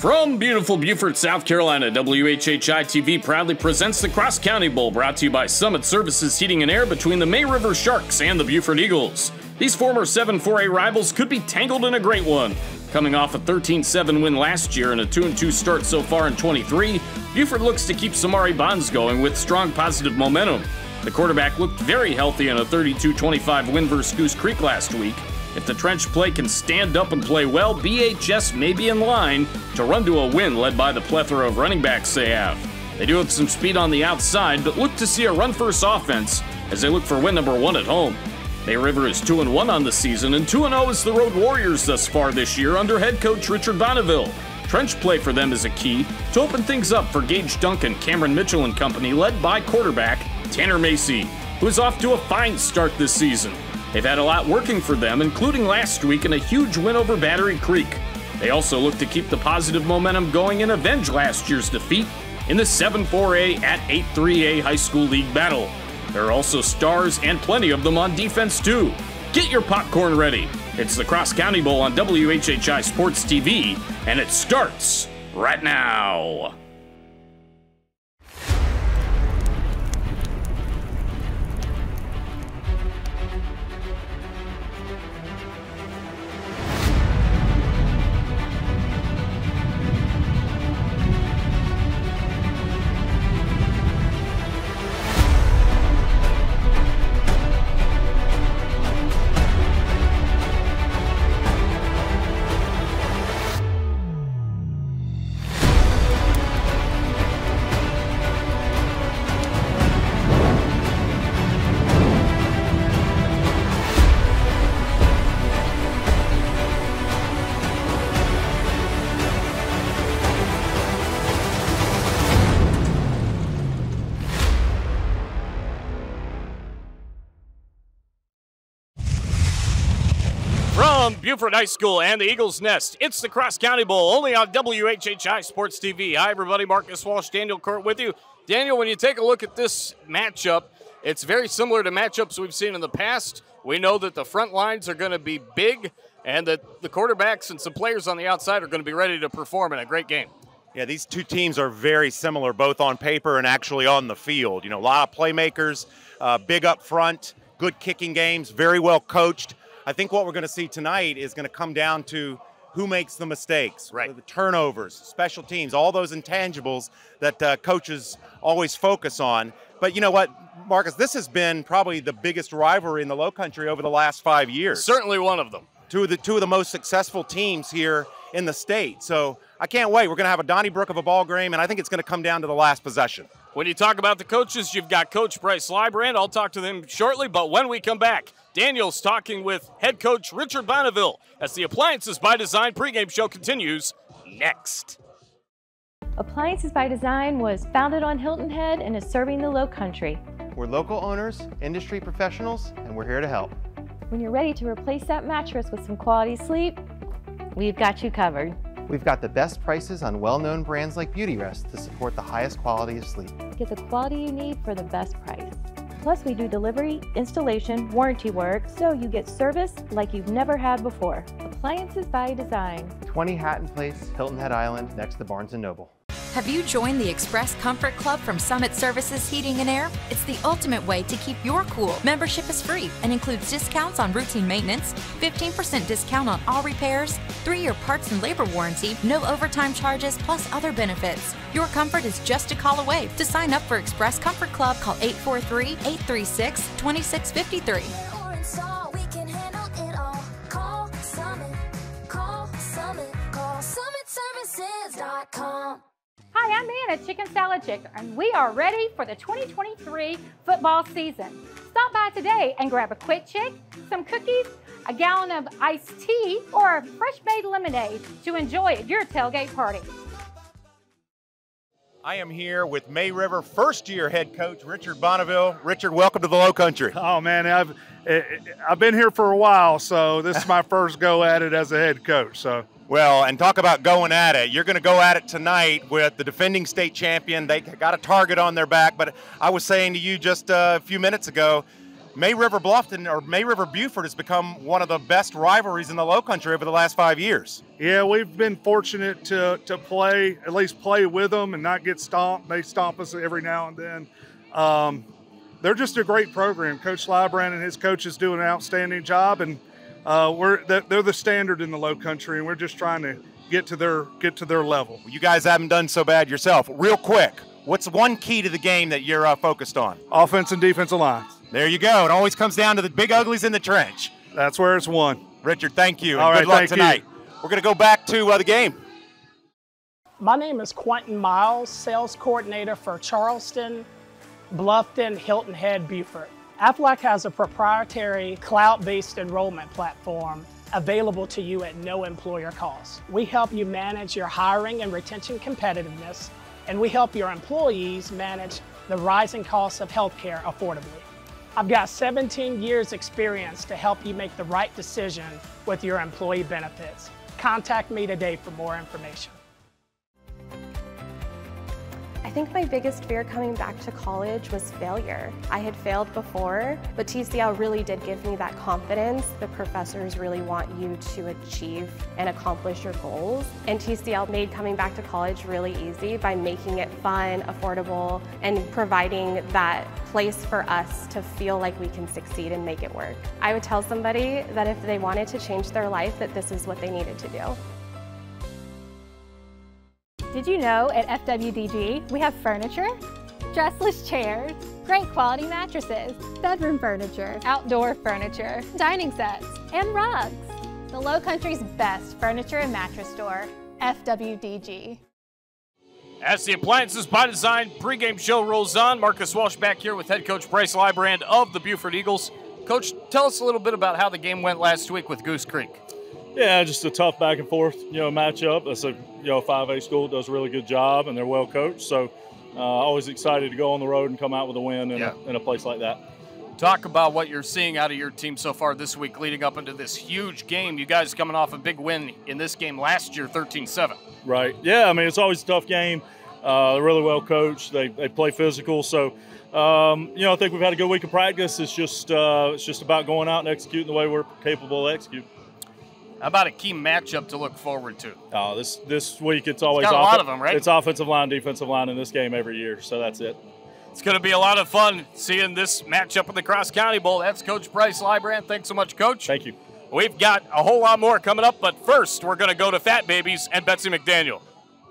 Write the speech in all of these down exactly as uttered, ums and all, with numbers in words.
From beautiful Beaufort, South Carolina, W H H I T V proudly presents the Cross County Bowl, brought to you by Summit Services Heating and Air, between the May River Sharks and the Beaufort Eagles. These former seven four A rivals could be tangled in a great one. Coming off a thirteen seven win last year and a two and two start so far in twenty-three, Beaufort looks to keep Samari Bonds going with strong positive momentum. The quarterback looked very healthy in a thirty-two twenty-five win versus Goose Creek last week. If the trench play can stand up and play well, B H S may be in line to run to a win led by the plethora of running backs they have. They do have some speed on the outside, but look to see a run-first offense as they look for win number one at home. May River is two and one on the season, and two and oh is the Road Warriors thus far this year under head coach Richard Bonneville. Trench play for them is a key to open things up for Gage Duncan, Kammron Mitchell and company, led by quarterback Tanner Macy, who is off to a fine start this season. They've had a lot working for them, including last week in a huge win over Battery Creek. They also look to keep the positive momentum going and avenge last year's defeat in the seven four A at eight three A high school league battle. There are also stars and plenty of them on defense too. Get your popcorn ready. It's the Cross County Bowl on W H H I Sports T V, and it starts right now. From Beaufort High School and the Eagles Nest, it's the Cross County Bowl, only on W H H I Sports T V. Hi, everybody. Marcus Walsh, Daniel Court with you. Daniel, when you take a look at this matchup, it's very similar to matchups we've seen in the past. We know that the front lines are going to be big and that the quarterbacks and some players on the outside are going to be ready to perform in a great game. Yeah, these two teams are very similar, both on paper and actually on the field. You know, a lot of playmakers, uh, big up front, good kicking games, very well coached. I think what we're going to see tonight is going to come down to who makes the mistakes, right? The turnovers, special teams, all those intangibles that uh, coaches always focus on. But you know what, Marcus, this has been probably the biggest rivalry in the Lowcountry over the last five years. Certainly one of them. Two of the two of the most successful teams here in the state. So I can't wait. We're going to have a Donnybrook of a ball game, and I think it's going to come down to the last possession. When you talk about the coaches, you've got Coach Bryce Lybrand. I'll talk to them shortly, but when we come back, Daniel's talking with head coach Richard Bonneville as the Appliances by Design pregame show continues next. Appliances by Design was founded on Hilton Head and is serving the Lowcountry. We're local owners, industry professionals, and we're here to help. When you're ready to replace that mattress with some quality sleep, we've got you covered. We've got the best prices on well-known brands like Beautyrest to support the highest quality of sleep. Get the quality you need for the best price. Plus, we do delivery, installation, warranty work, so you get service like you've never had before. Appliances by Design. twenty Hatton Place, Hilton Head Island, next to Barnes and Noble. Have you joined the Express Comfort Club from Summit Services Heating and Air? It's the ultimate way to keep your cool. Membership is free and includes discounts on routine maintenance, fifteen percent discount on all repairs, three-year parts and labor warranty, no overtime charges, plus other benefits. Your comfort is just a call away. To sign up for Express Comfort Club, call eight four three, eight three six, two six five three. Hi, I'm Anna, Chicken Salad Chick, and we are ready for the twenty twenty-three football season. Stop by today and grab a quick chick, some cookies, a gallon of iced tea, or a fresh-made lemonade to enjoy at your tailgate party. I am here with May River first-year head coach Richard Bonneville. Richard, welcome to the Lowcountry. Oh man, I've I've been here for a while, so this is my first go at it as a head coach. So. Well, and talk about going at it. You're going to go at it tonight with the defending state champion. They got a target on their back, but I was saying to you just a few minutes ago, May River Bluffton or May River Beaufort has become one of the best rivalries in the Lowcountry over the last five years. Yeah, we've been fortunate to to play, at least play with them and not get stomped. They stomp us every now and then. Um, they're just a great program. Coach Lybrand and his coaches do an outstanding job, and uh, we're they're the standard in the Lowcountry, and we're just trying to get to their get to their level. You guys haven't done so bad yourself. Real quick, what's one key to the game that you're uh, focused on? Offense and defensive line. There you go. It always comes down to the big uglies in the trench. That's where it's won. Richard, thank you. And All right, good luck thank tonight. you. We're going to go back to uh, the game. My name is Quentin Miles, sales coordinator for Charleston, Bluffton, Hilton Head, Beaufort. Aflac has a proprietary cloud-based enrollment platform available to you at no employer cost. We help you manage your hiring and retention competitiveness, and we help your employees manage the rising costs of healthcare affordably. I've got seventeen years experience to help you make the right decision with your employee benefits. Contact me today for more information. I think my biggest fear coming back to college was failure. I had failed before, but T C L really did give me that confidence. The professors really want you to achieve and accomplish your goals. And T C L made coming back to college really easy by making it fun, affordable, and providing that place for us to feel like we can succeed and make it work. I would tell somebody that if they wanted to change their life, that this is what they needed to do. Did you know at F W D G we have furniture, dressless chairs, great quality mattresses, bedroom furniture, outdoor furniture, dining sets, and rugs. The Lowcountry's best furniture and mattress store, F W D G. As the Appliances by Design pregame show rolls on, Marcus Walsh back here with head coach Bryce Lybrand of the Beaufort Eagles. Coach, tell us a little bit about how the game went last week with Goose Creek. Yeah, just a tough back and forth, you know, matchup. It's a you know five A school, does a really good job, and they're well coached. So, uh, always excited to go on the road and come out with a win in, yeah. a, in a place like that. Talk about what you're seeing out of your team so far this week, leading up into this huge game. You guys coming off a big win in this game last year, thirteen seven. Right. Yeah. I mean, it's always a tough game. Uh, they're really well coached. They they play physical. So, um, you know, I think we've had a good week of practice. It's just uh, it's just about going out and executing the way we're capable of executing. How about a key matchup to look forward to? Uh, this this week it's always it's got a lot of them, right? It's offensive line, defensive line in this game every year, so that's it. It's going to be a lot of fun seeing this matchup in the Cross County Bowl. That's Coach Bryce Lybrand. Thanks so much, Coach. Thank you. We've got a whole lot more coming up, but first we're going to go to Fat Babies and Betsy McDaniel.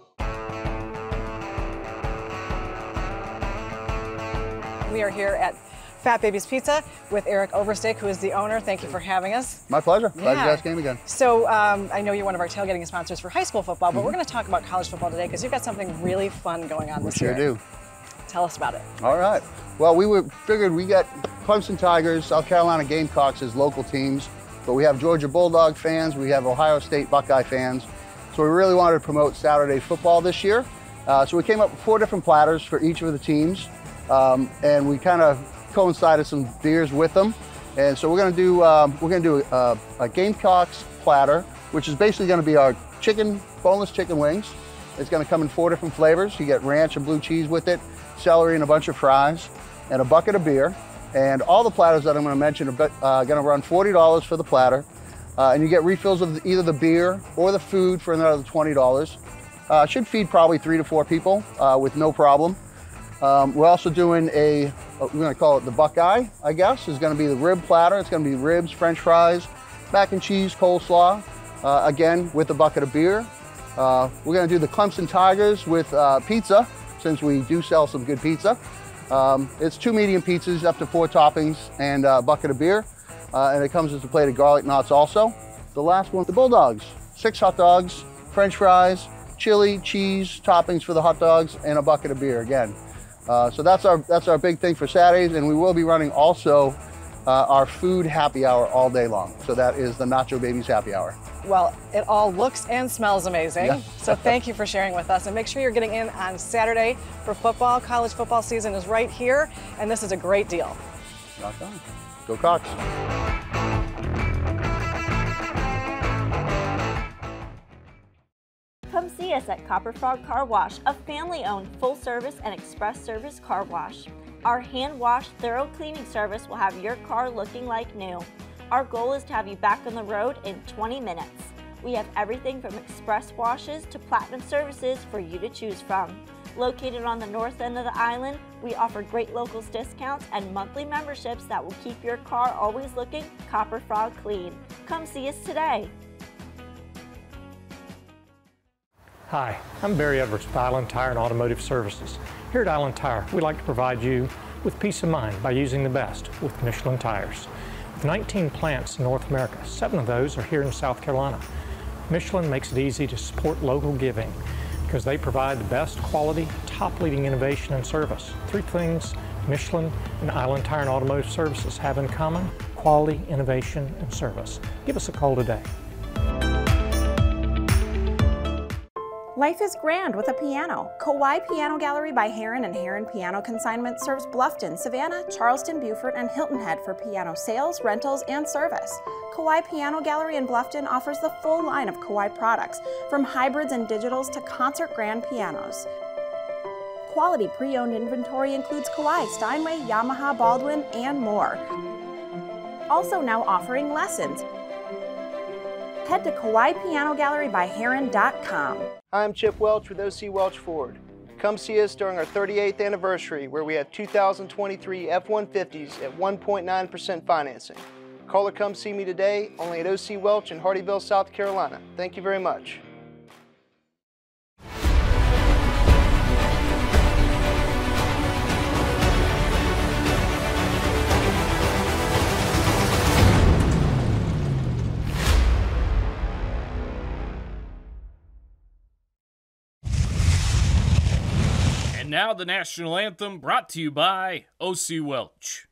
We are here at Fat Babies Pizza with Eric Overstick, who is the owner. Thank you for having us. My pleasure. Glad yeah. you guys came again. So um, I know you're one of our tailgating sponsors for high school football, but Mm-hmm. we're going to talk about college football today because you've got something really fun going on We this sure year. do. Tell us about it. All right. Well, we were figured we got Clemson Tigers, South Carolina Gamecocks as local teams, but we have Georgia Bulldog fans, we have Ohio State Buckeye fans. So we really wanted to promote Saturday football this year. Uh, so we came up with four different platters for each of the teams, um, and we kind of coincided some beers with them. And so we're going to do um, we're going to do a, a Gamecocks platter, which is basically going to be our chicken, boneless chicken wings. It's going to come in four different flavors. You get ranch and blue cheese with it, celery and a bunch of fries, and a bucket of beer. And all the platters that I'm going to mention are uh, going to run forty dollars for the platter. Uh, and you get refills of either the beer or the food for another twenty dollars. Uh, should feed probably three to four people uh, with no problem. Um, we're also doing a, we're going to call it the Buckeye, I guess. It's going to be the rib platter. It's going to be ribs, French fries, mac and cheese, coleslaw, uh, again with a bucket of beer. Uh, we're going to do the Clemson Tigers with uh, pizza, since we do sell some good pizza. Um, it's two medium pizzas, up to four toppings, and a bucket of beer. Uh, and it comes with a plate of garlic knots also. The last one, the Bulldogs. Six hot dogs, French fries, chili, cheese, toppings for the hot dogs, and a bucket of beer again. Uh, so that's our that's our big thing for Saturdays, and we will be running also uh, our food happy hour all day long. So that is the Nacho Babies happy hour. Well, it all looks and smells amazing. Yeah. So thank you for sharing with us, and make sure you're getting in on Saturday for football. College football season is right here, and this is a great deal. Rock on. Go Cox. Come see us at Copper Frog Car Wash, a family-owned full-service and express service car wash. Our hand-washed, thorough cleaning service will have your car looking like new. Our goal is to have you back on the road in twenty minutes. We have everything from express washes to platinum services for you to choose from. Located on the north end of the island, we offer great locals discounts and monthly memberships that will keep your car always looking copper frog clean. Come see us today. Hi, I'm Barry Edwards with Island Tire and Automotive Services. Here at Island Tire, we like to provide you with peace of mind by using the best with Michelin tires. With nineteen plants in North America, seven of those are here in South Carolina. Michelin makes it easy to support local giving because they provide the best quality, top-leading innovation and service. Three things Michelin and Island Tire and Automotive Services have in common: quality, innovation, and service. Give us a call today. Life is grand with a piano. Kauai Piano Gallery by Heron and Heron Piano Consignment serves Bluffton, Savannah, Charleston, Beaufort, and Hilton Head for piano sales, rentals, and service. Kauai Piano Gallery in Bluffton offers the full line of Kauai products, from hybrids and digitals to concert grand pianos. Quality pre-owned inventory includes Kauai, Steinway, Yamaha, Baldwin, and more. Also now offering lessons. Head to Kauai Piano Gallery by Heron dot com. I'm Chip Welch with O C Welch Ford. Come see us during our thirty-eighth anniversary, where we have two thousand twenty-three F one fifties at one point nine percent financing. Call or come see me today, only at O C Welch in Hardyville, South Carolina. Thank you very much. Now the national anthem, brought to you by O C Welch.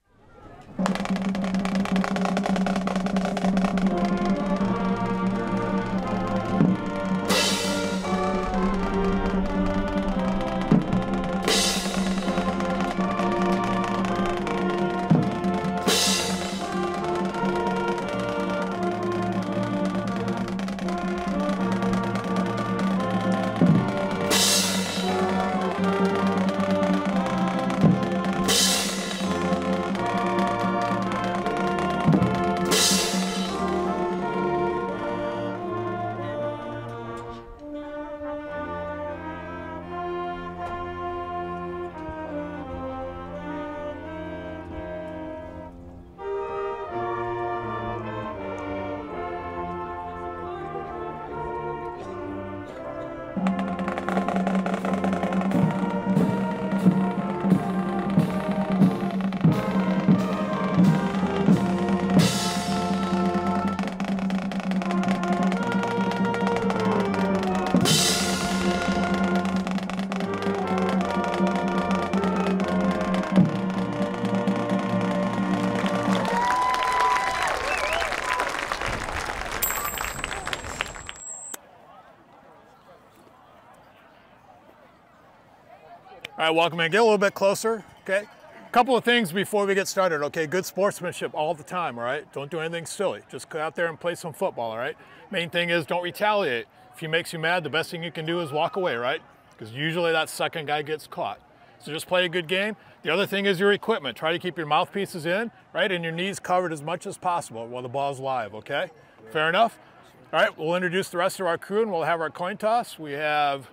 All right, welcome in. Get a little bit closer, okay? A couple of things before we get started, okay? Good sportsmanship all the time, all right? Don't do anything silly. Just go out there and play some football, all right? Main thing is don't retaliate. If he makes you mad, the best thing you can do is walk away, right? Because usually that second guy gets caught. So just play a good game. The other thing is your equipment. Try to keep your mouthpieces in, right? And your knees covered as much as possible while the ball's live, okay? Fair enough? All right, we'll introduce the rest of our crew and we'll have our coin toss. We have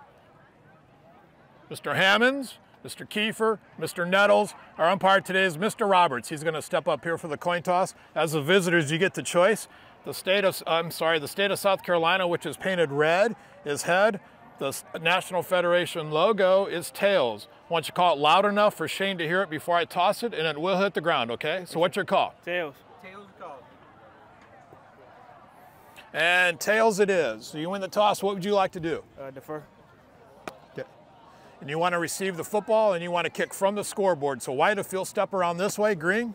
Mister Hammonds, Mister Kiefer, Mister Nettles. Our umpire today is Mister Roberts. He's going to step up here for the coin toss. As the visitors, you get the choice. The state of, I'm sorry, the state of South Carolina, which is painted red, is head. The National Federation logo is tails. I want you to call it loud enough for Shane to hear it before I toss it, and it will hit the ground, okay? So what's your call? Tails. Tails called. And tails it is. So you win the toss. What would you like to do? Uh, defer. And you want to receive the football and you want to kick from the scoreboard. So white, if you'll step around this way, green.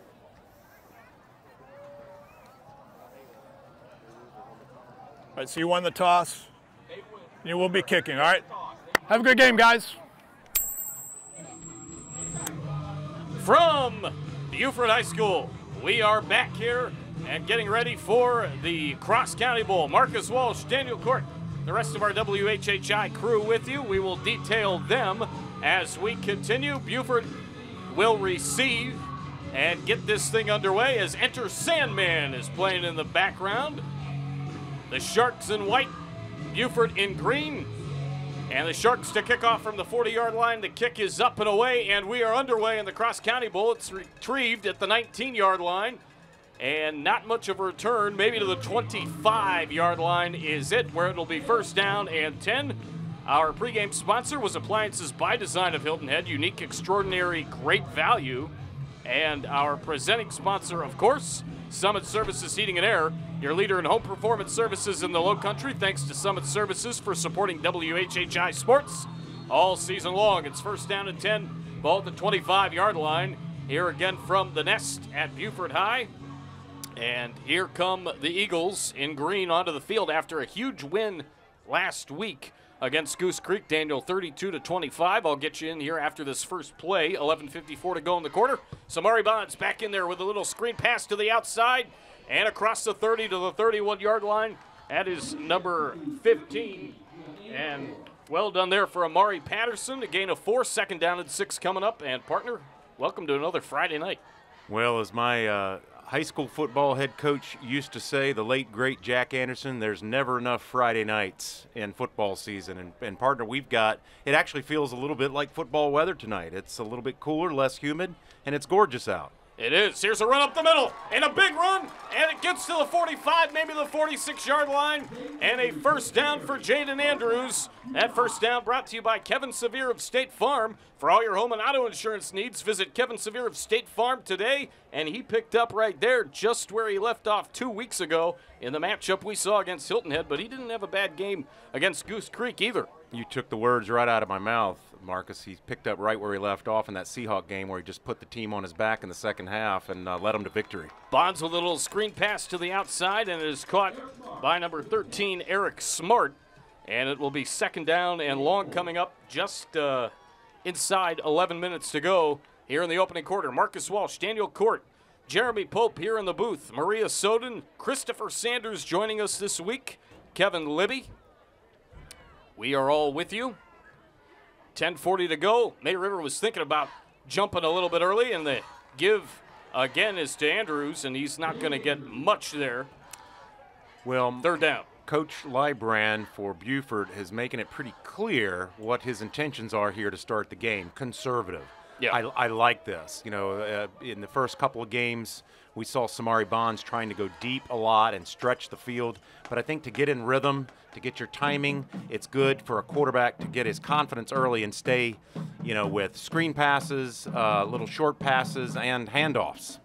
All right, so you won the toss. You will be kicking, all right? Have a good game, guys. From Beaufort High School, we are back here and getting ready for the Cross County Bowl. Marcus Walsh, Daniel Court, the rest of our W H H I crew with you. We will detail them as we continue. Beaufort will receive and get this thing underway as Enter Sandman is playing in the background. The Sharks in white, Beaufort in green. And the Sharks to kick off from the forty-yard line. The kick is up and away, and we are underway in the Cross County Bowl. It's retrieved at the nineteen-yard line. And not much of a return, maybe to the twenty-five-yard line is it, where it'll be first down and ten. Our pregame sponsor was Appliances by Design of Hilton Head, unique, extraordinary, great value. And our presenting sponsor, of course, Summit Services Heating and Air, your leader in home performance services in the Low Country. Thanks to Summit Services for supporting W H H I Sports all season long. It's first down and ten, ball at the twenty-five-yard line. Here again from the Nest at Beaufort High. And here come the Eagles in green onto the field after a huge win last week against Goose Creek. Daniel, thirty-two to twenty-five. I'll get you in here after this first play. eleven fifty-four to go in the quarter. Samari Bonds back in there with a little screen pass to the outside and across the thirty to the thirty-one-yard line. That is number fifteen. And well done there for Amari Patterson. A gain of four, second down and six coming up. And partner, welcome to another Friday night. Well, as my uh, high school football head coach used to say, the late, great Jack Anderson, there's never enough Friday nights in football season. And, and partner, we've got, it actually feels a little bit like football weather tonight. It's a little bit cooler, less humid, and it's gorgeous out. It is. Here's a run up the middle, and a big run, and it gets to the forty-five, maybe the forty-six-yard line, and a first down for Jaden Andrews. That first down brought to you by Kevin Severe of State Farm. For all your home and auto insurance needs, visit Kevin Severe of State Farm today, and he picked up right there just where he left off two weeks ago in the matchup we saw against Hilton Head, but he didn't have a bad game against Goose Creek either. You took the words right out of my mouth, Marcus. He picked up right where he left off in that Seahawk game where he just put the team on his back in the second half and uh, led them to victory. Bonds with a little screen pass to the outside, and it is caught by number thirteen, Eric Smart. And it will be second down and long coming up just uh, inside eleven minutes to go here in the opening quarter. Marcus Walsh, Daniel Court, Jeremy Pope here in the booth. Maria Soden, Christopher Sanders joining us this week. Kevin Libby. We are all with you. ten forty to go. May River was thinking about jumping a little bit early, and the give again is to Andrews, and he's not going to get much there. Well, third down. Coach Lybrand for Beaufort is making it pretty clear what his intentions are here to start the game. Conservative. Yeah. I, I like this. You know, uh, in the first couple of games, we saw Samari Bonds trying to go deep a lot and stretch the field. But I think to get in rhythm, to get your timing, it's good for a quarterback to get his confidence early and stay, you know, with screen passes, uh, little short passes, and handoffs.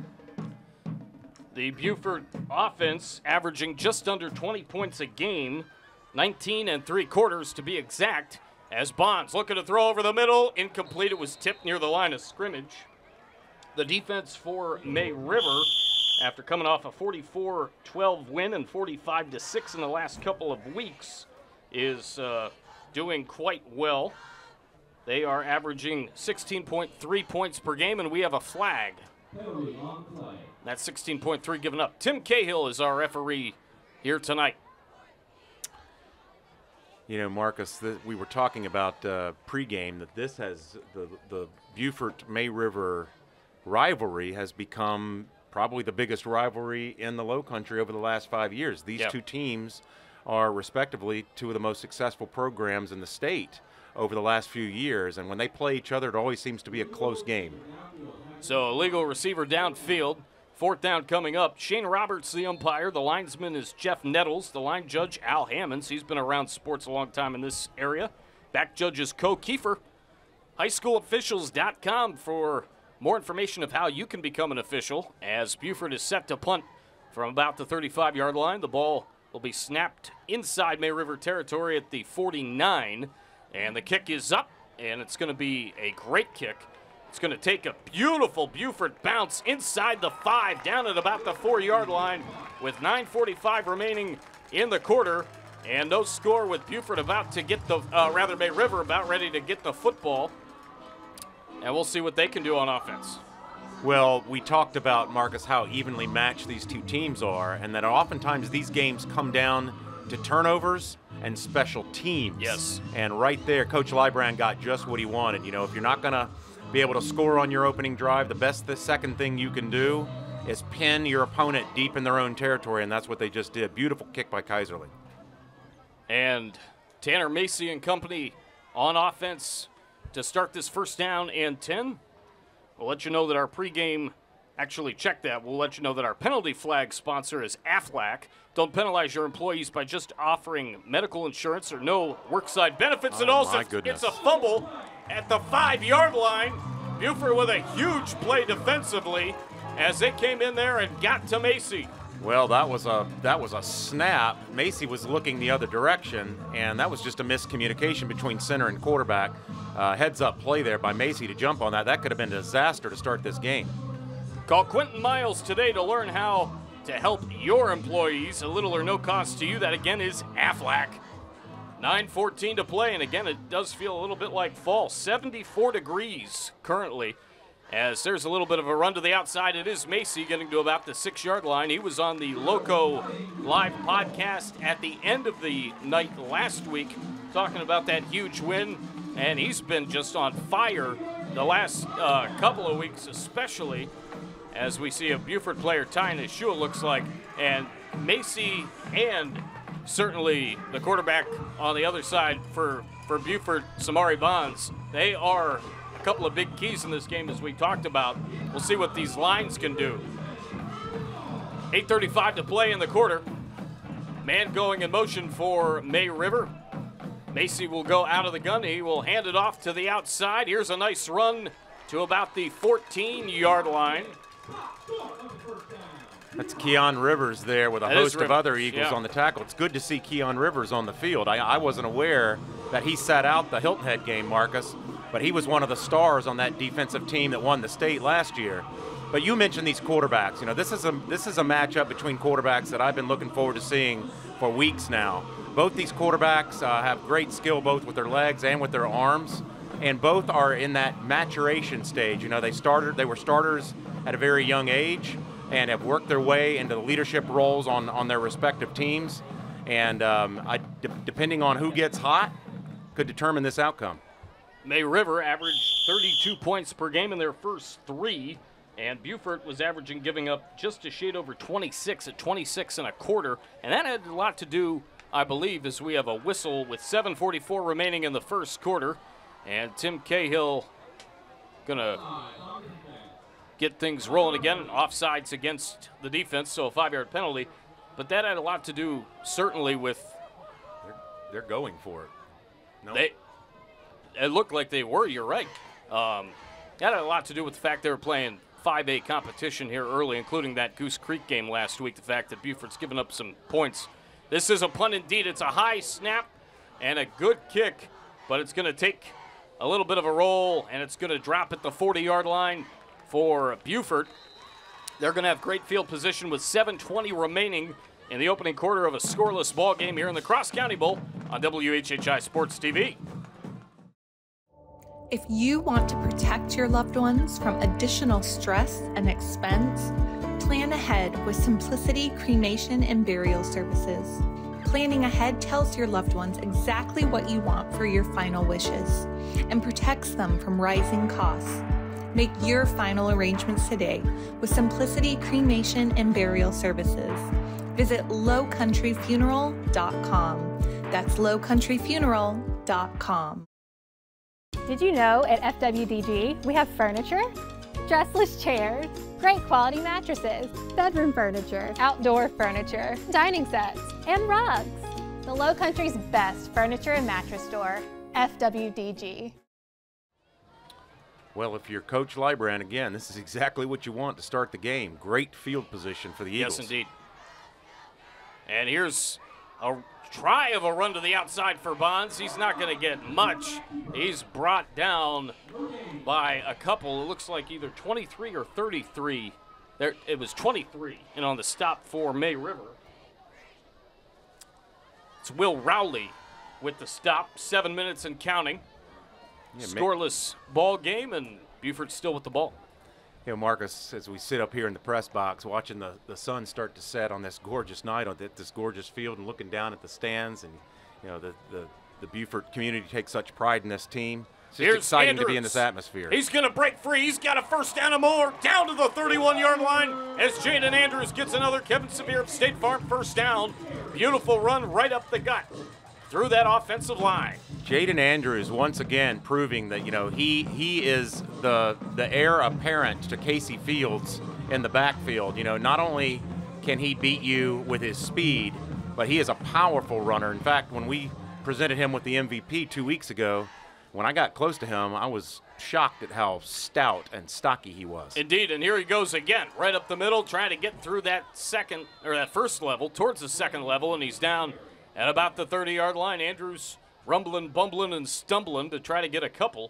The Beaufort offense averaging just under twenty points a game, nineteen and three quarters to be exact, as Bonds looking to throw over the middle, incomplete. It was tipped near the line of scrimmage. The defense for May River, after coming off a forty-four twelve win and forty-five to six in the last couple of weeks, is uh, doing quite well. They are averaging sixteen point three points per game, and we have a flag. That's sixteen point three given up. Tim Cahill is our referee here tonight. You know, Marcus, the, we were talking about uh, pregame that this has, the, the Beaufort-May River rivalry has become probably the biggest rivalry in the Low Country over the last five years. These yep. two teams are respectively two of the most successful programs in the state over the last few years, and when they play each other, it always seems to be a close game. So a legal receiver downfield. Fourth down coming up. Shane Roberts, the umpire. The linesman is Jeff Nettles. The line judge, Al Hammonds. He's been around sports a long time in this area. Back judge is Co Kiefer. high school officials dot com for more information of how you can become an official, as Beaufort is set to punt from about the thirty-five-yard line. The ball will be snapped inside May River territory at the forty-nine, and the kick is up, and it's going to be a great kick. It's going to take a beautiful Beaufort bounce inside the five, down at about the four-yard line with nine forty-five remaining in the quarter, and no score with Beaufort about to get the, uh, rather May River about ready to get the football. And we'll see what they can do on offense. Well, we talked about, Marcus, how evenly matched these two teams are, and that oftentimes these games come down to turnovers and special teams. Yes. And right there, Coach Lybrand got just what he wanted. You know, if you're not going to be able to score on your opening drive. The best, the second thing you can do is pin your opponent deep in their own territory, and that's what they just did. Beautiful kick by Kaiserly. And Tanner Macy and company on offense to start this first down and ten. We'll let you know that our pregame, actually check that, we'll let you know that our penalty flag sponsor is Aflac. Don't penalize your employees by just offering medical insurance or no workside benefits. Oh, and also, my goodness. it's a fumble at the five-yard line. Beaufort with a huge play defensively as they came in there and got to Macy. Well, that was a that was a snap. Macy was looking the other direction, and that was just a miscommunication between center and quarterback. Uh, heads-up play there by Macy to jump on that. That could have been a disaster to start this game. Call Quentin Miles today to learn how to help your employees. A little or no cost to you. That, again, is Aflac. nine fourteen to play, and again, it does feel a little bit like fall. seventy-four degrees currently. As there's a little bit of a run to the outside. It is Macy getting to about the six-yard line. He was on the Loco Live podcast at the end of the night last week talking about that huge win, and he's been just on fire the last uh, couple of weeks, especially as we see a Beaufort player tying his shoe, it looks like, and Macy and certainly the quarterback on the other side for, for Beaufort, Samari Bonds, they are a couple of big keys in this game, as we talked about. We'll see what these lines can do. eight thirty-five to play in the quarter. Man going in motion for May River. Macy will go out of the gun. He will hand it off to the outside. Here's a nice run to about the fourteen-yard line. That's Keon Rivers there with a That host is of other Rivers, Eagles yeah. on the tackle. It's good to see Keon Rivers on the field. I, I wasn't aware that he sat out the Hilton Head game, Marcus, but he was one of the stars on that defensive team that won the state last year. But you mentioned these quarterbacks. You know, this is a this is a matchup between quarterbacks that I've been looking forward to seeing for weeks now. Both these quarterbacks uh, have great skill both with their legs and with their arms, and both are in that maturation stage. You know, they started they were starters at a very young age and have worked their way into the leadership roles on, on their respective teams. And um, I, de depending on who gets hot, could determine this outcome. May River averaged thirty-two points per game in their first three, and Beaufort was averaging giving up just a shade over twenty-six at twenty-six and a quarter, and that had a lot to do, I believe, as we have a whistle with seven forty-four remaining in the first quarter, and Tim Cahill gonna get things rolling again. Offsides against the defense, so a five-yard penalty. But that had a lot to do, certainly, with They're, they're going for it. No. they. It looked like they were. You're right. Um, that had a lot to do with the fact they were playing five A competition here early, including that Goose Creek game last week. The fact that Beaufort's given up some points. This is a punt indeed. It's a high snap and a good kick, but it's going to take a little bit of a roll, and it's going to drop at the forty-yard line for Beaufort. They're going to have great field position with seven twenty remaining in the opening quarter of a scoreless ball game here in the Cross County Bowl on W H H I Sports T V. If you want to protect your loved ones from additional stress and expense, plan ahead with Simplicity Cremation and Burial Services. Planning ahead tells your loved ones exactly what you want for your final wishes and protects them from rising costs. Make your final arrangements today with Simplicity Cremation and Burial Services. Visit low country funeral dot com. That's low country funeral dot com. Did you know at F W D G we have furniture, dressless chairs, great quality mattresses, bedroom furniture, outdoor furniture, dining sets, and rugs. The Low Country's best furniture and mattress store, F W D G. Well, if you're Coach Librand, again, this is exactly what you want to start the game. Great field position for the Eagles. Yes, indeed. And here's a try of a run to the outside for Bonds. He's not going to get much. He's brought down by a couple. It looks like either twenty-three or thirty-three. There, it was twenty-three, and on the stop for May River. It's Will Rowley with the stop. Seven minutes and counting. Yeah, Scoreless ball game, and Beaufort's still with the ball. You know, Marcus, as we sit up here in the press box watching the, the sun start to set on this gorgeous night on this gorgeous field and looking down at the stands, and, you know, the, the, the Beaufort community takes such pride in this team. It's just exciting to be in this atmosphere. He's going to break free. He's got a first down and more. Down to the thirty-one-yard line as Jaden Andrews gets another Kevin Severe of State Farm first down. Beautiful run right up the gut through that offensive line. Jaden Andrews once again proving that, you know, he he is the the heir apparent to Casey Fields in the backfield. You know, not only can he beat you with his speed, but he is a powerful runner. In fact, when we presented him with the M V P two weeks ago, when I got close to him, I was shocked at how stout and stocky he was. Indeed, and here he goes again, right up the middle, trying to get through that second, or that first level, towards the second level, and he's down at about the thirty-yard line. Andrews rumbling, bumbling, and stumbling to try to get a couple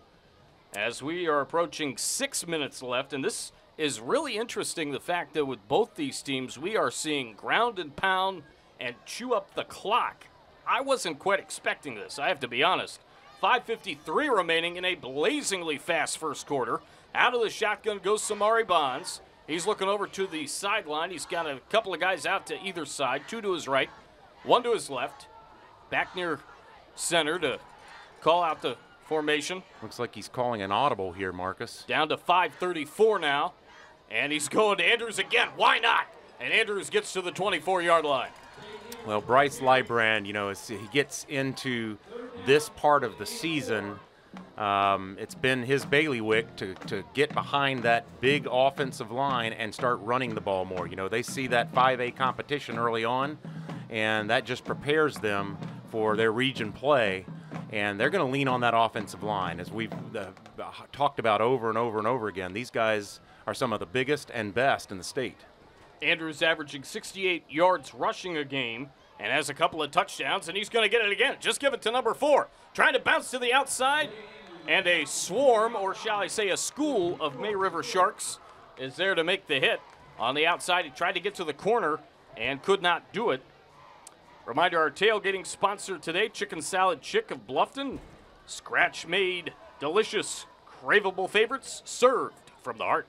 as we are approaching six minutes left, and this is really interesting, the fact that with both these teams, we are seeing ground and pound and chew up the clock. I wasn't quite expecting this, I have to be honest. five fifty-three remaining in a blazingly fast first quarter. Out of the shotgun goes Samari Bonds. He's looking over to the sideline. He's got a couple of guys out to either side, two to his right, one to his left. Back near center to call out the formation. Looks like he's calling an audible here, Marcus. Down to five thirty-four now. And he's going to Andrews again. Why not? And Andrews gets to the twenty-four-yard line. Well, Bryce Lybrand, you know, as he gets into this part of the season, um, it's been his bailiwick to, to get behind that big offensive line and start running the ball more. You know, they see that five A competition early on, and that just prepares them for their region play, and they're going to lean on that offensive line. As we've uh, talked about over and over and over again, these guys are some of the biggest and best in the state. Andrews averaging sixty-eight yards rushing a game and has a couple of touchdowns, and he's going to get it again. Just give it to number four. Trying to bounce to the outside, and a swarm, or shall I say a school, of May River Sharks is there to make the hit. On the outside, he tried to get to the corner and could not do it. Reminder, our tailgating sponsor today, Chicken Salad Chick of Bluffton. Scratch-made, delicious, craveable favorites served from the heart.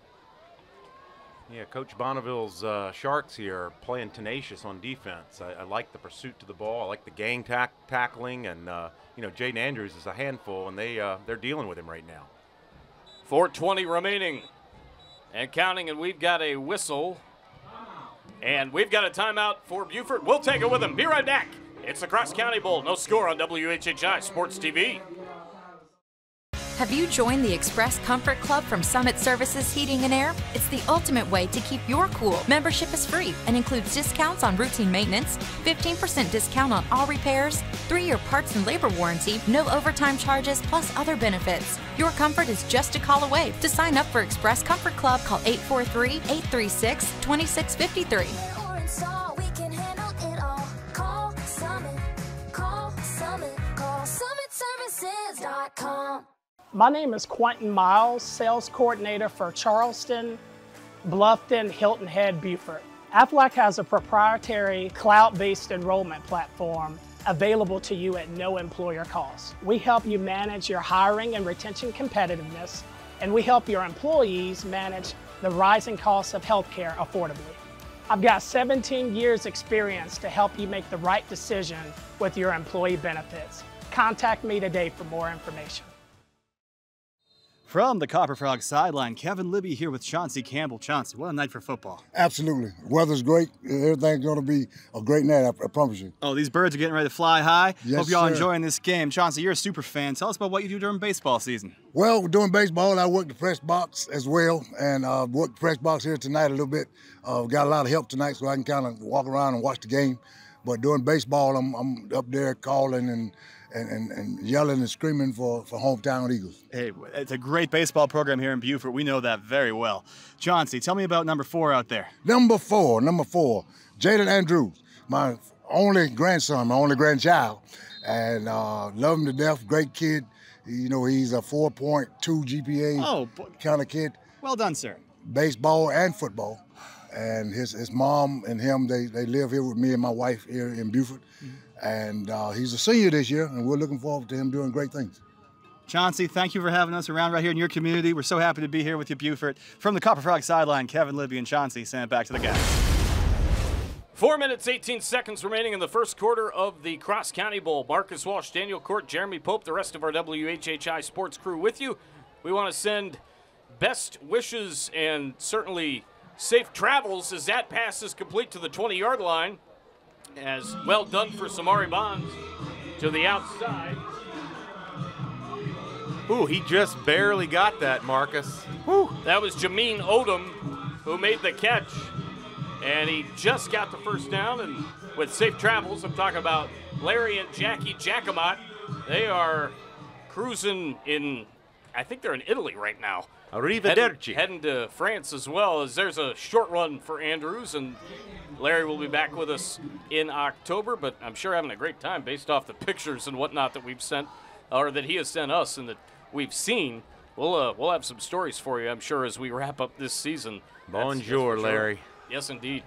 Yeah, Coach Bonneville's uh, Sharks here are playing tenacious on defense. I, I like the pursuit to the ball. I like the gang tack tackling, and uh, you know, Jaden Andrews is a handful, and they uh, they're dealing with him right now. four twenty remaining and counting, and we've got a whistle, and we've got a timeout for Beaufort. We'll take it with them. Be right back. It's the Cross County Bowl. No score on W H H I Sports T V. Have you joined the Express Comfort Club from Summit Services Heating and Air? It's the ultimate way to keep your cool. Membership is free and includes discounts on routine maintenance, fifteen percent discount on all repairs, three-year parts and labor warranty, no overtime charges, plus other benefits. Your comfort is just a call away. To sign up for Express Comfort Club, call eight four three, eight three six, two six five three. My name is Quentin Miles, Sales Coordinator for Charleston, Bluffton, Hilton Head, Beaufort. Aflac has a proprietary cloud-based enrollment platform available to you at no employer cost. We help you manage your hiring and retention competitiveness, and we help your employees manage the rising costs of healthcare affordably. I've got seventeen years experience to help you make the right decision with your employee benefits. Contact me today for more information. From the Copper Frog sideline, Kevin Libby here with Chauncey Campbell. Chauncey, what a night for football. Absolutely. Weather's great. Everything's going to be a great night, I, I promise you. Oh, these birds are getting ready to fly high. Yes, Hope y'all sir. enjoying this game. Chauncey, you're a super fan. Tell us about what you do during baseball season. Well, we're doing baseball. I work the press box as well, and uh, work the press box here tonight a little bit. Uh, got a lot of help tonight, so I can kind of walk around and watch the game. But during baseball, I'm, I'm up there calling and And, and, and yelling and screaming for, for hometown Eagles. Hey, it's a great baseball program here in Beaufort. We know that very well. Chauncey, tell me about number four out there. Number four, number four, Jaden Andrews, my only grandson, my only grandchild, and uh, love him to death. Great kid. You know, he's a four point two G P A oh, kind of kid. Well done, sir. Baseball and football. And his, his mom and him, they, they live here with me and my wife here in Beaufort. Mm-hmm. And uh, he's a senior this year, and we're looking forward to him doing great things. Chauncey, thank you for having us around right here in your community. We're so happy to be here with you, Beaufort. From the Copper Frog sideline, Kevin Libby and Chauncey send it back to the guys. Four minutes, eighteen seconds remaining in the first quarter of the Cross County Bowl. Marcus Walsh, Daniel Court, Jeremy Pope, the rest of our W H H I sports crew with you. We want to send best wishes and certainly safe travels as that pass is complete to the twenty-yard line. As well done for Samari Bonds to the outside. Ooh, he just barely got that, Marcus. Whew. That was Jameen Odom who made the catch. And he just got the first down, and with safe travels, I'm talking about Larry and Jackie Jacomot. They are cruising in, I think they're in Italy right now. Arrivederci. Heading, heading to France as well, as there's a short run for Andrews, and Larry will be back with us in October, but I'm sure having a great time based off the pictures and whatnot that we've sent, or that he has sent us and that we've seen. We'll, uh, we'll have some stories for you, I'm sure, as we wrap up this season. Bonjour, that's, that's Larry. Sure. Yes, indeed.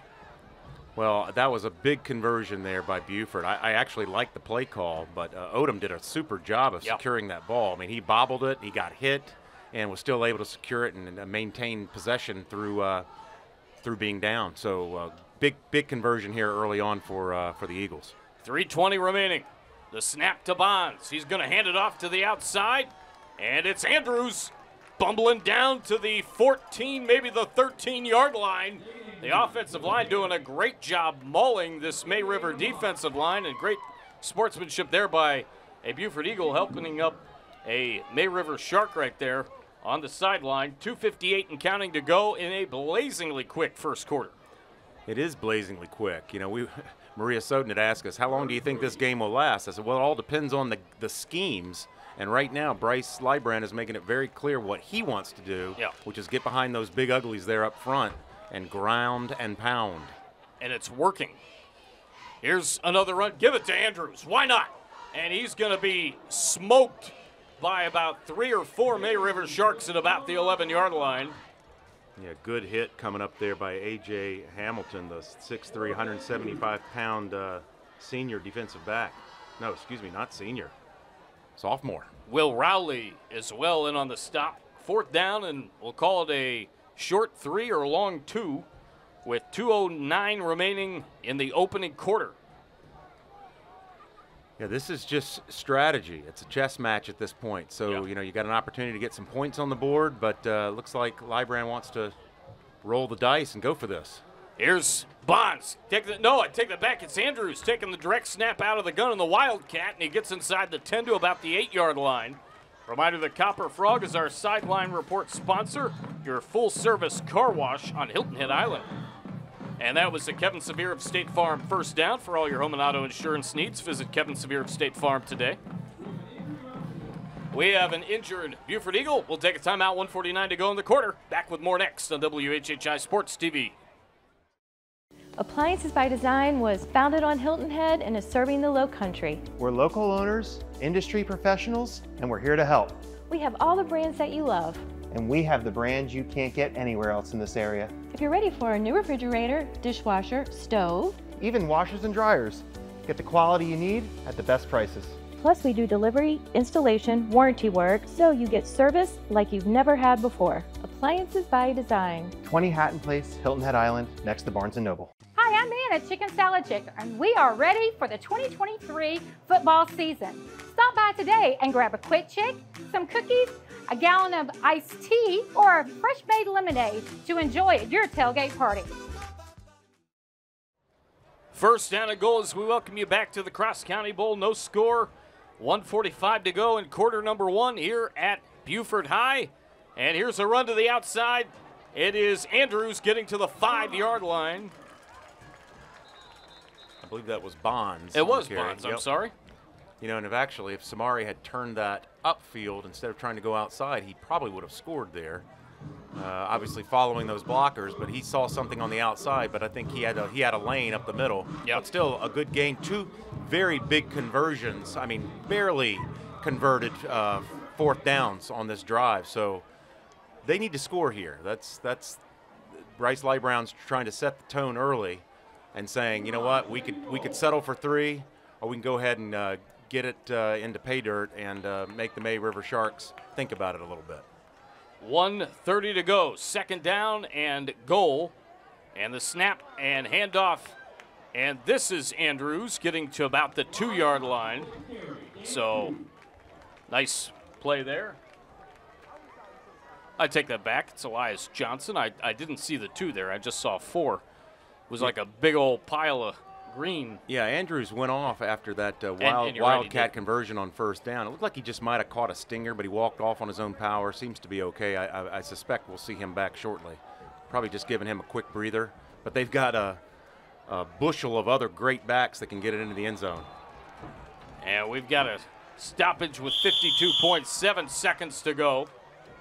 Well, that was a big conversion there by Beaufort. I, I actually liked the play call, but uh, Odom did a super job of yep. securing that ball. I mean, he bobbled it, he got hit, and was still able to secure it and uh, maintain possession through uh, through being down. So uh, big, big conversion here early on for uh, for the Eagles. three twenty remaining. The snap to Bonds. He's going to hand it off to the outside, and it's Andrews bumbling down to the fourteen, maybe the thirteen-yard line. The offensive line doing a great job mauling this May River defensive line, and great sportsmanship there by a Beaufort Eagle helping up a May River Shark right there on the sideline. two fifty-eight and counting to go in a blazingly quick first quarter. It is blazingly quick. You know, we Maria Soden had asked us, how long do you think this game will last? I said, well, it all depends on the, the schemes. And right now, Bryce Lybrand is making it very clear what he wants to do, yeah. which is get behind those big uglies there up front and ground and pound. And it's working. Here's another run. Give it to Andrews. Why not? And he's going to be smoked by about three or four May River Sharks at about the eleven-yard line. Yeah, good hit coming up there by A J Hamilton, the six three, one seventy-five pound uh, senior defensive back. No, excuse me, not senior. Sophomore. Will Rowley is well in on the stop. Fourth down, and we'll call it a short three or long two with two oh nine remaining in the opening quarter. Yeah, this is just strategy. It's a chess match at this point. So, yeah. you know, you got an opportunity to get some points on the board, but uh, looks like Lybrand wants to roll the dice and go for this. Here's Bonds. Take the, no, I take that back. It's Andrews taking the direct snap out of the gun in the Wildcat, and he gets inside the ten to about the eight-yard line. Reminder that Copper Frog is our sideline report sponsor, your full-service car wash on Hilton Head Island. And that was the Kevin Severe of State Farm first down. For all your home and auto insurance needs, visit Kevin Severe of State Farm today. We have an injured Beaufort Eagle. We'll take a timeout, one forty-nine to go in the quarter. Back with more next on W H H I Sports T V. Appliances by Design was founded on Hilton Head and is serving the Low Country. We're local owners, industry professionals, and we're here to help. We have all the brands that you love. And we have the brands you can't get anywhere else in this area. If you're ready for a new refrigerator, dishwasher, stove, even washers and dryers, get the quality you need at the best prices. Plus we do delivery, installation, warranty work, so you get service like you've never had before. Appliances by Design. twenty Hatton Place, Hilton Head Island, next to Barnes and Noble. Hi, I'm Ann at Chicken Salad Chick, and we are ready for the twenty twenty-three football season. Stop by today and grab a quick chick, some cookies, a gallon of iced tea, or a fresh-made lemonade to enjoy at your tailgate party. First down and goal as we welcome you back to the Cross County Bowl. No score, one forty-five to go in quarter number one here at Beaufort High. And here's a run to the outside. It is Andrews getting to the five-yard line. I believe that was Bonds. It was Bonds, I'm yep. sorry. You know, and if actually, if Samari had turned that upfield instead of trying to go outside, he probably would have scored there. Uh, obviously following those blockers, but he saw something on the outside, but I think he had a, he had a lane up the middle. Yep. But still a good game. Two very big conversions. I mean, barely converted uh, fourth downs on this drive. So they need to score here. That's, that's Bryce Lybrand's trying to set the tone early and saying, you know what, we could, we could settle for three, or we can go ahead and uh, get it uh, into pay dirt and uh, make the May River Sharks think about it a little bit. one thirty to go, second down and goal. And the snap and handoff And this is Andrews getting to about the two-yard line. So, nice play there. I take that back. It's Elias Johnson. I, I didn't see the two there. I just saw four. It was like a big old pile of green. Yeah, Andrews went off after that uh, And- wild, and you're right, he wildcat did. conversion on first down. It looked like he just might have caught a stinger, but he walked off on his own power. Seems to be okay. I, I, I suspect we'll see him back shortly. Probably just giving him a quick breather. But they've got a, a bushel of other great backs that can get it into the end zone. And we've got a stoppage with fifty-two point seven seconds to go.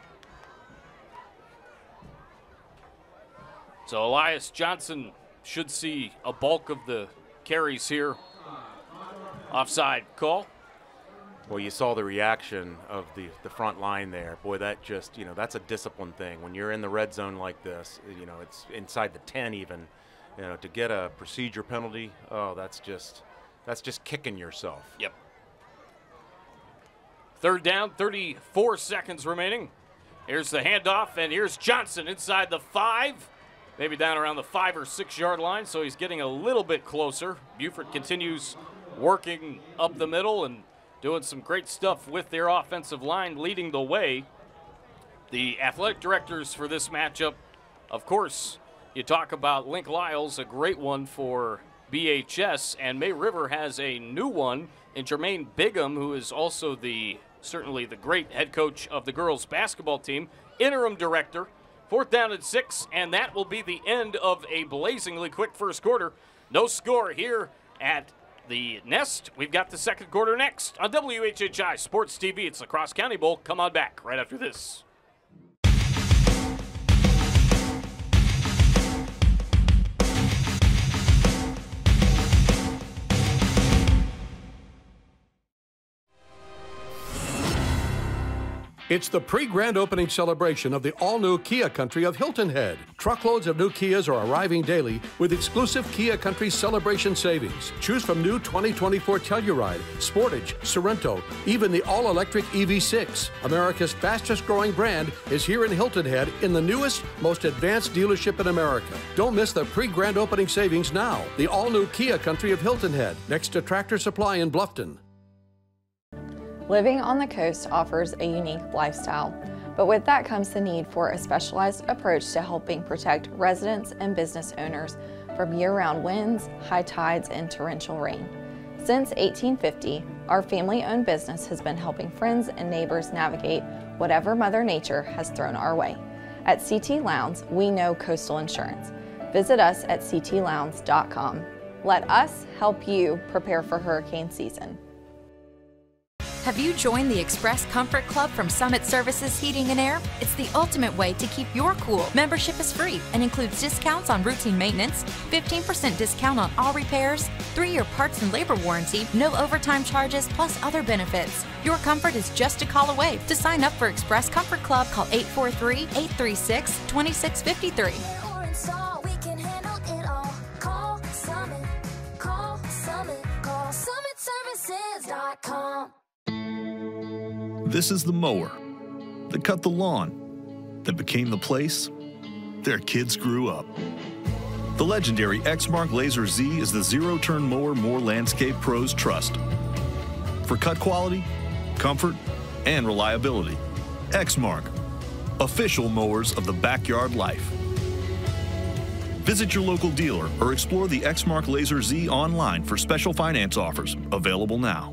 So Elias Johnson should see a bulk of the carries here. Offside call. Well, you saw the reaction of the, the front line there. Boy, that just, you know, that's a discipline thing. When you're in the red zone like this, you know, it's inside the ten even, you know, to get a procedure penalty, oh, that's just, that's just kicking yourself. Yep. Third down, thirty-four seconds remaining. Here's the handoff, and here's Johnson inside the five. Maybe down around the five or six yard line, so he's getting a little bit closer. Beaufort continues working up the middle and doing some great stuff with their offensive line, leading the way. The athletic directors for this matchup, of course, you talk about Link Lyles, a great one for B H S, and May River has a new one in Jermaine Bigham, who is also the certainly the great head coach of the girls basketball team, interim director. Fourth down and six, and that will be the end of a blazingly quick first quarter. No score here at the Nest. We've got the second quarter next on W H H I Sports T V. It's the Cross County Bowl. Come on back right after this. It's the pre-grand opening celebration of the all-new Kia Country of Hilton Head. Truckloads of new Kias are arriving daily with exclusive Kia Country celebration savings. Choose from new twenty twenty-four Telluride, Sportage, Sorento, even the all-electric E V six. America's fastest-growing brand is here in Hilton Head in the newest, most advanced dealership in America. Don't miss the pre-grand opening savings now. The all-new Kia Country of Hilton Head, next to Tractor Supply in Bluffton. Living on the coast offers a unique lifestyle, but with that comes the need for a specialized approach to helping protect residents and business owners from year-round winds, high tides, and torrential rain. Since eighteen fifty, our family-owned business has been helping friends and neighbors navigate whatever Mother Nature has thrown our way. At C T Lowndes, we know coastal insurance. Visit us at c t lowndes dot com. Let us help you prepare for hurricane season. Have you joined the Express Comfort Club from Summit Services Heating and Air? It's the ultimate way to keep your cool. Membership is free and includes discounts on routine maintenance, fifteen percent discount on all repairs, three-year parts and labor warranty, no overtime charges, plus other benefits. Your comfort is just a call away. To sign up for Express Comfort Club, call eight four three, eight three six, two six five three. This is the mower that cut the lawn, that became the place their kids grew up. The legendary Exmark Laser Z is the zero-turn mower more landscape pros trust. For cut quality, comfort, and reliability. Exmark, official mowers of the backyard life. Visit your local dealer or explore the Exmark Laser Z online for special finance offers, available now.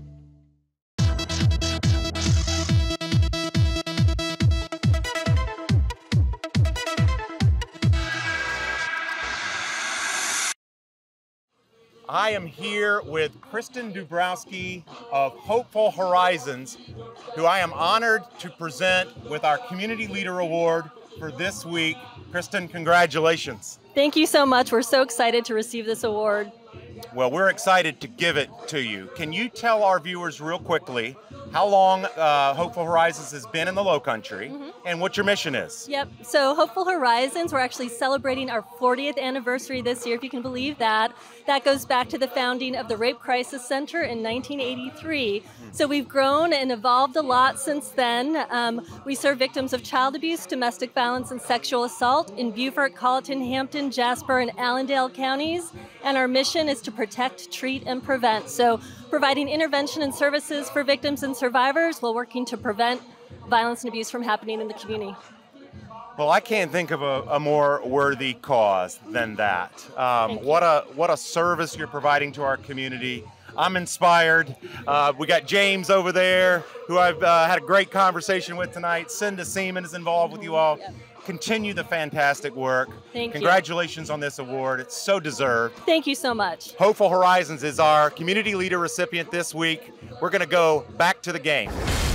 I am here with Kristen Dubrowski of Hopeful Horizons, who I am honored to present with our Community Leader Award for this week. Kristen, congratulations. Thank you so much. We're so excited to receive this award. Well, we're excited to give it to you. Can you tell our viewers real quickly how long uh, Hopeful Horizons has been in the Low Country, mm-hmm. and what your mission is. Yep, so Hopeful Horizons, we're actually celebrating our fortieth anniversary this year, if you can believe that. That goes back to the founding of the Rape Crisis Center in nineteen eighty-three. So we've grown and evolved a lot since then. Um, we serve victims of child abuse, domestic violence, and sexual assault in Beaufort, Colleton, Hampton, Jasper, and Allendale counties. And our mission is to protect, treat, and prevent. So providing intervention and services for victims and survivors while working to prevent violence and abuse from happening in the community. Well, I can't think of a, a more worthy cause than that. Um, what a what a service you're providing to our community. I'm inspired. Uh, we got James over there, who I've uh, had a great conversation with tonight. Cinda Seaman is involved with you all. Yep. Continue the fantastic work. Thank you. Congratulations on this award. It's so deserved. Thank you so much. Hopeful Horizons is our community leader recipient this week. We're going to go back to the game.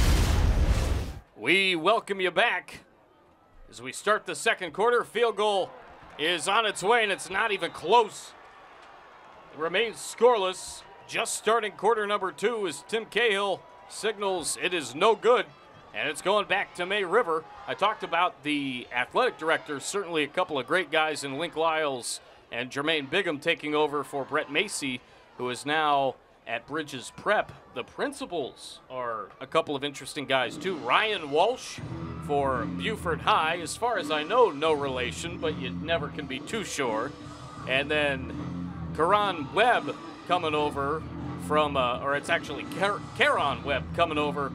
We welcome you back as we start the second quarter. Field goal is on its way, and it's not even close. It remains scoreless. Just starting quarter number two as Tim Cahill signals it is no good, and it's going back to May River. I talked about the athletic director, certainly a couple of great guys in Link Lyles and Jermaine Bigham taking over for Brett Macy, who is now at Bridges Prep. The principals are a couple of interesting guys too. Ryan Walsh for Beaufort High, as far as I know, no relation, but you never can be too sure. And then Karan Webb coming over from, uh, or it's actually Car Karon Webb coming over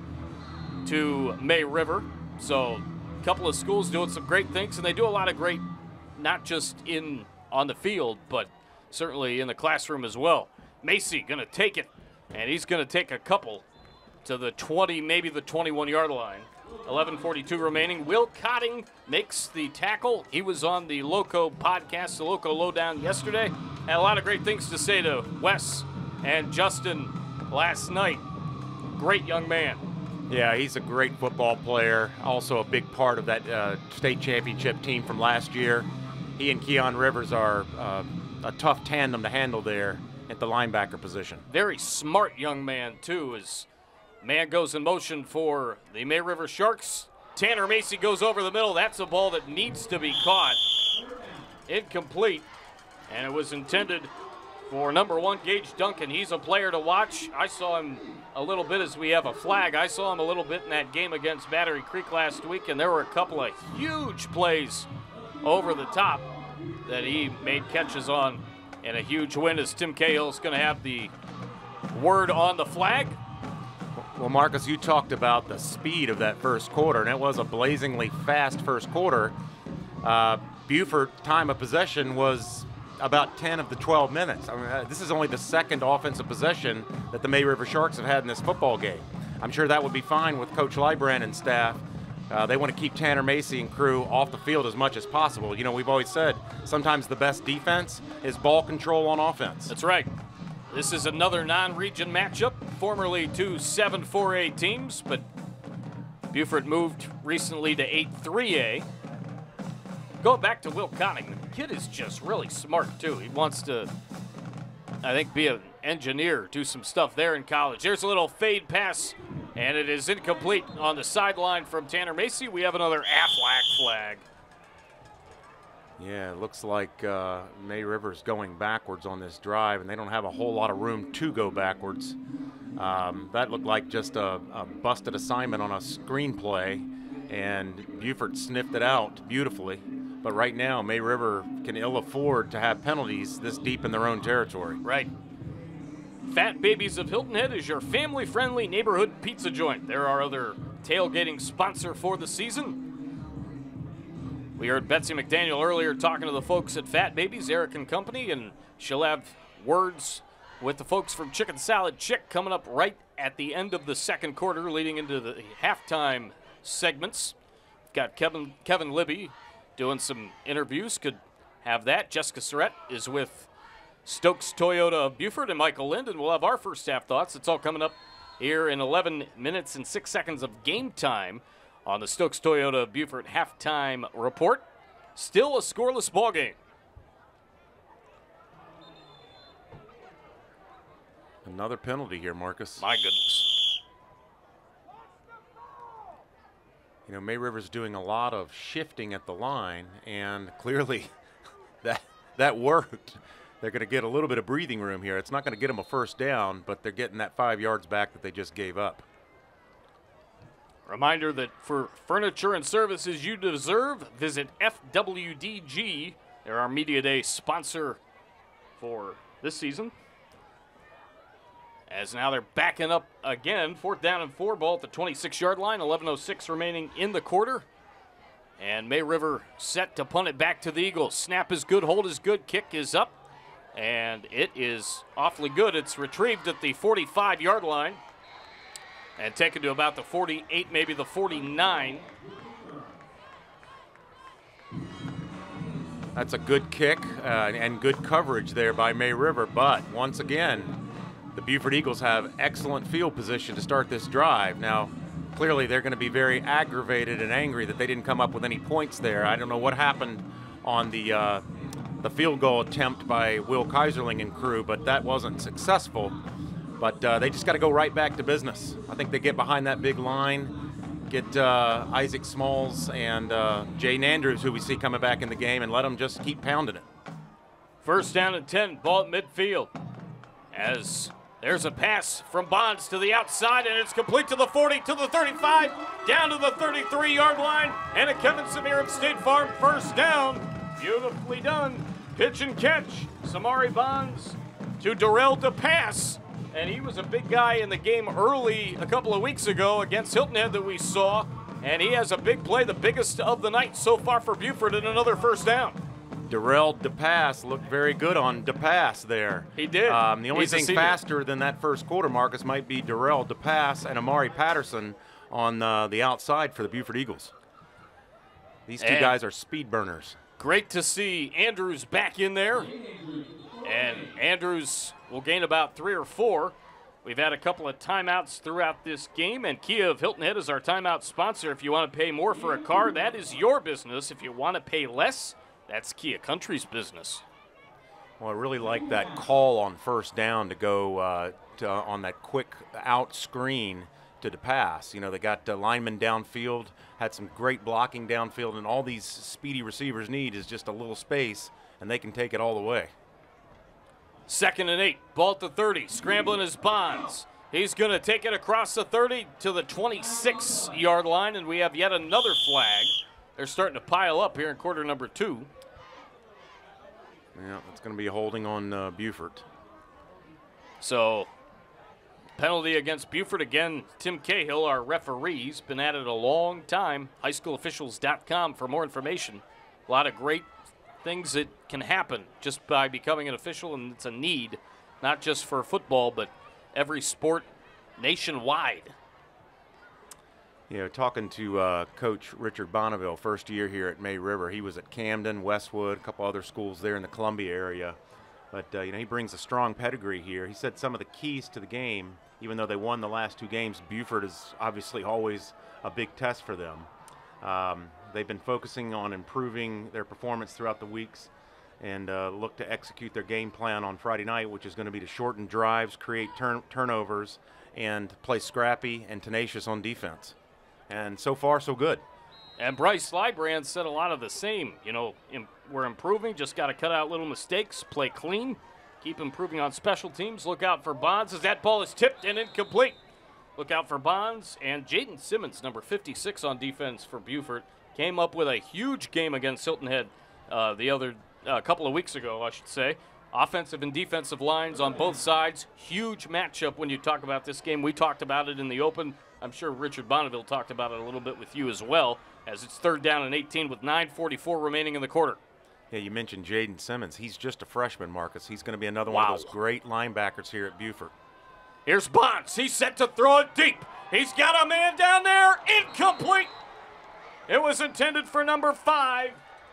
to May River. So a couple of schools doing some great things, and they do a lot of great, not just in on the field, but certainly in the classroom as well. Macy gonna take it, and he's gonna take a couple to the twenty, maybe the twenty-one yard line. eleven forty-two remaining. Will Cotting makes the tackle. He was on the Loco podcast, the Loco Lowdown yesterday. Had a lot of great things to say to Wes and Justin last night. Great young man. Yeah, he's a great football player. Also a big part of that uh, state championship team from last year. He and Keon Rivers are uh, a tough tandem to handle there at the linebacker position. Very smart young man, too, as man goes in motion for the May River Sharks. Tanner Macy goes over the middle. That's a ball that needs to be caught. Incomplete. And it was intended for number one, Gage Duncan. He's a player to watch. I saw him a little bit as we have a flag. I saw him a little bit in that game against Battery Creek last week, and there were a couple of huge plays over the top that he made catches on. And a huge win as Tim Cahill's going to have the word on the flag. Well, Marcus, you talked about the speed of that first quarter, and it was a blazingly fast first quarter. Uh, Beaufort time of possession was about ten of the twelve minutes. I mean, uh, this is only the second offensive possession that the May River Sharks have had in this football game. I'm sure that would be fine with Coach Lybrand and staff. Uh, they want to keep Tanner Macy and crew off the field as much as possible. You know, we've always said sometimes the best defense is ball control on offense. That's right. This is another non-region matchup, formerly two seven four A teams, but Beaufort moved recently to eight three A. Going back to Will Conning, the kid is just really smart too. He wants to, I think, be an engineer, do some stuff there in college. There's a little fade pass, and it is incomplete on the sideline from Tanner Macy. We have another Aflac flag. Yeah, it looks like uh, May River's going backwards on this drive, and they don't have a whole lot of room to go backwards. Um, that looked like just a, a busted assignment on a screenplay, and Beaufort sniffed it out beautifully. But right now, May River can ill afford to have penalties this deep in their own territory. Right. Fat Babies of Hilton Head is your family-friendly neighborhood pizza joint. They're our other tailgating sponsor for the season. We heard Betsy McDaniel earlier talking to the folks at Fat Babies, Eric and company, and she'll have words with the folks from Chicken Salad Chick coming up right at the end of the second quarter, leading into the halftime segments. Got Kevin Kevin Libby doing some interviews. Could have that. Jessica Surratt is with Stokes Toyota of Beaufort and Michael Lind, and we'll have our first half thoughts. It's all coming up here in eleven minutes and six seconds of game time on the Stokes Toyota Beaufort halftime report. Still a scoreless ball game. Another penalty here, Marcus. My goodness. You know, May River's doing a lot of shifting at the line, and clearly that that worked. They're going to get a little bit of breathing room here. It's not going to get them a first down, but they're getting that five yards back that they just gave up. Reminder that for furniture and services you deserve, visit F W D G. They're our Media Day sponsor for this season. As now they're backing up again, fourth down and four, ball at the twenty-six yard line, eleven oh six remaining in the quarter. And May River set to punt it back to the Eagles. Snap is good, hold is good, kick is up, and it is awfully good. It's retrieved at the forty-five yard line and taken to about the forty-eight, maybe the forty-nine. That's a good kick uh, and good coverage there by May River, but once again, the Beaufort Eagles have excellent field position to start this drive. Now, clearly they're going to be very aggravated and angry that they didn't come up with any points there. I don't know what happened on the uh, the field goal attempt by Will Kaiserling and crew, but that wasn't successful. But uh, they just got to go right back to business. I think they get behind that big line, get uh, Isaac Smalls and uh, Jaden Andrews, who we see coming back in the game, and let them just keep pounding it. First down and ten, ball at midfield. As there's a pass from Bonds to the outside, and it's complete to the forty, to the thirty-five, down to the thirty-three yard line, and a Kevin Samir of State Farm first down. Beautifully done. Pitch and catch. Samari Bonds to Darrell to pass, and he was a big guy in the game early a couple of weeks ago against Hilton Head that we saw, and he has a big play, the biggest of the night so far for Beaufort, and another first down. Darrell DePass looked very good on DePass there. He did. Um, the only He's a thing senior. faster than that first quarter, Marcus, might be Darrell DePass and Amari Patterson on uh, the outside for the Beaufort Eagles. These two And guys are speed burners. Great to see Andrews back in there. And Andrews will gain about three or four. We've had a couple of timeouts throughout this game, and Kia of Hilton Head is our timeout sponsor. If you want to pay more for a car, that is your business. If you want to pay less, that's Kia Country's business. Well, I really like that call on first down to go uh, to, uh, on that quick out screen to DePass. You know, they got uh, linemen downfield, had some great blocking downfield, and all these speedy receivers need is just a little space, and they can take it all the way. Second and eight, ball at the thirty, scrambling is Bonds. He's going to take it across the thirty to the twenty-six yard line, and we have yet another flag. They're starting to pile up here in quarter number two. Yeah, it's going to be holding on uh, Beaufort. So, penalty against Beaufort again. Tim Cahill, our referee, he's been at it a long time. high school officials dot com for more information. A lot of great things that can happen just by becoming an official, and it's a need, not just for football, but every sport nationwide. You know, talking to uh, Coach Richard Bonneville, first year here at May River. He was at Camden, Westwood, a couple other schools there in the Columbia area. But, uh, you know, he brings a strong pedigree here. He said some of the keys to the game, even though they won the last two games, Beaufort is obviously always a big test for them. Um, they've been focusing on improving their performance throughout the weeks and uh, look to execute their game plan on Friday night, which is going to be to shorten drives, create turn turnovers, and play scrappy and tenacious on defense. And so far, so good. And Bryce Lybrand said a lot of the same. You know, im- we're improving, just got to cut out little mistakes, play clean, keep improving on special teams. Look out for Bonds as that ball is tipped and incomplete. Look out for Bonds. And Jaden Simmons, number fifty-six on defense for Beaufort, came up with a huge game against Hilton Head uh, the other uh, couple of weeks ago, I should say. Offensive and defensive lines on both sides. Huge matchup when you talk about this game. We talked about it in the open. I'm sure Richard Bonneville talked about it a little bit with you as well, as it's third down and eighteen with nine forty-four remaining in the quarter. Yeah, you mentioned Jaden Simmons. He's just a freshman, Marcus. He's going to be another Wow. one of those great linebackers here at Beaufort. Here's Bonds. He's set to throw it deep. He's got a man down there. Incomplete. It was intended for number five.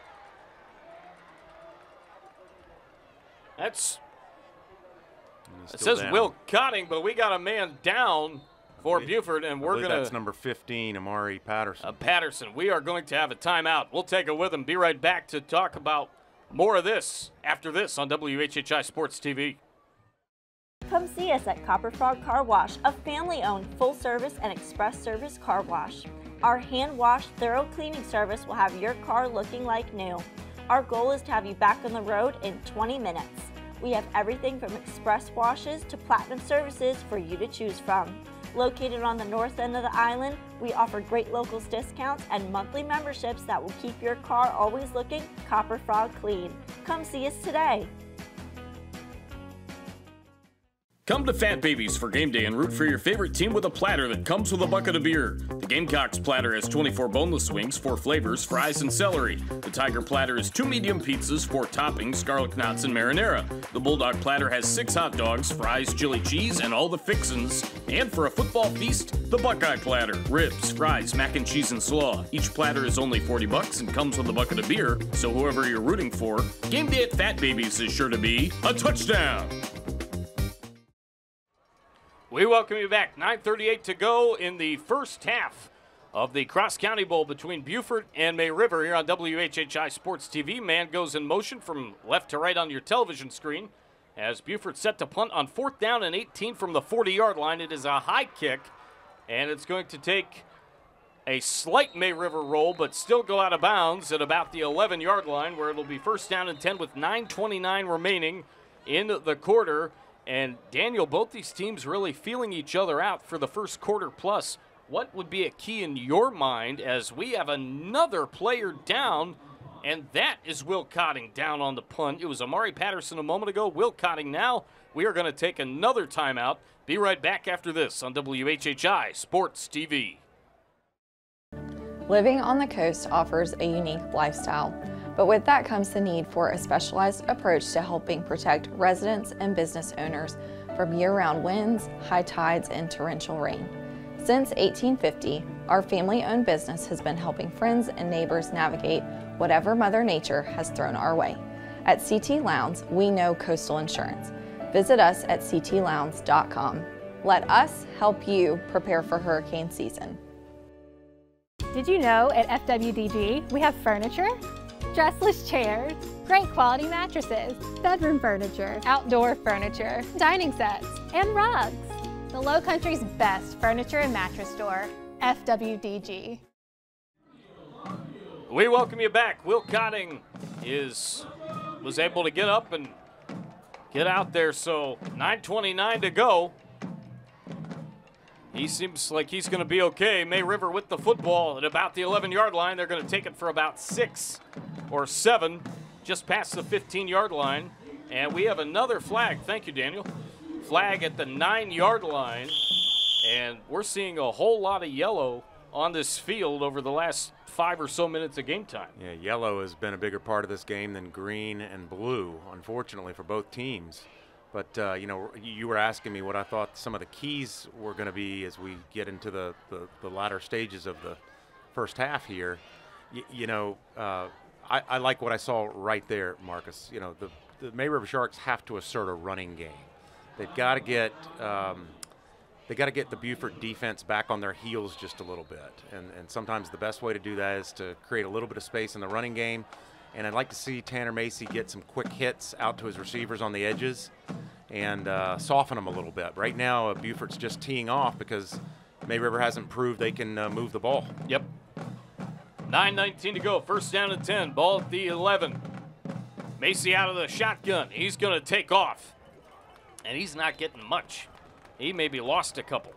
That's, it says down. Will Cotting, but we got a man down for I Beaufort, and we're believe going to. That's number fifteen, Amari Patterson. Uh, Patterson. We are going to have a timeout. We'll take it with him. Be right back to talk about more of this after this on W H H I Sports T V. Come see us at Copper Frog Car Wash, a family-owned full-service and express service car wash. Our hand-washed, thorough cleaning service will have your car looking like new. Our goal is to have you back on the road in twenty minutes. We have everything from express washes to platinum services for you to choose from. Located on the north end of the island, we offer great locals discounts and monthly memberships that will keep your car always looking copper frog clean. Come see us today. Come to Fat Babies for game day and root for your favorite team with a platter that comes with a bucket of beer. The Gamecocks platter has twenty-four boneless wings, four flavors, fries, and celery. The Tiger platter is two medium pizzas, four toppings, garlic knots, and marinara. The Bulldog platter has six hot dogs, fries, chili cheese, and all the fixins. And for a football feast, the Buckeye platter, ribs, fries, mac and cheese, and slaw. Each platter is only forty bucks and comes with a bucket of beer, so whoever you're rooting for, game day at Fat Babies is sure to be a touchdown. We welcome you back. nine thirty-eight to go in the first half of the Cross County Bowl between Beaufort and May River here on W H H I Sports T V. Man goes in motion from left to right on your television screen as Beaufort set to punt on fourth down and eighteen from the forty-yard line. It is a high kick, and it's going to take a slight May River roll, but still go out of bounds at about the eleven-yard line, where it'll be first down and ten with nine twenty-nine remaining in the quarter. And Daniel, both these teams really feeling each other out for the first quarter plus. What would be a key in your mind as we have another player down, and that is Will Cotting down on the punt. It was Amari Patterson a moment ago. Will Cotting now. We are going to take another timeout. Be right back after this on W H H I Sports T V. Living on the coast offers a unique lifestyle. But with that comes the need for a specialized approach to helping protect residents and business owners from year-round winds, high tides, and torrential rain. Since eighteen fifty, our family-owned business has been helping friends and neighbors navigate whatever Mother Nature has thrown our way. At C T Lowndes, we know coastal insurance. Visit us at c t lowndes dot com. Let us help you prepare for hurricane season. Did you know at F W D G we have furniture? Dressless chairs, great quality mattresses, bedroom furniture, outdoor furniture, dining sets, and rugs. The Low Country's best furniture and mattress store, F W D G. We welcome you back. Will Cotting is was able to get up and get out there, so nine twenty-nine to go. He seems like he's going to be okay. May River with the football at about the eleven-yard line. They're going to take it for about six or seven, just past the fifteen-yard line. And we have another flag. Thank you, Daniel. Flag at the nine-yard line. And we're seeing a whole lot of yellow on this field over the last five or so minutes of game time. Yeah, yellow has been a bigger part of this game than green and blue, unfortunately, for both teams. But, uh, you know, you were asking me what I thought some of the keys were going to be as we get into the, the, the latter stages of the first half here. Y you know, uh, I, I like what I saw right there, Marcus. You know, the, the May River Sharks have to assert a running game. They've got to get um, they got to get the Beaufort defense back on their heels just a little bit. And, and sometimes the best way to do that is to create a little bit of space in the running game. And I'd like to see Tanner Macy get some quick hits out to his receivers on the edges and uh, soften them a little bit. Right now, uh, Beaufort's just teeing off because May River hasn't proved they can uh, move the ball. Yep. nine nineteen to go. First down and ten. Ball at the eleven. Macy out of the shotgun. He's going to take off. And he's not getting much. He maybe lost a couple.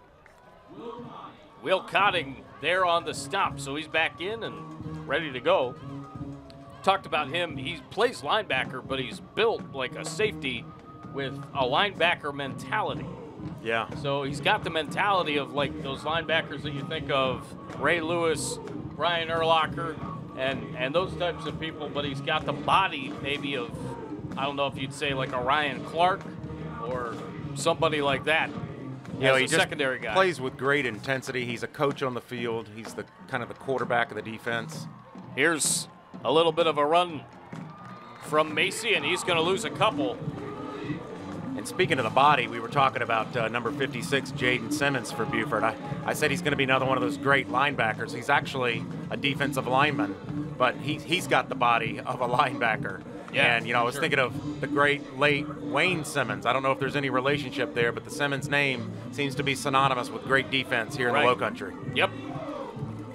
Will Cotting there on the stop, so he's back in and ready to go. Talked about him. He plays linebacker, but he's built like a safety with a linebacker mentality. Yeah. So he's got the mentality of like those linebackers that you think of, Ray Lewis, Brian Urlacher, and, and those types of people, but he's got the body maybe of, I don't know if you'd say like a Ryan Clark or somebody like that. You know, he a just secondary guy. Plays with great intensity. He's a coach on the field. He's the kind of the quarterback of the defense. Here's a little bit of a run from Macy, and he's going to lose a couple. And speaking of the body, we were talking about uh, number fifty-six, Jaden Simmons for Beaufort. I, I said he's going to be another one of those great linebackers. He's actually a defensive lineman, but he, he's got the body of a linebacker. Yeah, and, you know, I was sure. thinking of the great late Wayne Simmons. I don't know if there's any relationship there, but the Simmons name seems to be synonymous with great defense here in right. the Low Country. Yep.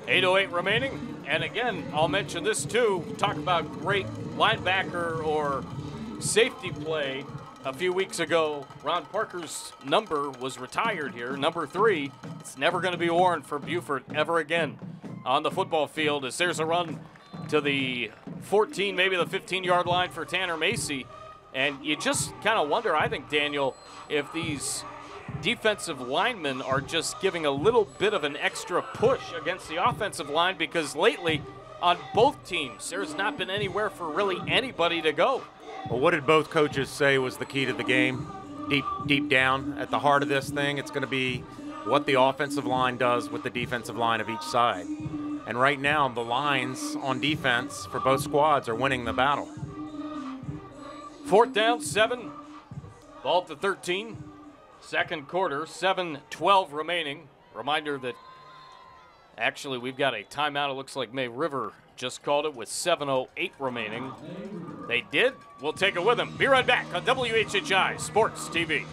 eight oh eight remaining. And again, I'll mention this too. Talk about great linebacker or safety play. A few weeks ago, Ron Parker's number was retired here, number three. It's never going to be worn for Beaufort ever again on the football field as there's a run to the fourteen, maybe the fifteen-yard line for Tanner Macy. And you just kind of wonder, I think, Daniel, if these defensive linemen are just giving a little bit of an extra push against the offensive line, because lately on both teams, there's not been anywhere for really anybody to go. Well, what did both coaches say was the key to the game? Deep, deep down at the heart of this thing, it's going to be what the offensive line does with the defensive line of each side. And right now, the lines on defense for both squads are winning the battle. Fourth down, seven. Ball to thirteen. Second quarter, seven twelve remaining. Reminder that actually we've got a timeout. It looks like May River just called it with seven oh eight remaining. They did. We'll take it with them. Be right back on W H H I Sports T V.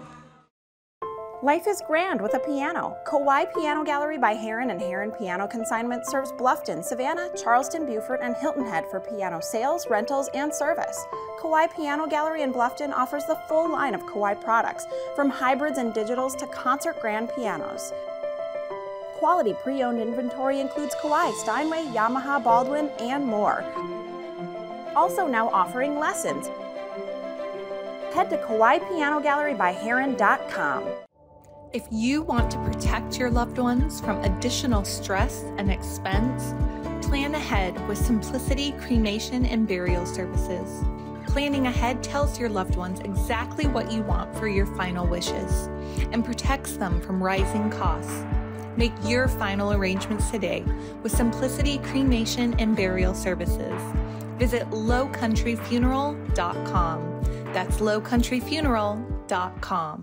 Life is grand with a piano. Kauai Piano Gallery by Heron and Heron Piano Consignment serves Bluffton, Savannah, Charleston, Beaufort, and Hilton Head for piano sales, rentals, and service. Kauai Piano Gallery in Bluffton offers the full line of Kauai products, from hybrids and digitals to concert grand pianos. Quality pre-owned inventory includes Kauai, Steinway, Yamaha, Baldwin, and more. Also now offering lessons. Head to Kauai Piano Gallery by Heron dot com. If you want to protect your loved ones from additional stress and expense, plan ahead with Simplicity Cremation and Burial Services. Planning ahead tells your loved ones exactly what you want for your final wishes and protects them from rising costs. Make your final arrangements today with Simplicity Cremation and Burial Services. Visit low country funeral dot com. That's low country funeral dot com.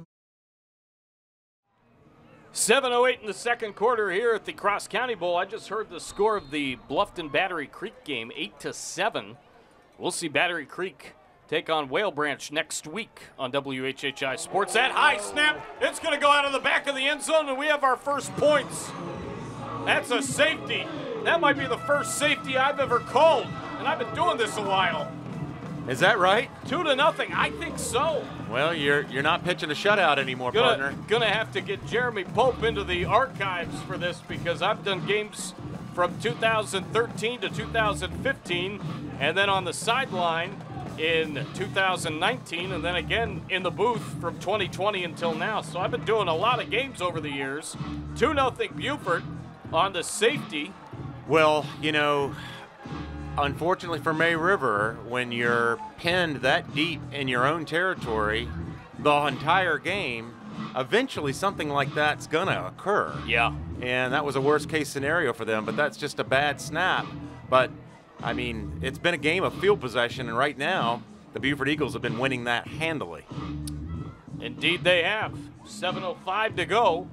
seven oh eight in the second quarter here at the Cross County Bowl. I just heard the score of the Bluffton Battery Creek game, eight to seven. We'll see Battery Creek take on Whale Branch next week on W H H I Sports. That high snap, it's going to go out of the back of the end zone, and we have our first points. That's a safety. That might be the first safety I've ever called, and I've been doing this a while. Is that right? Two to nothing. I think so. Well, you're you're not pitching a shutout anymore, gonna, partner. Gonna have to get Jeremy Pope into the archives for this, because I've done games from two thousand thirteen to two thousand fifteen, and then on the sideline in two thousand nineteen, and then again in the booth from twenty twenty until now. So I've been doing a lot of games over the years. two nothing Beaufort on the safety. Well, you know, unfortunately for May River, when you're pinned that deep in your own territory the entire game, eventually something like that's going to occur. Yeah. And that was a worst case scenario for them, but that's just a bad snap. But, I mean, it's been a game of field possession, and right now the Beaufort Eagles have been winning that handily. Indeed they have. seven oh five to go.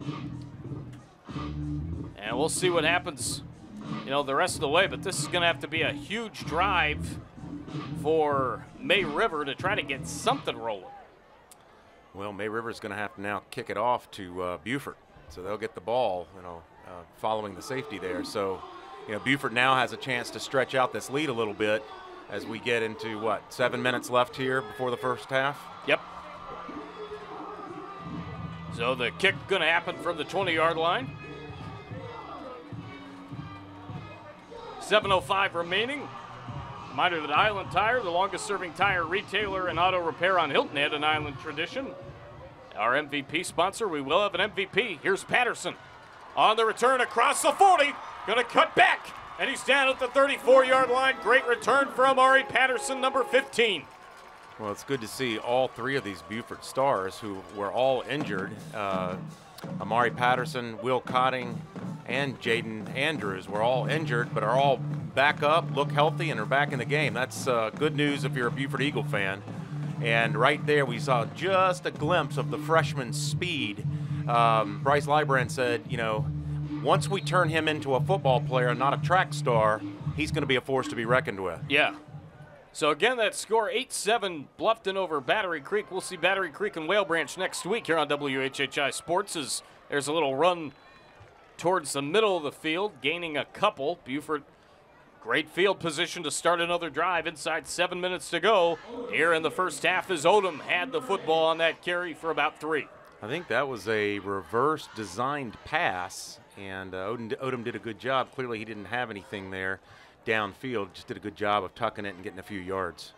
And we'll see what happens, you know, the rest of the way, but this is going to have to be a huge drive for May River to try to get something rolling. Well, May River is going to have to now kick it off to uh, Beaufort, so they'll get the ball, you know, uh, following the safety there. So, you know, Beaufort now has a chance to stretch out this lead a little bit as we get into, what, seven minutes left here before the first half? Yep. So the kick going to happen from the twenty-yard line. seven oh five remaining. Reminder that Island Tire, the longest serving tire retailer and auto repair on Hilton Head, an Island tradition. Our M V P sponsor, we will have an M V P. Here's Patterson on the return across the forty. Gonna cut back, and he's down at the thirty-four-yard line. Great return for Amari Patterson, number fifteen. Well, it's good to see all three of these Beaufort stars who were all injured. Uh, Amari Patterson, Will Cotting, and Jaden Andrews were all injured, but are all back up, look healthy, and are back in the game. That's uh, good news if you're a Beaufort Eagle fan. And right there, we saw just a glimpse of the freshman's speed. Um, Bryce Librand said, you know, once we turn him into a football player and not a track star, he's going to be a force to be reckoned with. Yeah. So again, that score eight seven Bluffton over Battery Creek. We'll see Battery Creek and Whale Branch next week here on W H H I Sports as there's a little run towards the middle of the field, gaining a couple. Beaufort, great field position to start another drive inside seven minutes to go. Here in the first half as Odom had the football on that carry for about three. I think that was a reverse designed pass, and uh, Odom, Odom did a good job. Clearly he didn't have anything there downfield, just did a good job of tucking it and getting a few yards.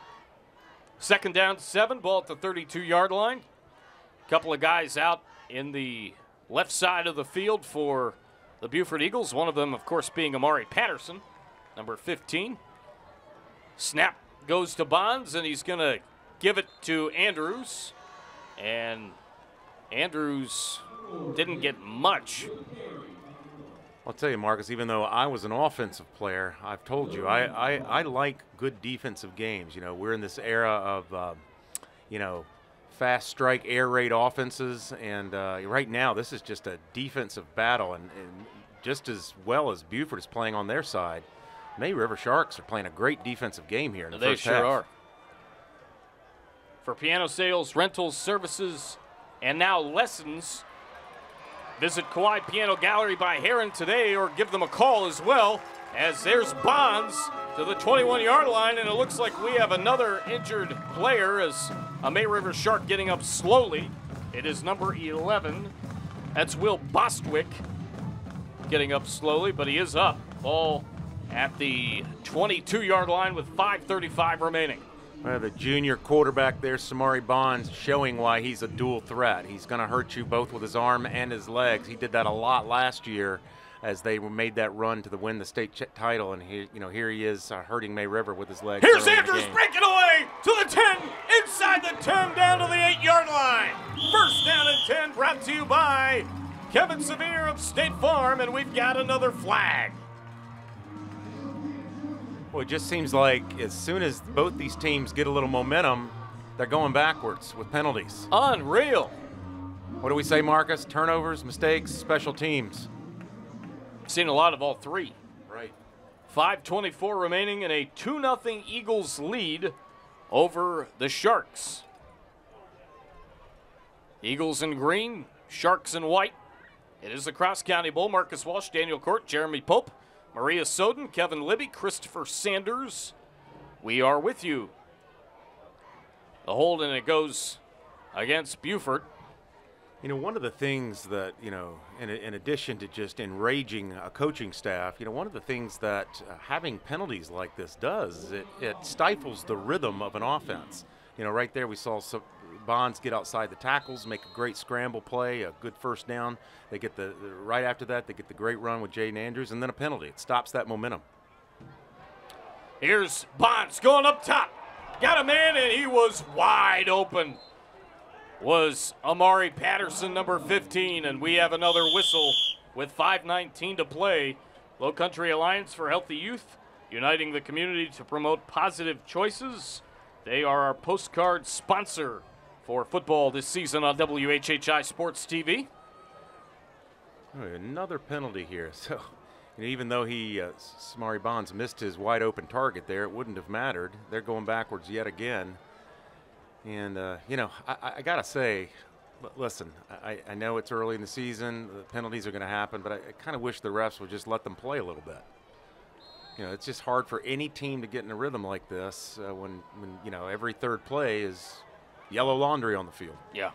Second down, seven, ball at the thirty-two yard line. Couple of guys out in the left side of the field for the Beaufort Eagles. One of them, of course, being Amari Patterson, number fifteen. Snap goes to Bonds, and he's going to give it to Andrews. And Andrews didn't get much. I'll tell you, Marcus, even though I was an offensive player, I've told you, I, I, I like good defensive games. You know, we're in this era of, uh, you know, fast strike, air raid offenses, and uh, right now this is just a defensive battle, and, and just as well as Beaufort is playing on their side, May River Sharks are playing a great defensive game here in the they first sure half. are. For piano sales, rentals, services, and now lessons, visit Kauai Piano Gallery by Heron today, or give them a call as well, as there's Bonds to the twenty-one yard line, and it looks like we have another injured player as a May River Shark getting up slowly. It is number eleven. That's Will Bostwick getting up slowly, but he is up. Ball at the twenty-two yard line with five thirty-five remaining. Well, the junior quarterback there, Samari Bonds, showing why he's a dual threat. He's going to hurt you both with his arm and his legs. He did that a lot last year as they made that run to the win the state title, and he, you know, here he is uh, hurting May River with his legs. Here's Andrews breaking away to the ten, inside the ten, down to the eight yard line. First down and ten, brought to you by Kevin Severe of State Farm, and we've got another flag. Well, it just seems like as soon as both these teams get a little momentum, they're going backwards with penalties. Unreal. What do we say, Marcus? Turnovers, mistakes, special teams. Seen a lot of all three. Right. five twenty-four remaining in a two nothing Eagles lead over the Sharks. Eagles in green, Sharks in white. It is the Cross County Bowl. Marcus Walsh, Daniel Court, Jeremy Pope, Maria Soden, Kevin Libby, Christopher Sanders. We are with you. The hold, and it goes against Beaufort. You know, one of the things that, you know, in, in addition to just enraging a coaching staff, you know, one of the things that uh, having penalties like this does is it, it stifles the rhythm of an offense. You know, right there we saw some Bonds get outside the tackles, make a great scramble play, a good first down. They get the, the right after that, they get the great run with Jaden Andrews, and then a penalty. It stops that momentum. Here's Bonds going up top. Got a man, and he was wide open. Was Amari Patterson, number fifteen, and we have another whistle with five nineteen to play. Low Country Alliance for Healthy Youth, uniting the community to promote positive choices. They are our postcard sponsor for football this season on W H H I Sports T V. Oh, another penalty here. So, you know, even though he, uh, Samari Bonds, missed his wide open target there, it wouldn't have mattered. They're going backwards yet again. And, uh, you know, I, I got to say, listen, I, I know it's early in the season. The penalties are going to happen, but I, I kind of wish the refs would just let them play a little bit. You know, it's just hard for any team to get in a rhythm like this uh, when, when, you know, every third play is yellow laundry on the field. Yeah.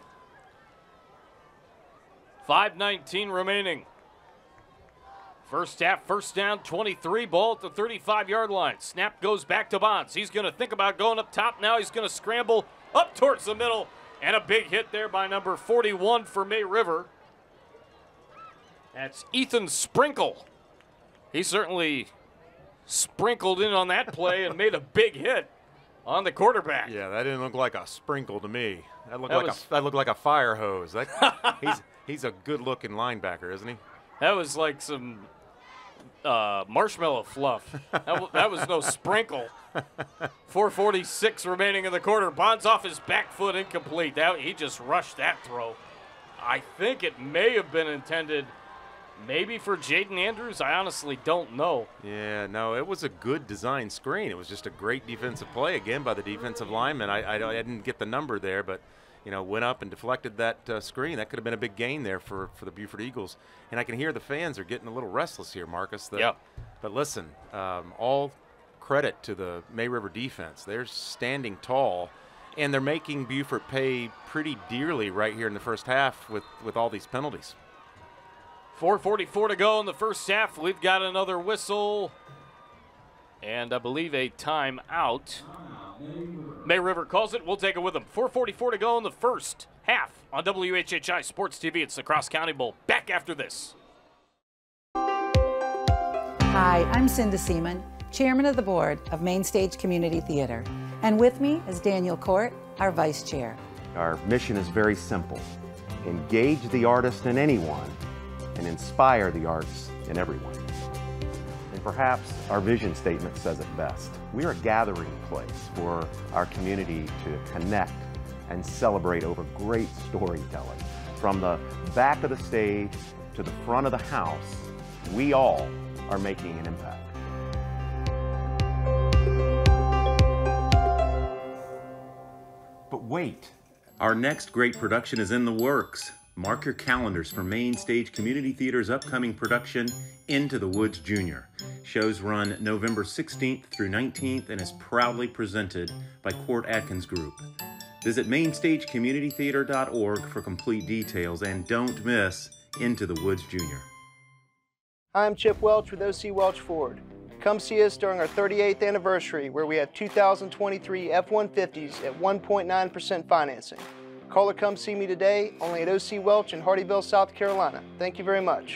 five nineteen remaining. First half, first down, twenty-three, ball at the thirty-five yard line. Snap goes back to Bonds. He's going to think about going up top now. He's going to scramble up towards the middle, and a big hit there by number forty-one for May River. That's Ethan Sprinkle. He certainly sprinkled in on that play and made a big hit on the quarterback. Yeah, that didn't look like a sprinkle to me. That looked That like was- a that looked like a fire hose. That, he's he's a good-looking linebacker, isn't he? That was like some uh, marshmallow fluff. That, w- that was no sprinkle. four forty-six remaining in the quarter. Bonds off his back foot, incomplete. That, he just rushed that throw. I think it may have been intended maybe for Jaden Andrews. I honestly don't know. Yeah, no, it was a good design screen. It was just a great defensive play again by the defensive lineman. I, I, I didn't get the number there, but you know, went up and deflected that uh, screen. That could have been a big gain there for, for the Beaufort Eagles. And I can hear the fans are getting a little restless here, Marcus. The, yep. But listen, um, all credit to the May River defense. They're standing tall, and they're making Beaufort pay pretty dearly right here in the first half with, with all these penalties. four forty-four to go in the first half. We've got another whistle and I believe a timeout. May River calls it. We'll take it with them. four forty-four to go in the first half on W H H I Sports T V. It's the Cross County Bowl. Back after this. Hi, I'm Cinda Seaman, Chairman of the Board of Main Stage Community Theater. And with me is Daniel Court, our Vice Chair. Our mission is very simple. Engage the artist in anyone and inspire the arts in everyone. And perhaps our vision statement says it best. We're a gathering place for our community to connect and celebrate over great storytelling. From the back of the stage to the front of the house, we all are making an impact. But wait, our next great production is in the works. Mark your calendars for Main Stage Community Theater's upcoming production, Into the Woods Junior Shows run November sixteenth through nineteenth and is proudly presented by Court Atkins Group. Visit main stage community theater dot org for complete details, and don't miss Into the Woods Junior Hi, I'm Chip Welch with O C Welch Ford. Come see us during our thirty-eighth anniversary, where we have two thousand twenty-three F one fifties at one point nine percent financing. Call or come see me today, only at O C Welch in Hardyville, South Carolina. Thank you very much.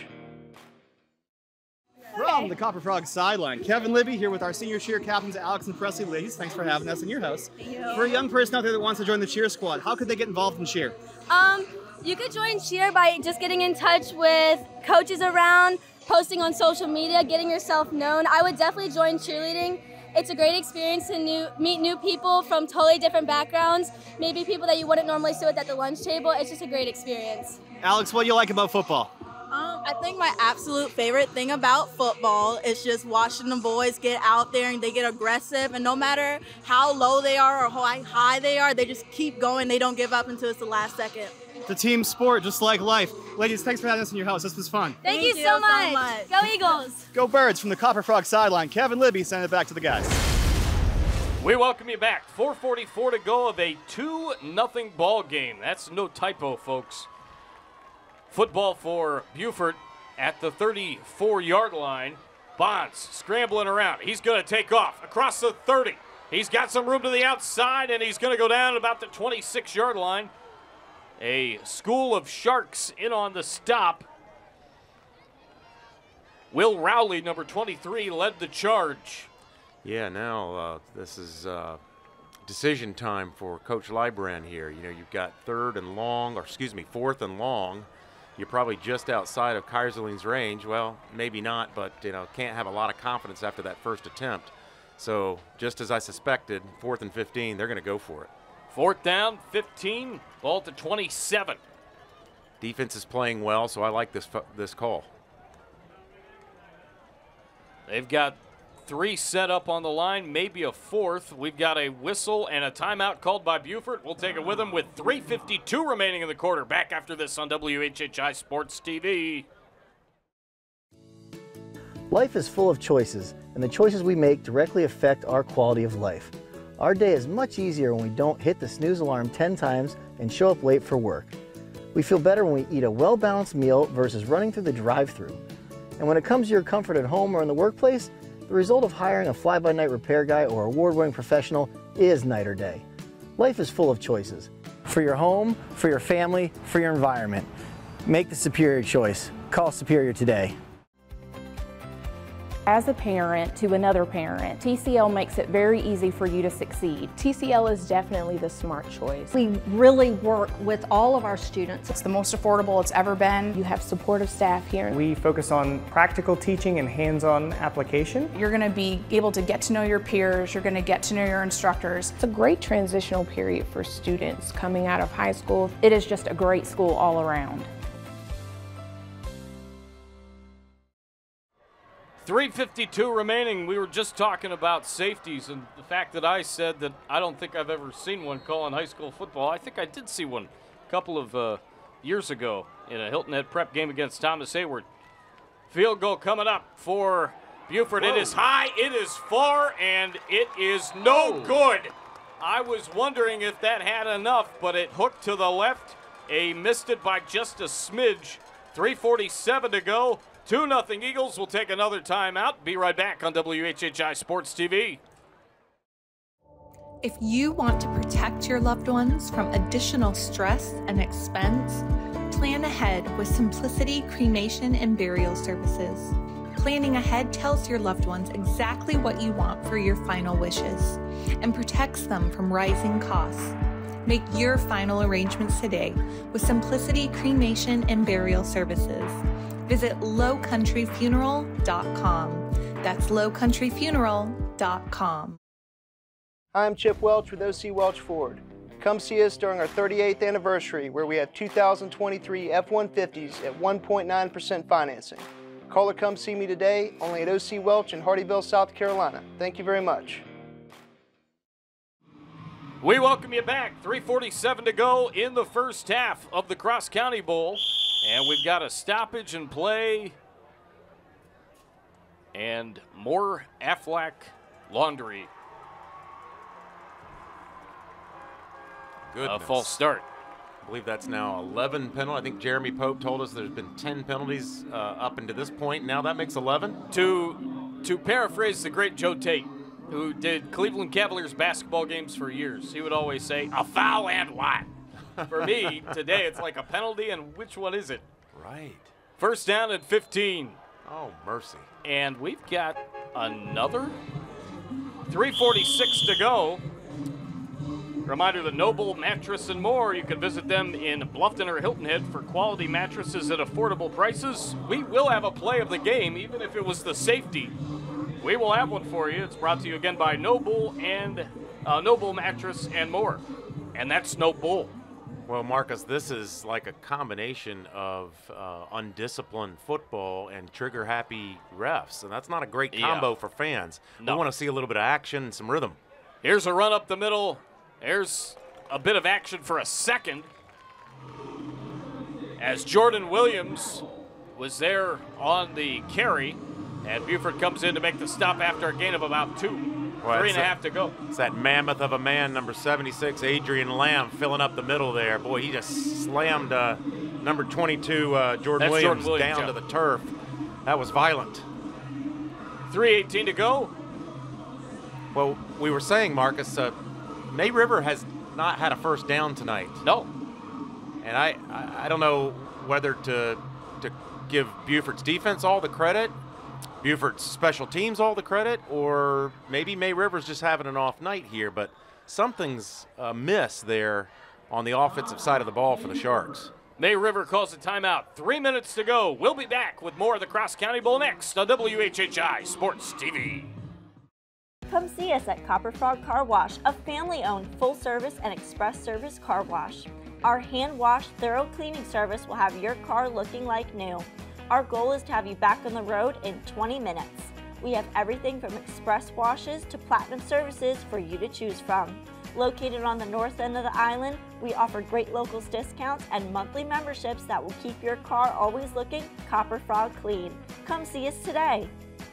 From the Copper Frog sideline, Kevin Libby here with our senior cheer captains, Alex and Presley. Ladies, thanks for having us in your house. For a young person out there that wants to join the cheer squad, how could they get involved in cheer? Um, you could join cheer by just getting in touch with coaches around, posting on social media, getting yourself known. I would definitely join cheerleading. It's a great experience to new, meet new people from totally different backgrounds, maybe people that you wouldn't normally sit with at the lunch table. It's just a great experience. Alex, what do you like about football? Um, I think my absolute favorite thing about football is just watching the boys get out there and they get aggressive, and no matter how low they are or how high they are, they just keep going. They don't give up until it's the last second. It's a team sport, just like life. Ladies, thanks for having us in your house. This was fun. Thank, Thank you, you so, much. so much. Go Eagles. Go Birds. From the Copper Frog sideline, Kevin Libby sent it back to the guys. We welcome you back. four forty-four to go of a two nothing ball game. That's no typo, folks. Football for Beaufort at the thirty-four yard line. Bonds scrambling around. He's going to take off across the thirty. He's got some room to the outside, and he's going to go down at about the twenty-six yard line. A school of Sharks in on the stop. Will Rowley, number twenty-three, led the charge. Yeah, now uh, this is uh, decision time for Coach Libran here. You know, you've got third and long, or excuse me, fourth and long. You're probably just outside of Kaiserling's range. Well, maybe not, but, you know, can't have a lot of confidence after that first attempt. So just as I suspected, fourth and fifteen, they're going to go for it. Fourth down, fifteen, ball to twenty-seven. Defense is playing well, so I like this this call. They've got three set up on the line, maybe a fourth. We've got a whistle and a timeout called by Beaufort. We'll take it with them with three fifty-two remaining in the quarter. Back after this on W H H I Sports T V. Life is full of choices, and the choices we make directly affect our quality of life. Our day is much easier when we don't hit the snooze alarm ten times and show up late for work. We feel better when we eat a well-balanced meal versus running through the drive-thru. And when it comes to your comfort at home or in the workplace, the result of hiring a fly-by-night repair guy or award-winning professional is night or day. Life is full of choices. For your home, for your family, for your environment. Make the superior choice. Call Superior today. As a parent to another parent, T C L makes it very easy for you to succeed. T C L is definitely the smart choice. We really work with all of our students. It's the most affordable it's ever been. You have supportive staff here. We focus on practical teaching and hands-on application. You're going to be able to get to know your peers. You're going to get to know your instructors. It's a great transitional period for students coming out of high school. It is just a great school all around. three fifty-two remaining. We were just talking about safeties and the fact that I said that I don't think I've ever seen one call in high school football. I think I did see one a couple of uh, years ago in a Hilton Head prep game against Thomas Hayward. Field goal coming up for Beaufort. Whoa. It is high, it is far, and it is no Whoa. good. I was wondering if that had enough, but it hooked to the left. A missed it by just a smidge. three forty-seven to go. two nothing Eagles. Will take another timeout. Be right back on W H H I Sports T V. If you want to protect your loved ones from additional stress and expense, plan ahead with Simplicity Cremation and Burial Services. Planning ahead tells your loved ones exactly what you want for your final wishes and protects them from rising costs. Make your final arrangements today with Simplicity Cremation and Burial Services. Visit low country funeral dot com. That's low country funeral dot com. I'm Chip Welch with O C Welch Ford. Come see us during our thirty-eighth anniversary where we have two thousand twenty-three F one fifties at one point nine percent financing. Call or come see me today, only at O C Welch in Hardyville, South Carolina. Thank you very much. We welcome you back. three forty-seven to go in the first half of the Cross County Bowl. And we've got a stoppage in play. And more Aflac Laundry. Goodness. A false start. I believe that's now eleven penalties. I think Jeremy Pope told us there's been ten penalties uh, up into this point. Now that makes eleven. To, to paraphrase the great Joe Tate, who did Cleveland Cavaliers basketball games for years, he would always say, a foul and what? For me, today, it's like a penalty, and which one is it? Right. First down at fifteen. Oh, mercy. And we've got another three forty-six to go. Reminder, the Noble Mattress and More. You can visit them in Bluffton or Hilton Head for quality mattresses at affordable prices. We will have a play of the game, even if it was the safety. We will have one for you. It's brought to you again by Noble and uh, Noble Mattress and More. And that's no bull. Well, Marcus, this is like a combination of uh, undisciplined football and trigger-happy refs, and that's not a great combo yeah. for fans. No. We want to see a little bit of action and some rhythm. Here's a run up the middle. There's a bit of action for a second as Jordan Williams was there on the carry, and Beaufort comes in to make the stop after a gain of about two. Well, Three and a a, half to go. It's that mammoth of a man, number seventy-six, Adrian Lamb, filling up the middle there. Boy, he just slammed uh, number twenty-two, uh, Jordan, Williams, Jordan Williams down yeah. to the turf. That was violent. three eighteen to go. Well, we were saying, Marcus, uh, May River has not had a first down tonight. No. And I, I, I don't know whether to, to give Beaufort's defense all the credit, Beaufort's special teams all the credit, or maybe May River's just having an off night here, but something's amiss there on the offensive side of the ball for the Sharks. May River calls a timeout. Three minutes to go. We'll be back with more of the Cross County Bowl next on W H H I Sports T V. Come see us at Copper Frog Car Wash, a family-owned full-service and express service car wash. Our hand-wash, thorough cleaning service will have your car looking like new. Our goal is to have you back on the road in twenty minutes. We have everything from express washes to platinum services for you to choose from. Located on the north end of the island, we offer great locals discounts and monthly memberships that will keep your car always looking Copper Frog clean. Come see us today.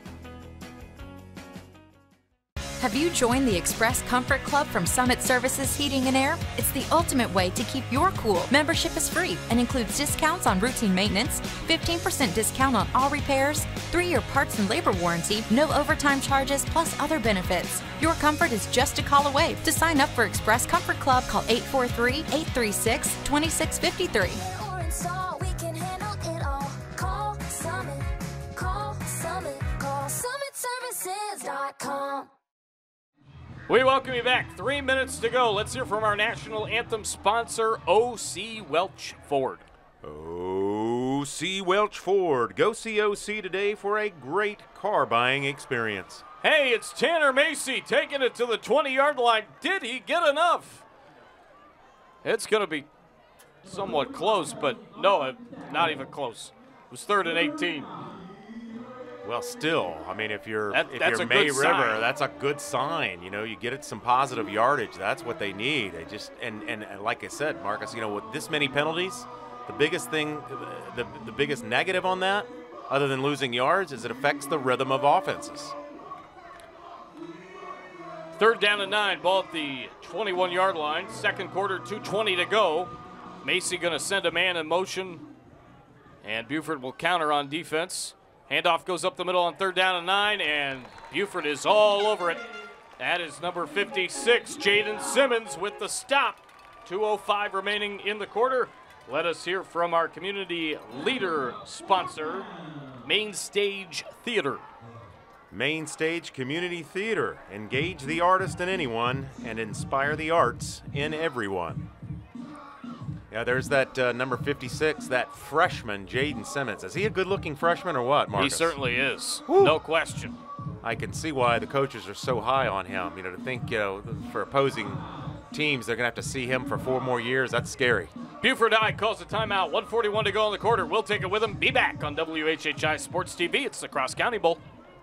Have you joined the Express Comfort Club from Summit Services Heating and Air? It's the ultimate way to keep your cool. Membership is free and includes discounts on routine maintenance, fifteen percent discount on all repairs, three-year parts and labor warranty, no overtime charges, plus other benefits. Your comfort is just a call away. To sign up for Express Comfort Club, call eight four three, eight three six, two six five three. We welcome you back. Three minutes to go. Let's hear from our national anthem sponsor, O C Welch Ford. O C Welch Ford. Go see O C today for a great car buying experience. Hey, it's Tanner Macy taking it to the twenty-yard line. Did he get enough? It's going to be somewhat close, but no, not even close. It was third and eighteen. Well, still, I mean, if you're That- if that's you're a May good River, sign. that's a good sign. You know, you get it some positive yardage. That's what they need. They just and and like I said, Marcus, you know, with this many penalties, the biggest thing, the the biggest negative on that, other than losing yards, is it affects the rhythm of offenses. Third down and nine, ball at the twenty-one yard line. Second quarter, two twenty to go. Macy going to send a man in motion, and Beaufort will counter on defense. Handoff goes up the middle on third down and nine, and Beaufort is all over it. That is number fifty-six, Jaden Simmons with the stop. two oh five remaining in the quarter. Let us hear from our community leader sponsor, Main Stage Theater. Main Stage Community Theater. Engage the artist in anyone and inspire the arts in everyone. Yeah, there's that uh, number fifty-six, that freshman, Jaden Simmons. Is he a good-looking freshman or what, Marcus? He certainly is. Woo. No question. I can see why the coaches are so high on him. You know, to think, you know, for opposing teams, they're going to have to see him for four more years. That's scary. Beaufort High calls a timeout. one forty-one to go in the quarter. We'll take it with them. Be back on W H H I Sports T V. It's the Cross County Bowl.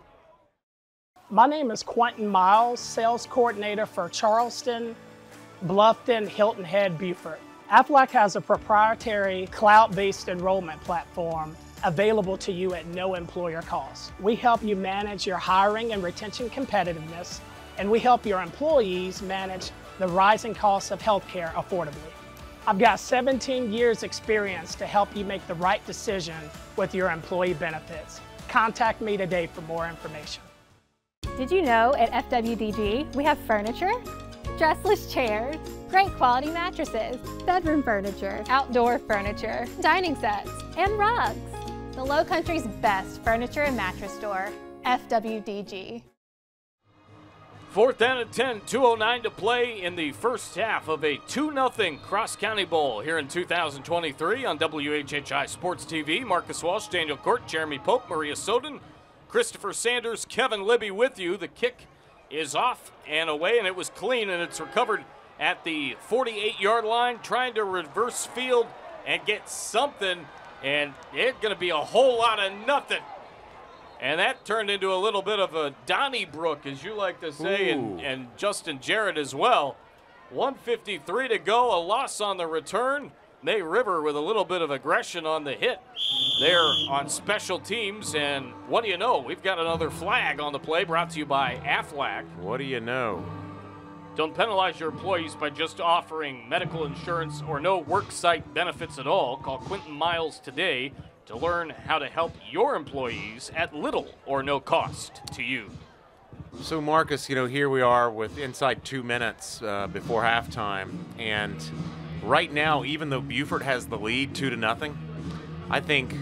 My name is Quentin Miles, sales coordinator for Charleston, Bluffton, Hilton Head, Beaufort. Aflac has a proprietary cloud-based enrollment platform available to you at no employer cost. We help you manage your hiring and retention competitiveness, and we help your employees manage the rising costs of healthcare affordably. I've got seventeen years experience to help you make the right decision with your employee benefits. Contact me today for more information. Did you know at F W D G we have furniture, dressless chairs, great quality mattresses, bedroom furniture, outdoor furniture, dining sets, and rugs. The Low Country's best furniture and mattress store, F W D G. Fourth down and ten, two oh nine to play in the first half of a two nothing Cross County Bowl here in two thousand twenty-three on W H H I Sports T V. Marcus Walsh, Daniel Court, Jeremy Pope, Maria Soden, Christopher Sanders, Kevin Libby with you. The kick is off and away, and it was clean, and it's recovered at the forty-eight yard line, trying to reverse field and get something, and it's going to be a whole lot of nothing. And that turned into a little bit of a Donnybrook, as you like to say, and, and Justin Jarrett as well. one fifty-three to go, a loss on the return. May River with a little bit of aggression on the hit there on special teams. And what do you know? We've got another flag on the play, brought to you by Aflac. What do you know? Don't penalize your employees by just offering medical insurance or no worksite benefits at all. Call Quentin Miles today to learn how to help your employees at little or no cost to you. So, Marcus, you know, here we are with inside two minutes uh, before halftime, and right now, even though Beaufort has the lead two to nothing, I think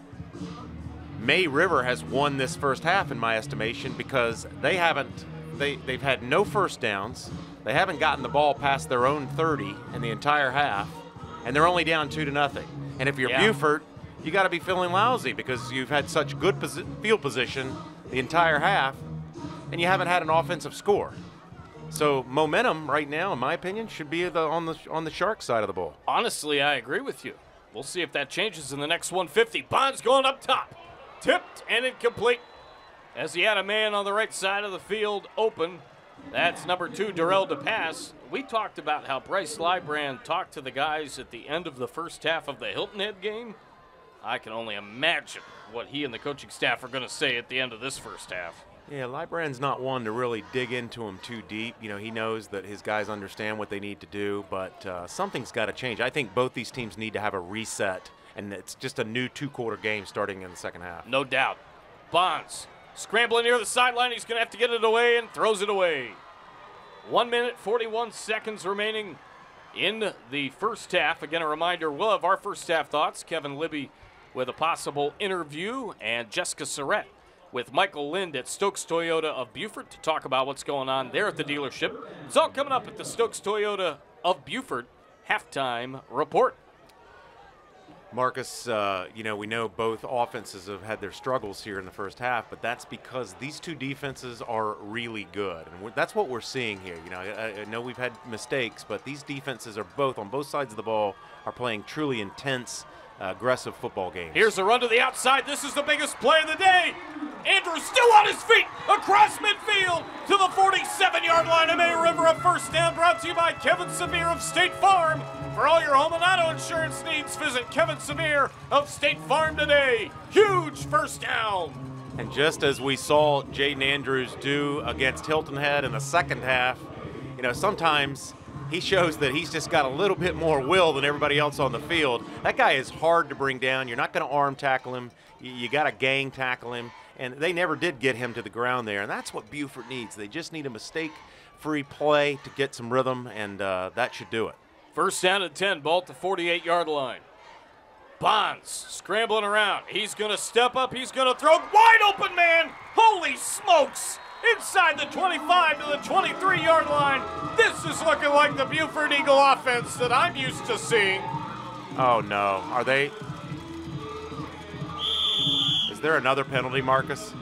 May River has won this first half in my estimation, because they haven't they they've had no first downs, they haven't gotten the ball past their own thirty in the entire half, and they're only down two to nothing. And if you're Yeah. Beaufort, you got to be feeling lousy because you've had such good posi field position the entire half, and you haven't had an offensive score. So momentum right now, in my opinion, should be the, on the on the Shark side of the ball. Honestly, I agree with you. We'll see if that changes in the next one fifty. Bonds going up top. Tipped and incomplete. As he had a man on the right side of the field open. That's number two, Darrell DePass. We talked about how Bryce Lybrand talked to the guys at the end of the first half of the Hilton Head game. I can only imagine what he and the coaching staff are going to say at the end of this first half. Yeah, Lybrand's not one to really dig into him too deep. You know, he knows that his guys understand what they need to do, but uh, something's got to change. I think both these teams need to have a reset, and it's just a new two-quarter game starting in the second half. No doubt. Bonds scrambling near the sideline. He's going to have to get it away and throws it away. One minute, forty-one seconds remaining in the first half. Again, a reminder, we'll have our first half thoughts. Kevin Libby with a possible interview, and Jessica Surratt with Michael Lind at Stokes Toyota of Beaufort to talk about what's going on there at the dealership. It's all coming up at the Stokes Toyota of Beaufort halftime report. Marcus, uh, you know, we know both offenses have had their struggles here in the first half, but that's because these two defenses are really good. And we're, that's what we're seeing here. You know, I, I know we've had mistakes, but these defenses are both, on both sides of the ball, are playing truly intense aggressive football games. Here's a run to the outside. This is the biggest play of the day. Andrews still on his feet across midfield to the forty-seven-yard line of May River. A first down brought to you by Kevin Severe of State Farm. For all your home and auto insurance needs, visit Kevin Severe of State Farm today. Huge first down. And just as we saw Jaden Andrews do against Hilton Head in the second half, you know, sometimes he shows that he's just got a little bit more will than everybody else on the field. That guy is hard to bring down. You're not going to arm tackle him. You, you got to gang tackle him. And they never did get him to the ground there. And that's what Beaufort needs. They just need a mistake-free play to get some rhythm, and uh, that should do it. First down and ten, ball at the forty-eight-yard line. Bonds scrambling around. He's going to step up. He's going to throw. Wide open man. Holy smokes. Inside the twenty-five to the twenty-three-yard line. This is looking like the Beaufort Eagle offense that I'm used to seeing. Oh, no. Are they? Is there another penalty, Marcus?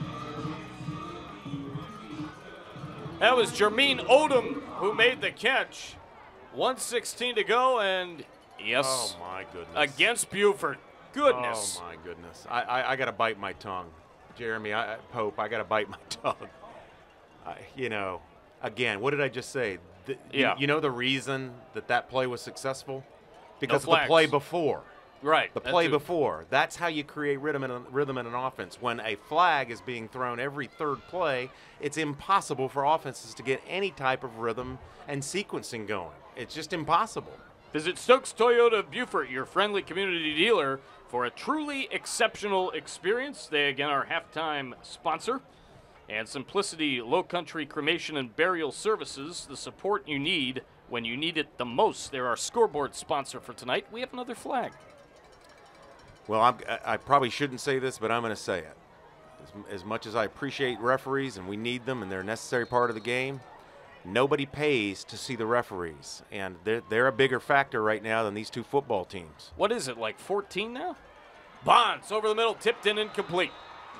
That was Jermaine Odom who made the catch. one sixteen to go, and yes. Oh, my goodness. Against Beaufort. Goodness. Oh, my goodness. I, I, I got to bite my tongue. Jeremy I, Pope, I got to bite my tongue. Uh, you know, again, what did I just say? The, yeah. You, you know the reason that that play was successful? Because no of the play before. Right. The play before. That's how you create rhythm in, a, rhythm in an offense. When a flag is being thrown every third play, it's impossible for offenses to get any type of rhythm and sequencing going. It's just impossible. Visit Stokes Toyota Beaufort, your friendly community dealer, for a truly exceptional experience. They, again, are halftime sponsor. And Simplicity Low Country Cremation and Burial Services, the support you need when you need it the most. They're our scoreboard sponsor for tonight. We have another flag. Well, I'm, I probably shouldn't say this, but I'm going to say it. As, as much as I appreciate referees, and we need them, and they're a necessary part of the game, nobody pays to see the referees. And they're, they're a bigger factor right now than these two football teams. What is it, like fourteen now? Bonds over the middle, tipped in, incomplete.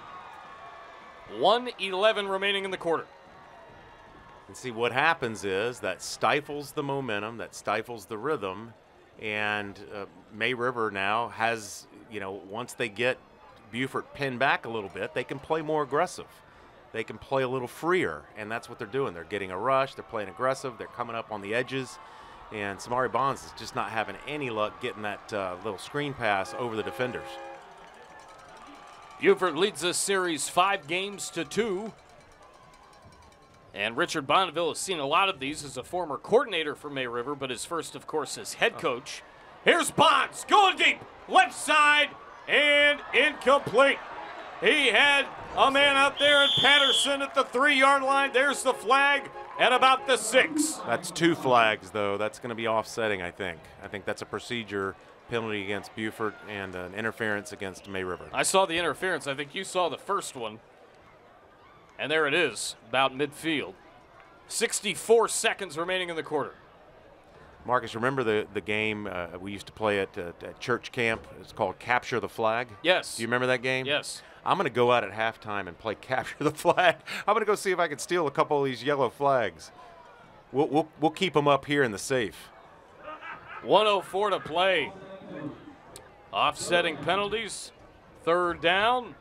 one eleven remaining in the quarter. And see, what happens is that stifles the momentum, that stifles the rhythm, and uh, May River now has, you know, once they get Beaufort pinned back a little bit, they can play more aggressive. They can play a little freer, and that's what they're doing. They're getting a rush, they're playing aggressive, they're coming up on the edges, and Samari Bonds is just not having any luck getting that uh, little screen pass over the defenders. Beaufort leads this series five games to two. And Richard Bonneville has seen a lot of these as a former coordinator for May River, but his first, of course, as head coach. Here's Bonds going deep, left side, and incomplete. He had a man out there in Patterson at the three-yard line. There's the flag at about the six. That's two flags, though. That's going to be offsetting, I think. I think that's a procedure penalty against Beaufort and an interference against May River. I saw the interference. I think you saw the first one. And there it is, about midfield. sixty-four seconds remaining in the quarter. Marcus, remember the, the game uh, we used to play at, uh, at church camp? It's called Capture the Flag. Yes. Do you remember that game? Yes. I'm going to go out at halftime and play Capture the Flag. I'm going to go see if I can steal a couple of these yellow flags. We'll, we'll, we'll keep them up here in the safe. one oh four to play. Offsetting penalties. Third down.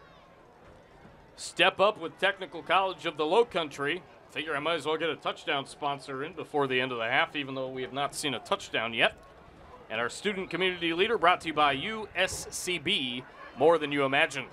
Step up with Technical College of the Low Country. Figure I might as well get a touchdown sponsor in before the end of the half, even though we have not seen a touchdown yet. And our student community leader brought to you by U S C B, more than you imagine.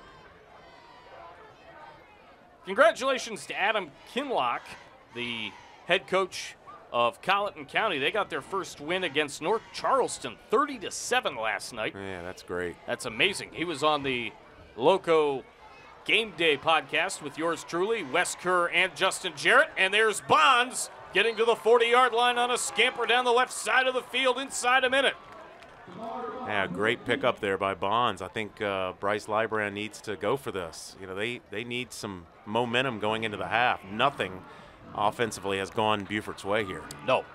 Congratulations to Adam Kinlock, the head coach of Colleton County. They got their first win against North Charleston, thirty to seven last night. Yeah, that's great. That's amazing. He was on the Loco Game Day podcast with yours truly, Wes Kerr and Justin Jarrett. And there's Bonds getting to the forty-yard line on a scamper down the left side of the field inside a minute. Yeah, great pickup there by Bonds. I think uh, Bryce Librand needs to go for this. You know, they, they need some momentum going into the half. Nothing offensively has gone Beaufort's way here. No.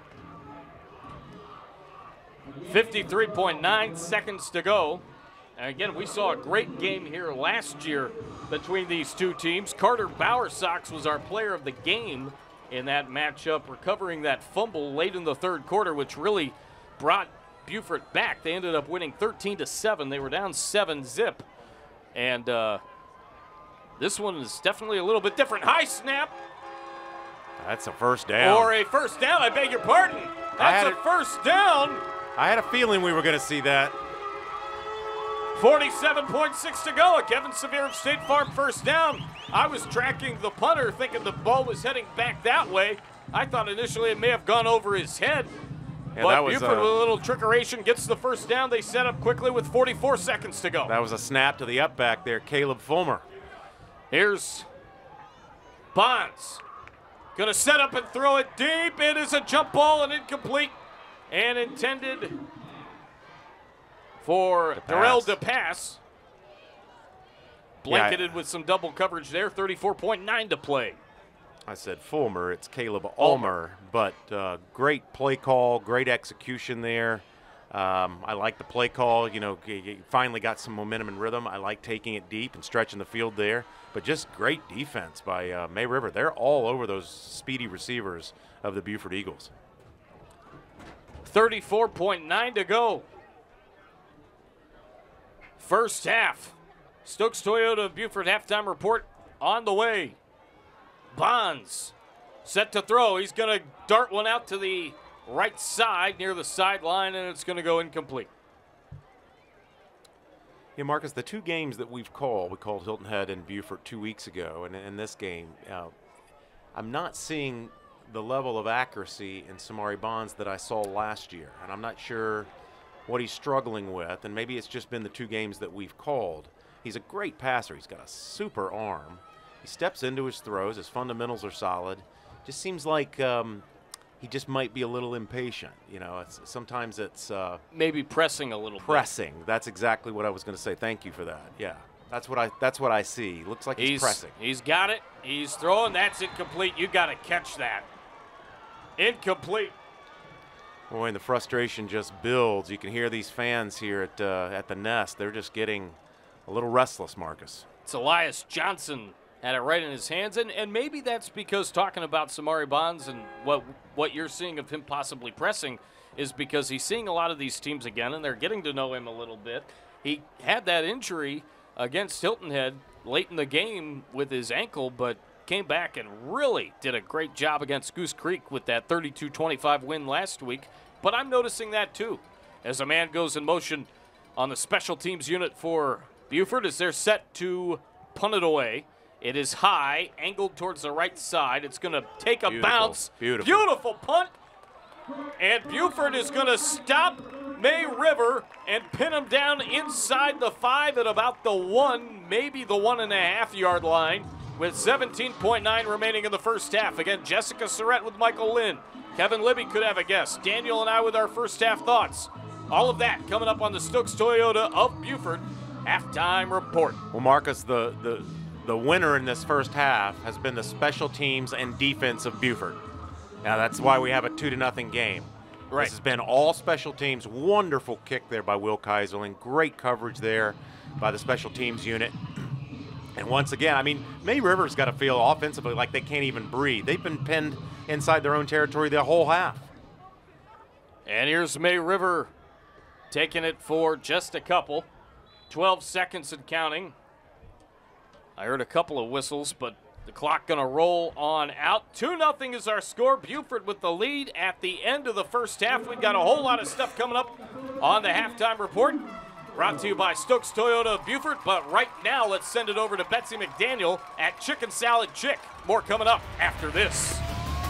fifty-three point nine seconds to go. And again, we saw a great game here last year between these two teams. Carter Bowersox was our player of the game in that matchup, recovering that fumble late in the third quarter, which really brought Beaufort back. They ended up winning thirteen to seven. They were down seven zip. And uh, this one is definitely a little bit different. High snap. That's a first down. Or a first down, I beg your pardon. That's a first down. I had a feeling we were going to see that. forty-seven point six to go. A Kevin Severe State Farm first down. I was tracking the punter thinking the ball was heading back that way. I thought initially it may have gone over his head. Yeah, but that was Beaufort a, with a little trickeration gets the first down. They set up quickly with forty-four seconds to go. That was a snap to the up back there, Caleb Fulmer. Here's Bonds. Gonna set up and throw it deep. It is a jump ball and incomplete. And intended for Darrell to pass. Blanketed yeah. with some double coverage there. thirty-four point nine to play. I said Fulmer, it's Caleb Ulmer, but uh, great play call, great execution there. Um, I like the play call. You know, you finally got some momentum and rhythm. I like taking it deep and stretching the field there. But just great defense by uh, May River. They're all over those speedy receivers of the Beaufort Eagles. thirty-four point nine to go. First half. Stokes Toyota Beaufort halftime report on the way. Bonds set to throw. He's going to dart one out to the right side near the sideline, and it's going to go incomplete. Yeah, Marcus, the two games that we've called, we called Hilton Head and Beaufort two weeks ago, and in this game, uh, I'm not seeing the level of accuracy in Samari Bonds that I saw last year, and I'm not sure what he's struggling with, and maybe it's just been the two games that we've called. He's a great passer. He's got a super arm. He steps into his throws. His fundamentals are solid. Just seems like um, he just might be a little impatient. You know, it's, sometimes it's uh, maybe pressing a little. Pressing. Bit. That's exactly what I was going to say. Thank you for that. Yeah, that's what I. That's what I see. Looks like he's, he's pressing. He's got it. He's throwing. That's incomplete. You got to catch that. Incomplete. Boy, and the frustration just builds. You can hear these fans here at uh, at the Nest. They're just getting a little restless, Marcus. It's Elias Johnson. Had it right in his hands, and, and maybe that's because talking about Samari Bonds and what what you're seeing of him possibly pressing is because he's seeing a lot of these teams again, and they're getting to know him a little bit. He had that injury against Hilton Head late in the game with his ankle, but came back and really did a great job against Goose Creek with that thirty-two twenty-five win last week. But I'm noticing that too, as a man goes in motion on the special teams unit for Beaufort as they're set to punt it away. It is high, angled towards the right side. It's going to take a Beautiful. bounce. Beautiful. Beautiful punt. And Beaufort is going to stop May River and pin him down inside the five at about the one, maybe the one and a half yard line with seventeen point nine remaining in the first half. Again, Jessica Surrett with Michael Lynn. Kevin Libby could have a guess. Daniel and I with our first half thoughts. All of that coming up on the Stokes Toyota of Beaufort halftime report. Well, Marcus, the the The winner in this first half has been the special teams and defense of Beaufort. Now that's why we have a two to nothing game. Right. This has been all special teams. Wonderful kick there by Will Kaiserling. Great coverage there by the special teams unit. And once again, I mean, May River's got to feel offensively like they can't even breathe. They've been pinned inside their own territory the whole half. And here's May River taking it for just a couple. twelve seconds and counting. I heard a couple of whistles, but the clock going to roll on out. two nothing is our score. Beaufort with the lead at the end of the first half. We've got a whole lot of stuff coming up on the halftime report. Brought to you by Stokes Toyota of Beaufort. But right now, let's send it over to Betsy McDaniel at Chicken Salad Chick. More coming up after this.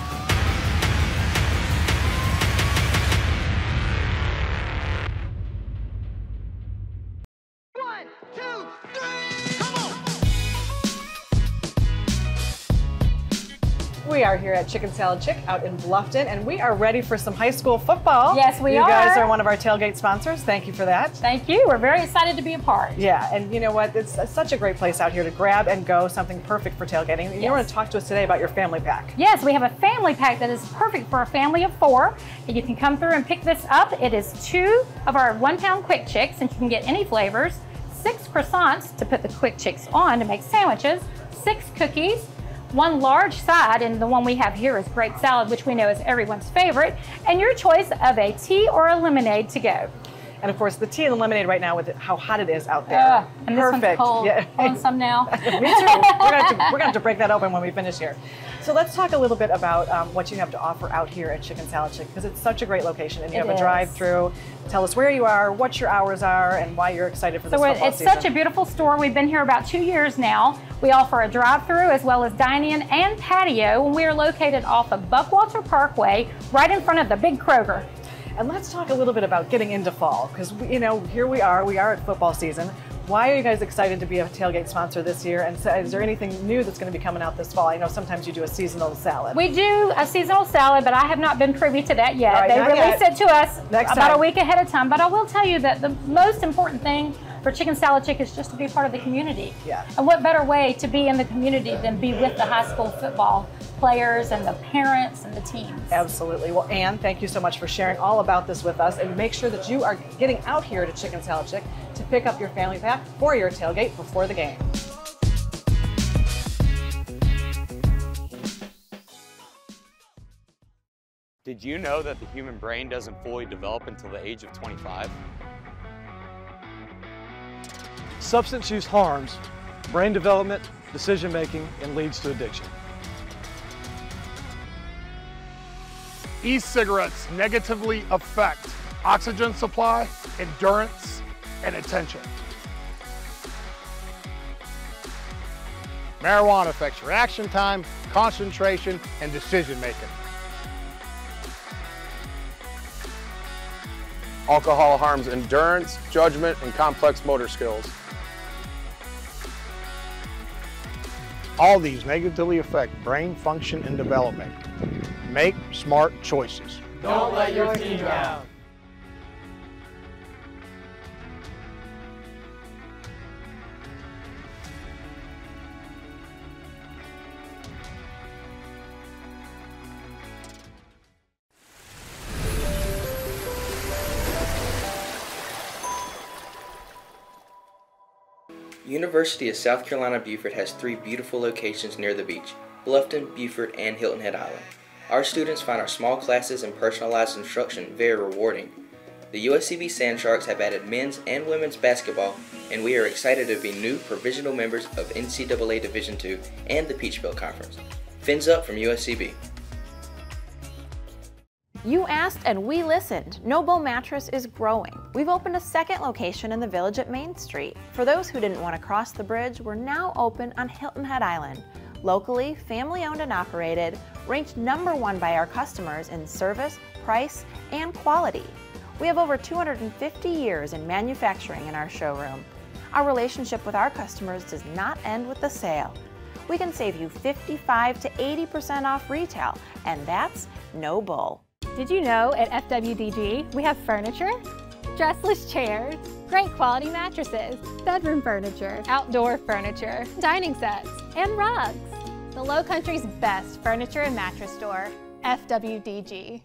We are here at Chicken Salad Chick out in Bluffton, and we are ready for some high school football. Yes, we you are. You guys are one of our tailgate sponsors. Thank you for that. Thank you. We're very excited to be a part. Yeah, and you know what? It's such a great place out here to grab and go, something perfect for tailgating. Yes. You want to talk to us today about your family pack. Yes, we have a family pack that is perfect for a family of four. And you can come through and pick this up. It is two of our one-pound quick chicks, and you can get any flavors, six croissants to put the quick chicks on to make sandwiches, six cookies, one large side, and the one we have here is grape salad, which we know is everyone's favorite, and your choice of a tea or a lemonade to go. And of course, the tea and the lemonade right now with how hot it is out there. Uh, and Perfect. This one's cold. Yeah. Want some now? Me too. We're gonna, have to, we're gonna have to break that open when we finish here. So let's talk a little bit about um, what you have to offer out here at Chicken Salad Chick, because it's such a great location, and you It have is. a drive-through. Tell us where you are, what your hours are, and why you're excited for this So it- football it's season. such a beautiful store. We've been here about two years now. We offer a drive-through as well as dine-in and patio, and we are located off of Buckwalter Parkway, right in front of the big Kroger. And let's talk a little bit about getting into fall, because you know, here we are, we are at football season. Why are you guys excited to be a tailgate sponsor this year? And so is there anything new that's going to be coming out this fall? I know sometimes you do a seasonal salad. We do a seasonal salad, but I have not been privy to that yet. All right, they not release yet. it to us Next about time. a week ahead of time. But I will tell you that the most important thing for Chicken Salad Chick is just to be part of the community. Yeah. And what better way to be in the community than be with the high school football players and the parents and the teams. Absolutely. Well, Ann, thank you so much for sharing all about this with us, and make sure that you are getting out here to Chicken Salad Chick to pick up your family pack for your tailgate before the game. Did you know that the human brain doesn't fully develop until the age of twenty-five? Substance use harms brain development, decision making, and leads to addiction. E-cigarettes negatively affect oxygen supply, endurance, and attention. Marijuana affects reaction time, concentration, and decision making. Alcohol harms endurance, judgment, and complex motor skills. All these negatively affect brain function and development. Make smart choices. Don't let your team down. University of South Carolina Beaufort has three beautiful locations near the beach: Bluffton, Beaufort, and Hilton Head Island. Our students find our small classes and personalized instruction very rewarding. The U S C B Sand Sharks have added men's and women's basketball, and we are excited to be new provisional members of N C double A Division two and the Peach Belt Conference. Fins up from U S C B. You asked and we listened. No Bow Mattress is growing. We've opened a second location in the village at Main Street. For those who didn't want to cross the bridge, we're now open on Hilton Head Island. Locally, family owned and operated, ranked number one by our customers in service, price, and quality. We have over two hundred fifty years in manufacturing in our showroom. Our relationship with our customers does not end with the sale. We can save you fifty-five to eighty percent off retail, and that's no bull. Did you know at F W D G we have furniture, dressless chairs, great quality mattresses, bedroom furniture, outdoor furniture, dining sets, and rugs. The Low Country's best furniture and mattress store, F W D G.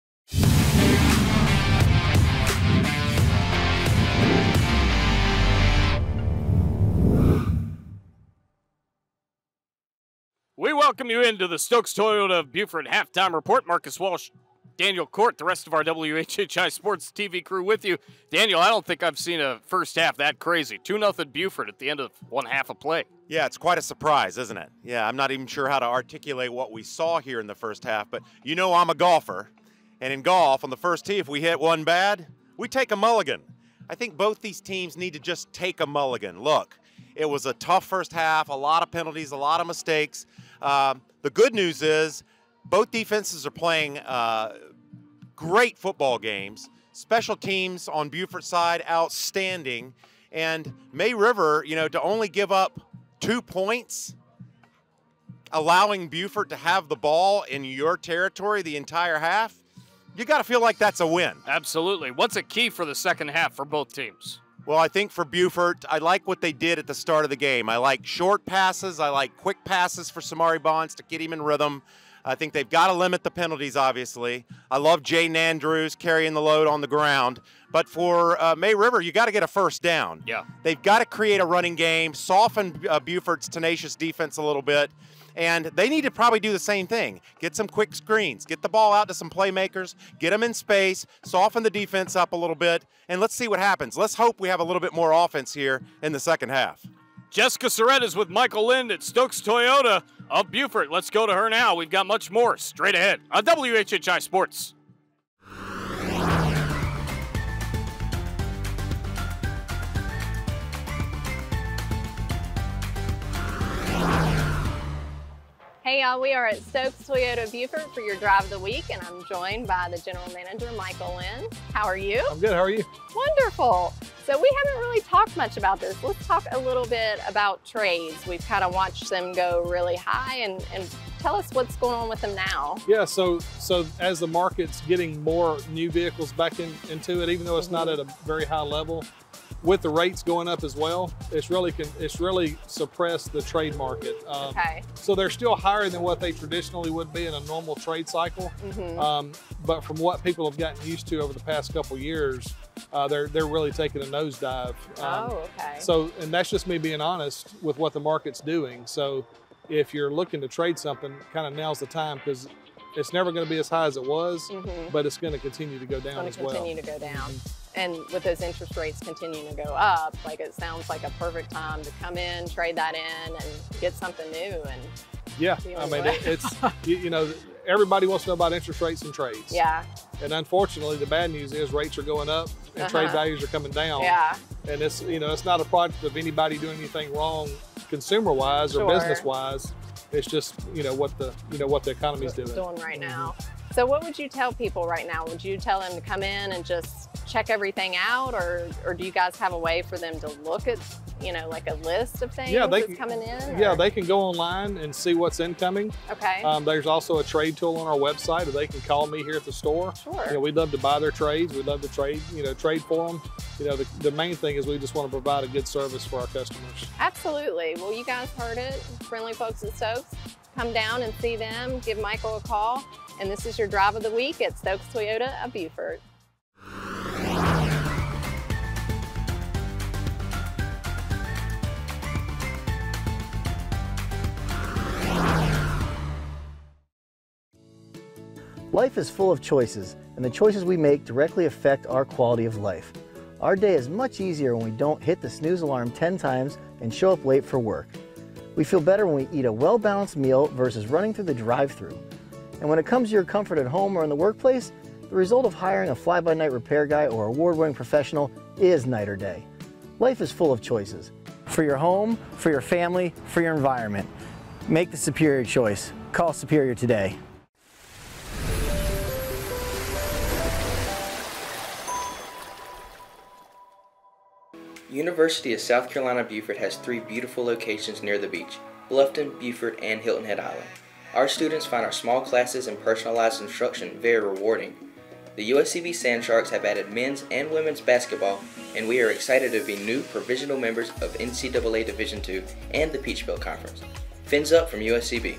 We welcome you into the Stokes Toyota of Beaufort halftime report. Marcus Walsh, Daniel Court, the rest of our W H H I Sports T V crew with you. Daniel, I don't think I've seen a first half that crazy. two nothing Beaufort at the end of one half of play. Yeah, it's quite a surprise, isn't it? Yeah, I'm not even sure how to articulate what we saw here in the first half, but you know I'm a golfer. And in golf, on the first tee, if we hit one bad, we take a mulligan. I think both these teams need to just take a mulligan. Look, it was a tough first half, a lot of penalties, a lot of mistakes. Um, the good news is both defenses are playing uh, great football games. Special teams on Beaufort's side, outstanding. And May River, you know, to only give up two points, allowing Beaufort to have the ball in your territory the entire half, you got to feel like that's a win. Absolutely. What's a key for the second half for both teams? Well, I think for Beaufort, I like what they did at the start of the game. I like short passes. I like quick passes for Samari Bonds to get him in rhythm. I think they've got to limit the penalties, obviously. I love Jay Andrews carrying the load on the ground. But for uh, May River, you got to get a first down. Yeah. They've got to create a running game, soften uh, Beaufort's tenacious defense a little bit. And they need to probably do the same thing. Get some quick screens, get the ball out to some playmakers, get them in space, soften the defense up a little bit, and let's see what happens. Let's hope we have a little bit more offense here in the second half. Jessica Surratt is with Michael Lind at Stokes Toyota of Beaufort. Let's go to her now. We've got much more straight ahead on W H H I Sports. Hey y'all, we are at Stokes Toyota Beaufort for your drive of the week, and I'm joined by the general manager, Michael Lind. How are you? I'm good, how are you? Wonderful. So we haven't really talked much about this. Let's talk a little bit about trades. We've kind of watched them go really high, and, and tell us what's going on with them now. Yeah, so so as the market's getting more new vehicles back in, into it, even though it's not at a very high level, with the rates going up as well, it's really it's really suppressed the trade market. Um, okay. So they're still higher than what they traditionally would be in a normal trade cycle. Mm-hmm. um, but from what people have gotten used to over the past couple of years, uh, they're they're really taking a nosedive. Um, oh, okay. So, and that's just me being honest with what the market's doing. So, if you're looking to trade something, kind of now's the time, because it's never going to be as high as it was, mm-hmm. but it's going to continue to go down it's as well. Continue to go down. Mm-hmm. And with those interest rates continuing to go up, like it sounds like a perfect time to come in, trade that in, and get something new. And yeah, I mean, it, it's you, you know, everybody wants to know about interest rates and trades. Yeah. And unfortunately, the bad news is rates are going up and uh-huh. trade values are coming down. Yeah. And it's you know, it's not a product of anybody doing anything wrong, consumer-wise or Sure. business-wise. It's just you know what the you know what the economy's doing. Doing right now. So what would you tell people right now? Would you tell them to come in and just check everything out, or or do you guys have a way for them to look at, you know, like a list of things yeah, they that's can, coming in? Yeah, or? they can go online and see what's incoming. Okay. Um, there's also a trade tool on our website, or they can call me here at the store. Sure. You know, we'd love to buy their trades. We'd love to trade, you know, trade for them. You know, the, the main thing is we just want to provide a good service for our customers. Absolutely. Well, you guys heard it. Friendly folks at Stokes. Come down and see them. Give Michael a call. And this is your drive of the week at Stokes Toyota of Beaufort. Life is full of choices, and the choices we make directly affect our quality of life. Our day is much easier when we don't hit the snooze alarm ten times and show up late for work. We feel better when we eat a well-balanced meal versus running through the drive-thru. And when it comes to your comfort at home or in the workplace, the result of hiring a fly-by-night repair guy or award-winning professional is night or day. Life is full of choices. For your home, for your family, for your environment. Make the superior choice. Call Superior today. University of South Carolina Beaufort has three beautiful locations near the beach: Bluffton, Beaufort, and Hilton Head Island. Our students find our small classes and personalized instruction very rewarding. The U S C B Sand Sharks have added men's and women's basketball, and we are excited to be new provisional members of N C double A Division two and the Peach Belt Conference. Fins up from U S C B.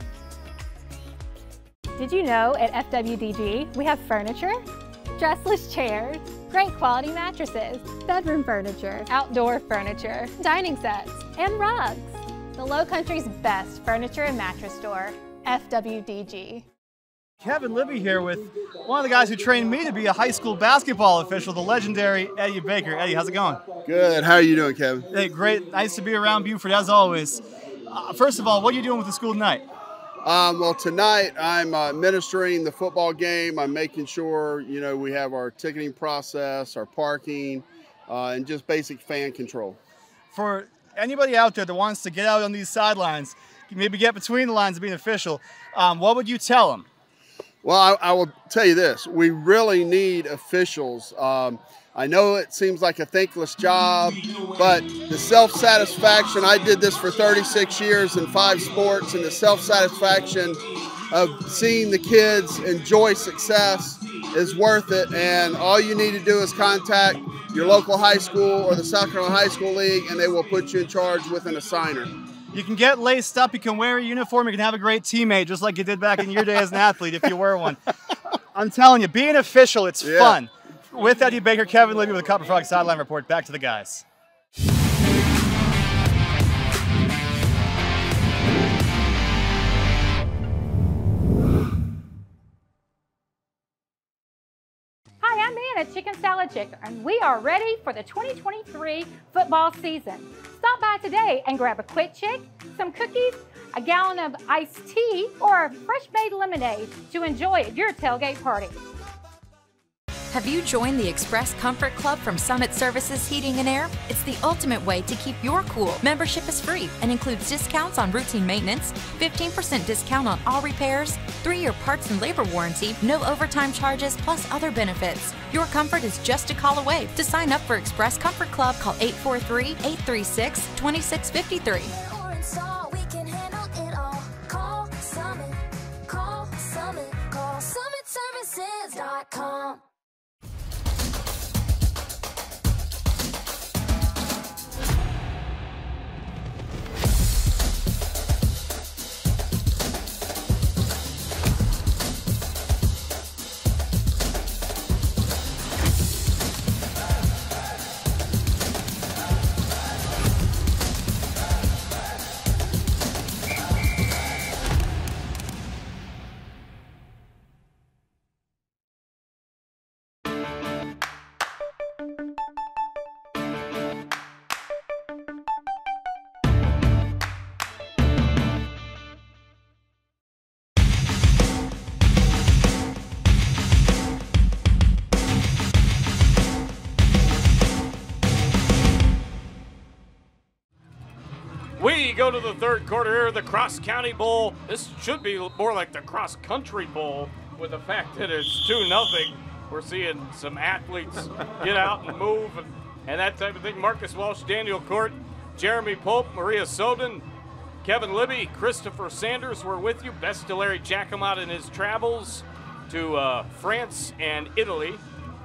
Did you know at F W D G we have furniture, dressless chairs, great quality mattresses, bedroom furniture, outdoor furniture, dining sets, and rugs. The Low Country's best furniture and mattress store, F W D G. Kevin Libby here with one of the guys who trained me to be a high school basketball official, the legendary Eddie Baker. Eddie, how's it going? Good. How are you doing, Kevin? Hey, great. Nice to be around Beaufort as always. Uh, first of all, what are you doing with the school tonight? Um, well, tonight I'm uh, administering the football game. I'm making sure, you know, we have our ticketing process, our parking, uh, and just basic fan control. For anybody out there that wants to get out on these sidelines, maybe get between the lines of being official, um, what would you tell them? Well, I, I will tell you this. We really need officials. Um, I know it seems like a thankless job, but the self-satisfaction, I did this for thirty-six years in five sports, and the self-satisfaction of seeing the kids enjoy success is worth it. And all you need to do is contact your local high school or the South Carolina High School League, and they will put you in charge with an assigner. You can get laced up, you can wear a uniform, you can have a great teammate, just like you did back in your day as an athlete if you were one. I'm telling you, being official, it's yeah. fun. With Eddie Baker, Kevin Libby with the Copper Frog Sideline Report. Back to the guys. at Chicken Salad Chicken, and we are ready for the twenty twenty-three football season. Stop by today and grab a quick chick, some cookies, a gallon of iced tea, or a fresh-made lemonade to enjoy at your tailgate party. Have you joined the Express Comfort Club from Summit Services Heating and Air? It's the ultimate way to keep your cool. Membership is free and includes discounts on routine maintenance, fifteen percent discount on all repairs, three-year parts and labor warranty, no overtime charges, plus other benefits. Your comfort is just a call away. To sign up for Express Comfort Club, call eight four three, eight three six, two six five three. summit services dot com. We go to the third quarter here of the Cross County Bowl. This should be more like the Cross Country Bowl with the fact that it's two nothing. We're seeing some athletes get out and move and, and that type of thing. Marcus Walsh, Daniel Court, Jeremy Pope, Maria Soden, Kevin Libby, Christopher Sanders were with you. Best to Larry Giacomo in his travels to uh, France and Italy.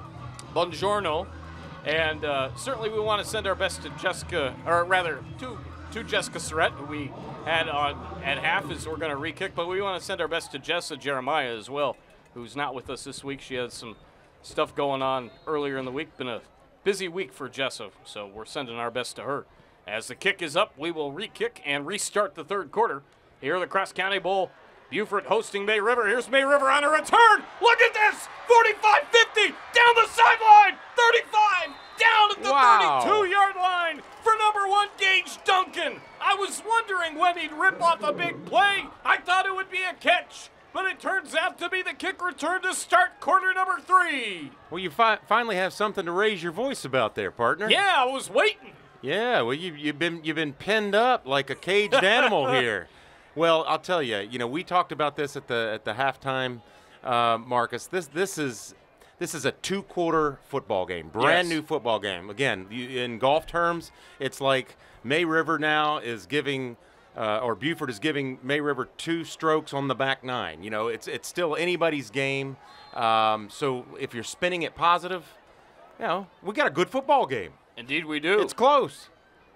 Buongiorno. And uh, certainly we want to send our best to Jessica, or rather, to to Jessica Surrett, who we had on at half, as we're going to re-kick, but we want to send our best to Jessa Jeremiah as well, who's not with us this week. She had some stuff going on earlier in the week. Been a busy week for Jessa, so we're sending our best to her. As the kick is up, we will re-kick and restart the third quarter. Here at the Cross County Bowl, Beaufort hosting May River. Here's May River on a return. Look at this, forty-five fifty, down the sideline, thirty-five, down at the Wow. thirty-two-yard line for number one, Gage Duncan. I was wondering when he'd rip off a big play. I thought it would be a catch, but it turns out to be the kick return to start quarter number three. Well, you fi finally have something to raise your voice about there, partner. Yeah, I was waiting. Yeah, well, you, you've been you've been pinned up like a caged animal here. Well, I'll tell you, you know, we talked about this at the at the halftime, uh, Marcus. This this is this is a two-quarter football game, brand Yes. new football game. Again, you, in golf terms, it's like May River now is giving, uh, or Beaufort is giving May River two strokes on the back nine. You know, it's it's still anybody's game. Um, so if you're spinning it positive, you know, we got a good football game. Indeed, we do. It's close.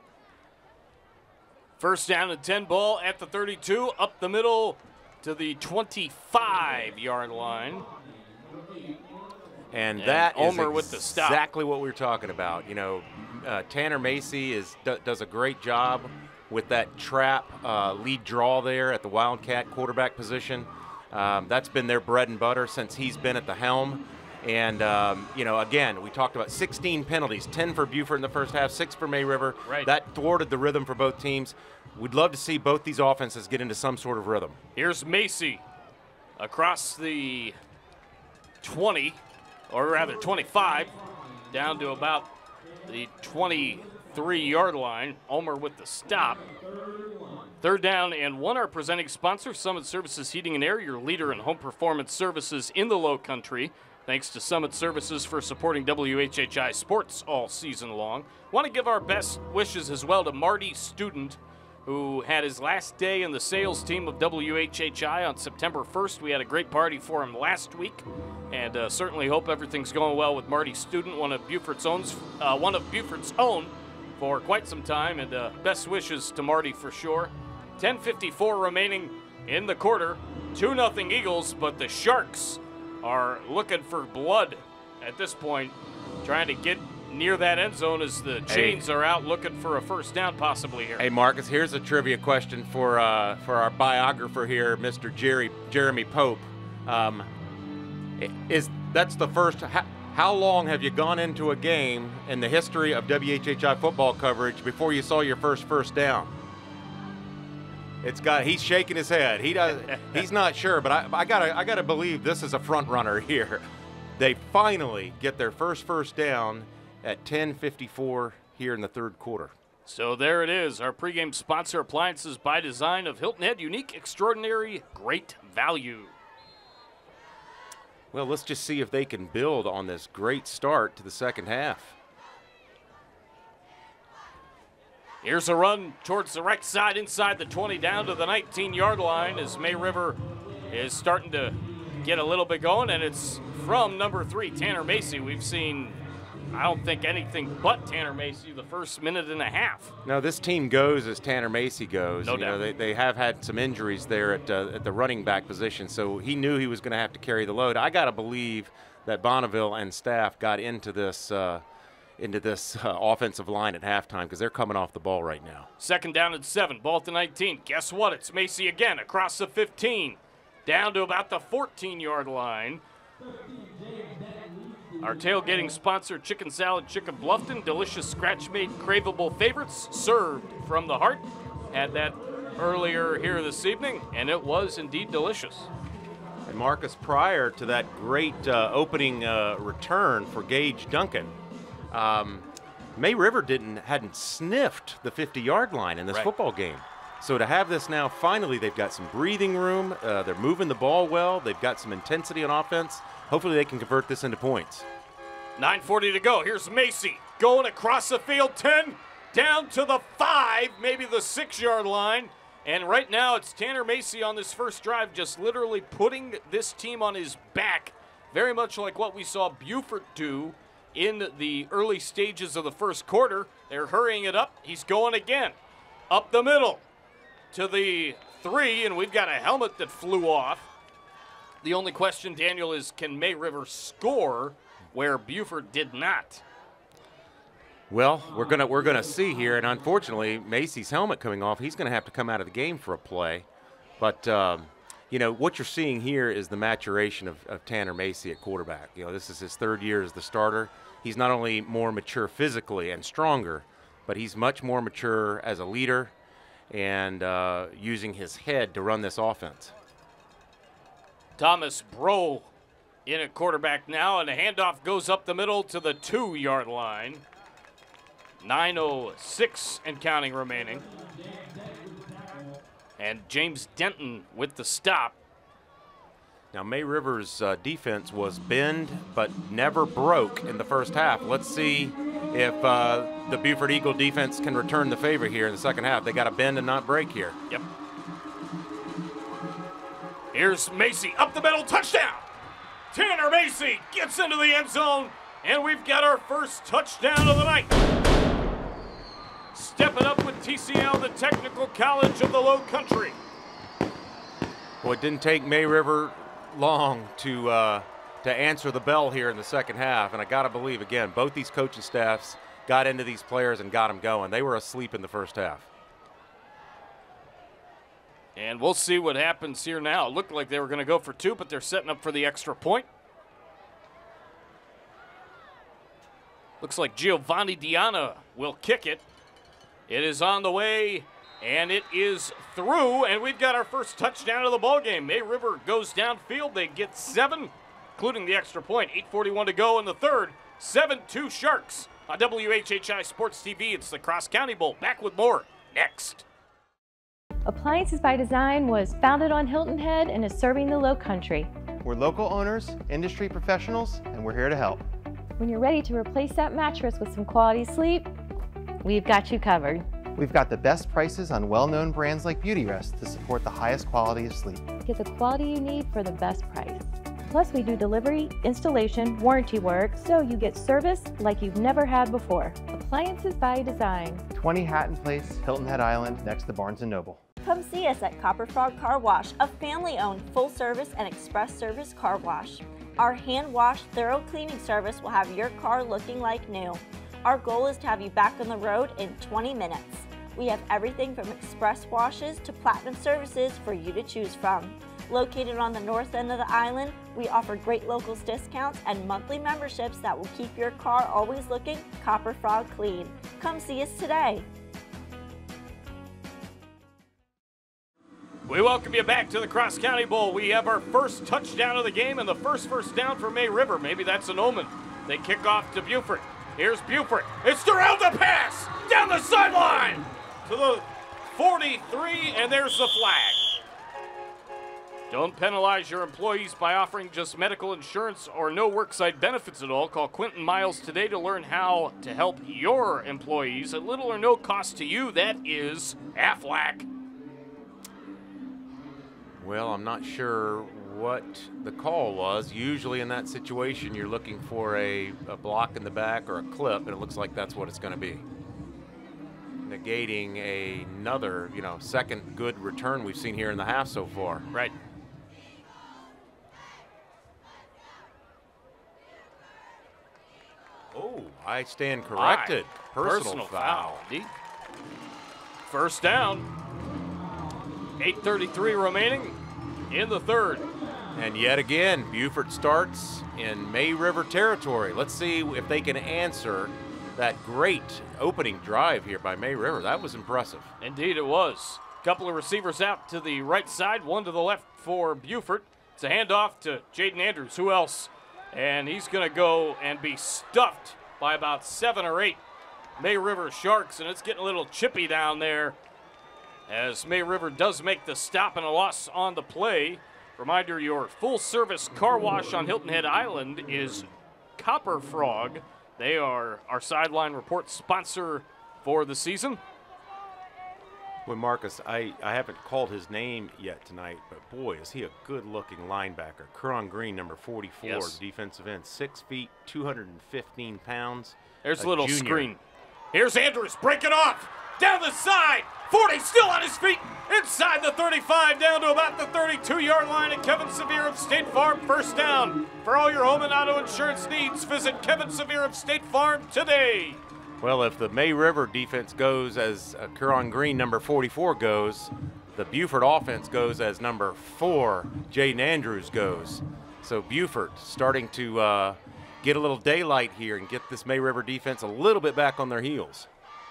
First down and ten ball at the thirty-two, up the middle to the twenty-five-yard line. And, And that is Omer with the stop. exactly what we were talking about. You know, uh, Tanner Macy is do, does a great job with that trap uh, lead draw there at the Wildcat quarterback position. Um, that's been their bread and butter since he's been at the helm. And, um, you know, again, we talked about sixteen penalties, ten for Beaufort in the first half, six for May River. Right. That thwarted the rhythm for both teams. We'd love to see both these offenses get into some sort of rhythm. Here's Macy across the twenty, or rather twenty-five, down to about the twenty-three-yard line. Omer with the stop. Third down and one. Our presenting sponsor, Summit Services Heating and Air, your leader in home performance services in the Low Country. Thanks to Summit Services for supporting W H H I Sports all season long. Want to give our best wishes as well to Marty Student, who had his last day in the sales team of W H H I on September first. We had a great party for him last week, and uh, certainly hope everything's going well with Marty Student, one of Beaufort's own, uh, one of Beaufort's own for quite some time, and uh, best wishes to Marty for sure. ten fifty-four remaining in the quarter, two nothing Eagles, but the Sharks are looking for blood at this point, trying to get near that end zone as the chains Hey. are out looking for a first down possibly here. Hey, Marcus, here's a trivia question for uh, for our biographer here, Mister Jerry Jeremy Pope. Um, is that's the first? How, How long have you gone into a game in the history of W H H I football coverage before you saw your first first down? It's got. He's shaking his head. He does. He's not sure, but I, I gotta. I gotta believe this is a front runner here. They finally get their first first down at ten fifty-four here in the third quarter. So there it is. Our pregame sponsor, Appliances by Design of Hilton Head. Unique, extraordinary, great value. Well, let's just see if they can build on this great start to the second half. Here's a run towards the right side inside the twenty down to the nineteen-yard line as May River is starting to get a little bit going, and it's from number three, Tanner Macy. We've seen, I don't think, anything but Tanner Macy the first minute and a half. No, this team goes as Tanner Macy goes. No you doubt. know, they, they have had some injuries there at, uh, at the running back position, so he knew he was going to have to carry the load. I got to believe that Bonneville and staff got into this uh, into this uh, offensive line at halftime because they're coming off the ball right now. Second down and seven, ball at the nineteen. Guess what? It's Macy again across the fifteen, down to about the fourteen-yard line. Our tailgating sponsor, Chicken Salad Chicken Bluffton, delicious scratch-made craveable favorites served from the heart. Had that earlier here this evening, and it was indeed delicious. And Marcus, prior to that great uh, opening uh, return for Gage Duncan, um, May River didn't hadn't sniffed the fifty-yard line in this Right. football game. So to have this now, finally, they've got some breathing room. Uh, they're moving the ball well. They've got some intensity on offense. Hopefully they can convert this into points. nine forty to go. Here's Macy going across the field, ten, down to the five, maybe the six-yard line. And right now it's Tanner Macy on this first drive, just literally putting this team on his back, very much like what we saw Beaufort do in the early stages of the first quarter. They're hurrying it up. He's going again. Up the middle to the three, and we've got a helmet that flew off. The only question, Daniel, is can May River score where Beaufort did not? Well, we're gonna we're gonna see here, and unfortunately, Macy's helmet coming off. He's gonna have to come out of the game for a play. But um, you know what you're seeing here is the maturation of, of Tanner Macy at quarterback. You know, this is his third year as the starter. He's not only more mature physically and stronger, but he's much more mature as a leader and uh, using his head to run this offense. Thomas Bro in at quarterback now, and the handoff goes up the middle to the two-yard line. nine oh six and counting remaining. And James Denton with the stop. Now, May River's uh, defense was bend but never broke in the first half. Let's see if uh, the Beaufort Eagle defense can return the favor here in the second half. They got to bend and not break here. Yep. Here's Macy up the middle, touchdown! Tanner Macy gets into the end zone, and we've got our first touchdown of the night. Stepping up with T C L, the Technical College of the Low Country. Well, it didn't take May River long to uh, to answer the bell here in the second half, and I got to believe, again, both these coaching staffs got into these players and got them going. They were asleep in the first half. And we'll see what happens here now. It looked like they were going to go for two, but they're setting up for the extra point. Looks like Giovanni Diana will kick it. It is on the way, and it is through, and we've got our first touchdown of the ballgame. May River goes downfield. They get seven, including the extra point. eight forty-one to go in the third. seven two Sharks on W H H I Sports T V. It's the Cross County Bowl. Back with more next. Appliances by Design was founded on Hilton Head and is serving the Low Country. We're local owners, industry professionals, and we're here to help. When you're ready to replace that mattress with some quality sleep, we've got you covered. We've got the best prices on well-known brands like Beautyrest to support the highest quality of sleep. Get the quality you need for the best price. Plus, we do delivery, installation, warranty work, so you get service like you've never had before. Appliances by Design. twenty Hatton Place, Hilton Head Island, next to Barnes and Noble. Come see us at Copper Frog Car Wash, a family-owned full-service and express service car wash. Our hand-wash, thorough cleaning service will have your car looking like new. Our goal is to have you back on the road in twenty minutes. We have everything from express washes to platinum services for you to choose from. Located on the north end of the island, we offer great locals discounts and monthly memberships that will keep your car always looking Copper Frog clean. Come see us today. We welcome you back to the Cross County Bowl. We have our first touchdown of the game and the first first down for May River. Maybe that's an omen. They kick off to Beaufort. Here's Beaufort. It's around the pass down the sideline to the forty-three, and there's the flag. Don't penalize your employees by offering just medical insurance or no worksite benefits at all. Call Quentin Miles today to learn how to help your employees at little or no cost to you. That is Aflac. Well, I'm not sure what the call was. Usually in that situation, you're looking for a, a block in the back or a clip, and it looks like that's what it's going to be. Negating a, another, you know, second good return we've seen here in the half so far. Right. Oh, I stand corrected. Aye. Personal, Personal foul. foul. First down. eight thirty-three remaining in the third. And yet again, Beaufort starts in May River territory. Let's see if they can answer that great opening drive here by May River. That was impressive. Indeed it was. Couple of receivers out to the right side, one to the left for Beaufort. It's a handoff to Jaden Andrews. Who else? And he's going to go and be stuffed by about seven or eight May River Sharks, and it's getting a little chippy down there as May River does make the stop and a loss on the play. Reminder, your full-service car wash on Hilton Head Island is Copper Frog. They are our sideline report sponsor for the season. Well, Marcus, I, I haven't called his name yet tonight, but boy, is he a good-looking linebacker. Kammron Green, number forty-four, yes. Defensive end, six feet, two hundred fifteen pounds. There's a, a little junior. screen. Here's Andrews, break it off, down the side. forty still on his feet, inside the thirty-five, down to about the thirty-two-yard line, and Kevin Severe of State Farm, first down. For all your home and auto insurance needs, visit Kevin Severe of State Farm today. Well, if the May River defense goes as uh, Kammron Green, number forty-four, goes, the Beaufort offense goes as number four, Jaden Andrews, goes. So Beaufort starting to uh, get a little daylight here and get this May River defense a little bit back on their heels.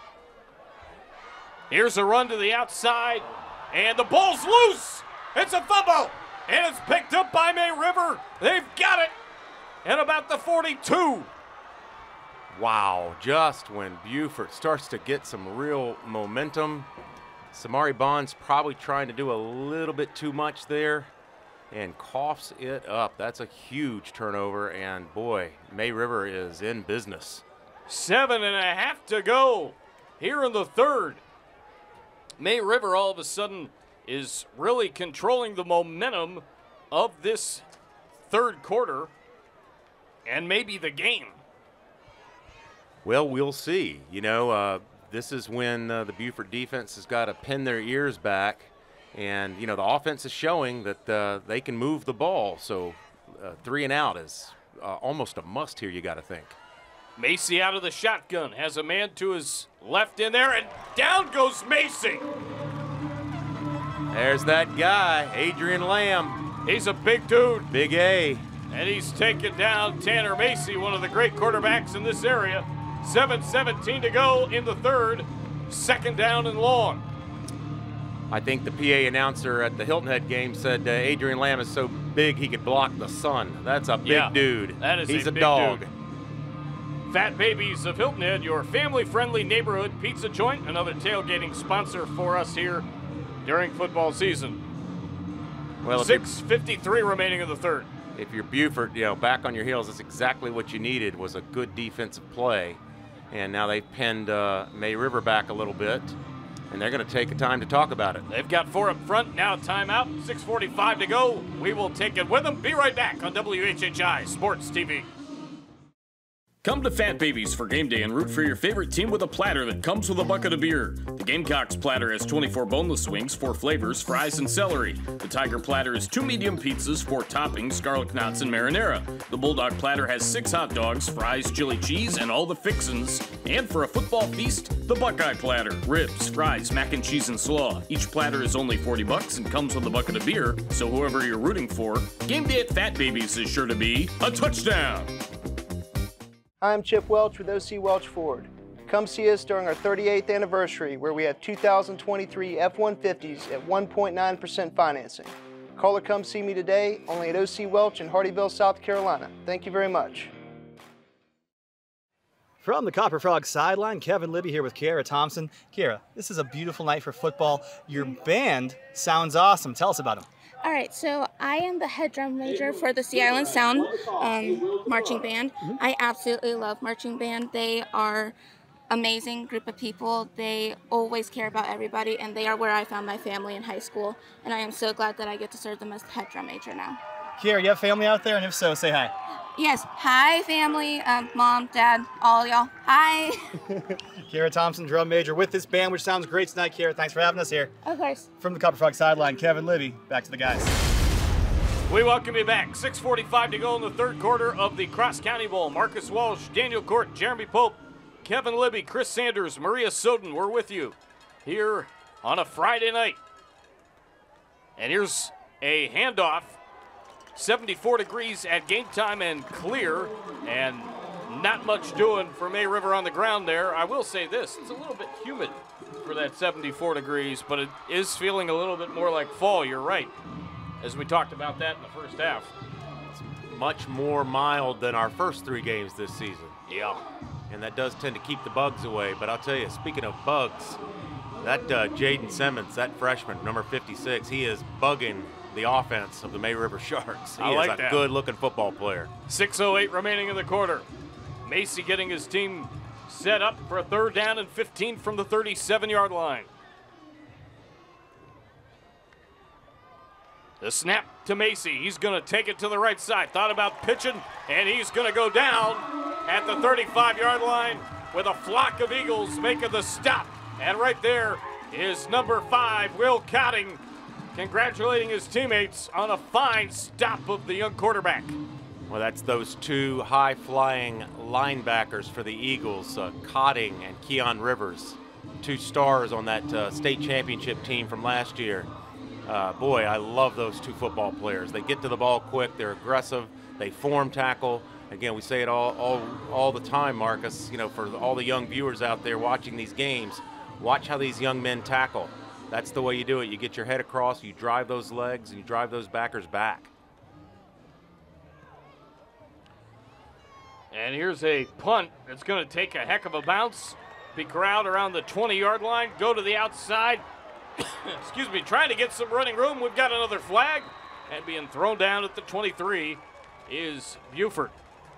Here's a run to the outside, and the ball's loose. It's a fumble, and it's picked up by May River. They've got it at about the forty-two. Wow, just when Beaufort starts to get some real momentum, Samari Bonds probably trying to do a little bit too much there and coughs it up. That's a huge turnover, and boy, May River is in business. Seven and a half to go here in the third. May River all of a sudden is really controlling the momentum of this third quarter and maybe the game. Well, we'll see. You know, uh, this is when uh, the Beaufort defense has got to pin their ears back. And, you know, the offense is showing that uh, they can move the ball. So uh, three and out is uh, almost a must here, you got to think. Macy out of the shotgun, has a man to his left in there, and down goes Macy. There's that guy, Adrian Lamb. He's a big dude. Big A. And he's taken down Tanner Macy, one of the great quarterbacks in this area. seven seventeen to go in the third. Second down and long. I think the P A announcer at the Hilton Head game said uh, Adrian Lamb is so big he could block the sun. That's a big yeah, dude. That is He's a, a big dog. Dude. Fat Babies of Hilton Head, your family-friendly neighborhood pizza joint, another tailgating sponsor for us here during football season. Well, six fifty-three remaining in the third. If you're Beaufort, you know, back on your heels, that's exactly what you needed, was a good defensive play. And now they've pinned uh, May River back a little bit, and they're going to take a time to talk about it. They've got four up front, now timeout, six forty-five to go. We will take it with them. Be right back on W H H I Sports T V. Come to Fat Babies for game day and root for your favorite team with a platter that comes with a bucket of beer. The Gamecocks platter has twenty-four boneless wings, four flavors, fries, and celery. The Tiger platter is two medium pizzas, four toppings, garlic knots, and marinara. The Bulldog platter has six hot dogs, fries, chili cheese, and all the fixins. And for a football feast, the Buckeye platter, ribs, fries, mac and cheese, and slaw. Each platter is only forty bucks and comes with a bucket of beer, so whoever you're rooting for, game day at Fat Babies is sure to be a touchdown. I'm Chip Welch with O C Welch Ford. Come see us during our thirty-eighth anniversary where we have two thousand twenty-three F one fifties at one point nine percent financing. Call or come see me today, only at O C Welch in Hardyville, South Carolina. Thank you very much. From the Copper Frog sideline, Kevin Libby here with Kiara Thompson. Kiara, this is a beautiful night for football. Your band sounds awesome. Tell us about them. All right, so I am the head drum major for the Sea Island Sound um, marching band. Mm-hmm. I absolutely love marching band. They are amazing group of people. They always care about everybody, and they are where I found my family in high school. And I am so glad that I get to serve them as the head drum major now. Kiara, you have family out there? And if so, say hi. Yes, hi family, um, mom, dad, all y'all. Hi. Kiara Thompson, drum major with this band, which sounds great tonight. Kiara, thanks for having us here. Of course. From the Copper Frog sideline, Kevin Libby, back to the guys. We welcome you back. six forty-five to go in the third quarter of the Cross County Bowl. Marcus Walsh, Daniel Court, Jeremy Pope, Kevin Libby, Chris Sanders, Maria Soden, we're with you here on a Friday night. And here's a handoff. seventy-four degrees at game time and clear, and not much doing for May River on the ground there. I will say this, it's a little bit humid for that seventy-four degrees, but it is feeling a little bit more like fall. You're right, as we talked about that in the first half. It's much more mild than our first three games this season. Yeah. And that does tend to keep the bugs away. But I'll tell you, speaking of bugs, that uh, Jaden Simmons, that freshman, number fifty-six, he is bugging the offense of the May River Sharks. He I is like a that. good-looking football player. six oh eight remaining in the quarter. Macy getting his team set up for a third down and fifteen from the thirty-seven-yard line. The snap to Macy. He's going to take it to the right side. Thought about pitching, and he's going to go down at the thirty-five-yard line with a flock of Eagles making the stop. And right there is number five, Will Cotting, congratulating his teammates on a fine stop of the young quarterback. Well, that's those two high-flying linebackers for the Eagles, uh, Cotting and Keon Rivers, two stars on that uh, state championship team from last year. Uh, boy, I love those two football players. They get to the ball quick, they're aggressive, they form tackle. Again, we say it all, all, all the time, Marcus, you know, for all the young viewers out there watching these games, watch how these young men tackle. That's the way you do it. You get your head across, you drive those legs, and you drive those backers back. And here's a punt that's going to take a heck of a bounce, be corralled around the twenty-yard line, go to the outside. Excuse me, trying to get some running room. We've got another flag, and being thrown down at the twenty-three is Beaufort.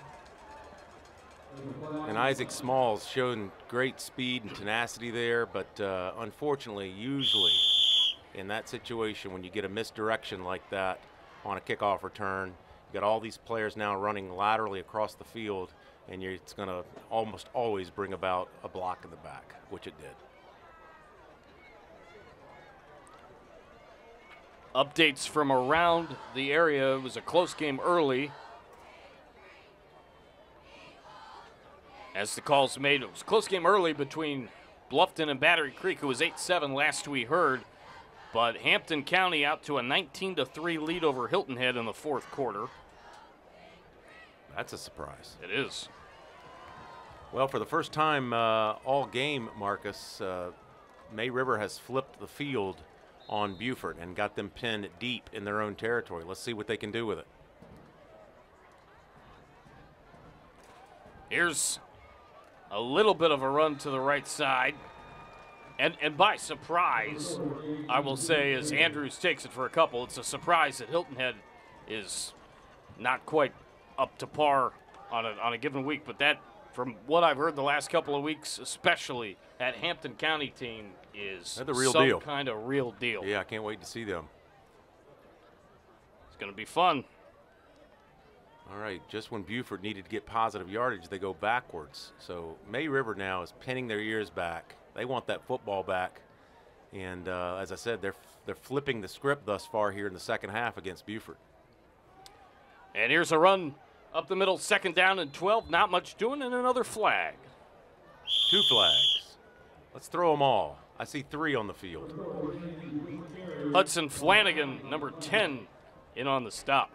And Isaac Smalls showing great speed and tenacity there, but uh, unfortunately, usually in that situation, when you get a misdirection like that on a kickoff return, you got all these players now running laterally across the field, and you're, it's going to almost always bring about a block in the back, which it did. Updates from around the area. It was a close game early. As the call's made, it was a close game early between Bluffton and Battery Creek. It was eight seven last we heard. But Hampton County out to a nineteen to three lead over Hilton Head in the fourth quarter. That's a surprise. It is. Well, for the first time uh, all game, Marcus, uh, May River has flipped the field on Beaufort and got them pinned deep in their own territory. Let's see what they can do with it. Here's a little bit of a run to the right side. And, and by surprise, I will say, as Andrews takes it for a couple, it's a surprise that Hilton Head is not quite up to par on a, on a given week. But that, from what I've heard the last couple of weeks, especially that Hampton County team, is They're the real some deal. kind of real deal. Yeah, I can't wait to see them. It's going to be fun. All right, just when Beaufort needed to get positive yardage, they go backwards. So May River now is pinning their ears back. They want that football back. And uh, as I said, they're, they're flipping the script thus far here in the second half against Beaufort. And here's a run up the middle, second down and twelve. Not much doing, and another flag. Two flags. Let's throw them all. I see three on the field. Hudson Flanagan, number ten, in on the stop.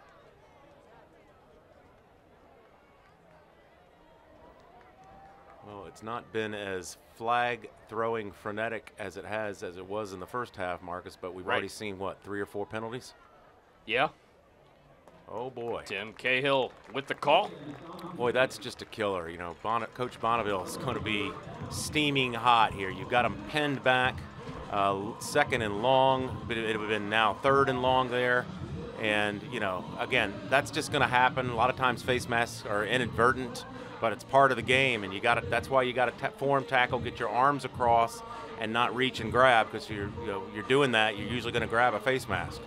Well, it's not been as flag-throwing frenetic as it has as it was in the first half, Marcus, but we've Right. already seen, what, three or four penalties? Yeah. Oh, boy. Tim Cahill with the call. Boy, that's just a killer. You know, Bon Coach Bonneville is going to be steaming hot here. You've got him pinned back, uh, second and long. But it would have been now third and long there. And, you know, again, that's just going to happen. A lot of times face masks are inadvertent, but it's part of the game. And you got to, that's why you got to form tackle, get your arms across, and not reach and grab, because you're, you know, you're doing that, you're usually going to grab a face mask.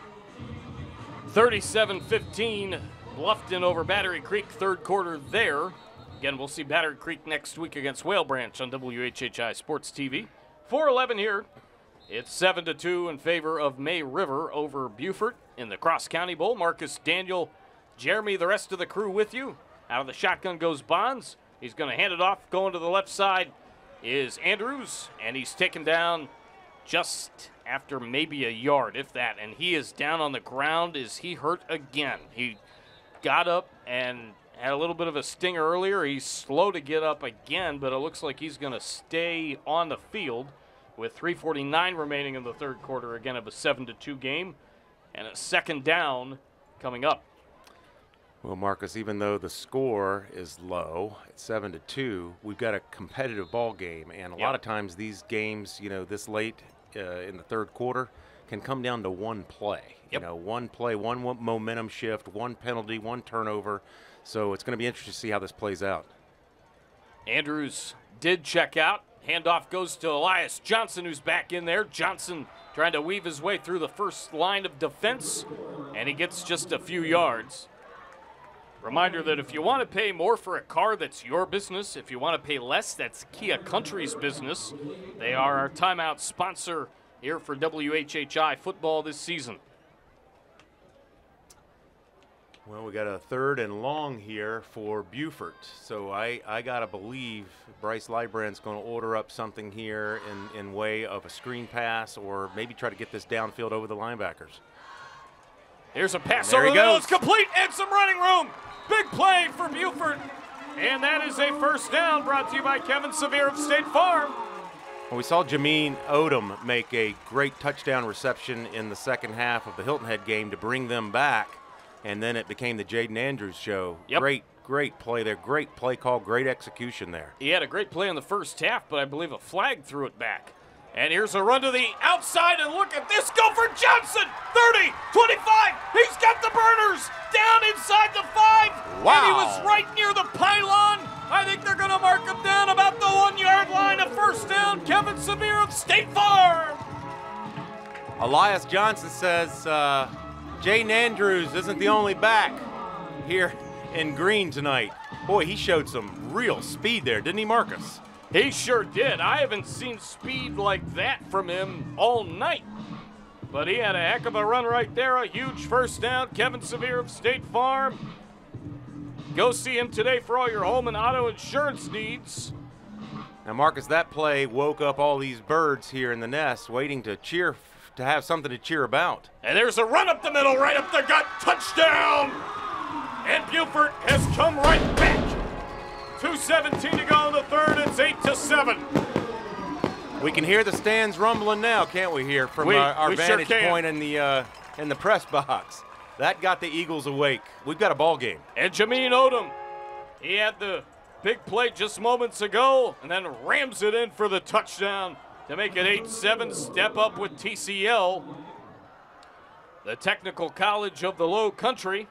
thirty-seven fifteen, Bluffton over Battery Creek, third quarter there. Again, we'll see Battery Creek next week against Whale Branch on W H H I Sports T V. four eleven here. It's seven to two in favor of May River over Beaufort in the Cross County Bowl. Marcus, Daniel, Jeremy, the rest of the crew with you. Out of the shotgun goes Bonds. He's going to hand it off. Going to the left side is Andrews, and he's taken down just after maybe a yard, if that, and he is down on the ground. Is he hurt again? He got up and had a little bit of a stinger earlier. He's slow to get up again, but it looks like he's going to stay on the field with three forty-nine remaining in the third quarter, again of a seven to two game, and a second down coming up. Well, Marcus, even though the score is low, it's seven to two, we've got a competitive ball game, and a Yep. lot of times these games, you know, this late uh, in the third quarter, can come down to one play. Yep. You know, one play, one wo- momentum shift, one penalty, one turnover. So it's going to be interesting to see how this plays out. Andrews did check out. Handoff goes to Elias Johnson, who's back in there. Johnson trying to weave his way through the first line of defense, and he gets just a few yards. Reminder that if you want to pay more for a car, that's your business. If you want to pay less, that's Kia Country's business. They are our timeout sponsor here for W H H I football this season. Well, we got a third and long here for Beaufort. So I, I got to believe Bryce Lybrand's going to order up something here in, in way of a screen pass, or maybe try to get this downfield over the linebackers. Here's a pass There over he the middle. goes. It's complete and some running room. Big play for Beaufort. And that is a first down brought to you by Kevin Severe of State Farm. Well, we saw Jameen Odom make a great touchdown reception in the second half of the Hilton Head game to bring them back, and then it became the Jaden Andrews show. Yep. Great, great play there. Great play call, great execution there. He had a great play in the first half, but I believe a flag threw it back. And here's a run to the outside, and look at this. Go for Johnson. thirty, twenty-five. He's got the burners down inside the five. Wow. And he was right near the pylon. I think they're going to mark him down about the one-yard line. A first down. Kevin Severe of State Farm. Elias Johnson says uh, Jaden Andrews isn't the only back here in green tonight. Boy, he showed some real speed there, didn't he, Marcus? He sure did. I haven't seen speed like that from him all night. But he had a heck of a run right there. A huge first down. Kevin Severe of State Farm. Go see him today for all your home and auto insurance needs. Now, Marcus, that play woke up all these birds here in the nest waiting to cheer, to have something to cheer about. And there's a run up the middle, right up the gut. Touchdown! And Beaufort has come right back. two seventeen to go in the third. It's eight to seven. We can hear the stands rumbling now, can't we, here from We- our, our we sure vantage can. point in the uh, in the press box. That got the Eagles awake. We've got a ball game. And Jameen Odom, he had the big play just moments ago and then rams it in for the touchdown to make it eight seven. Step up with T C L, the Technical College of the Low Country.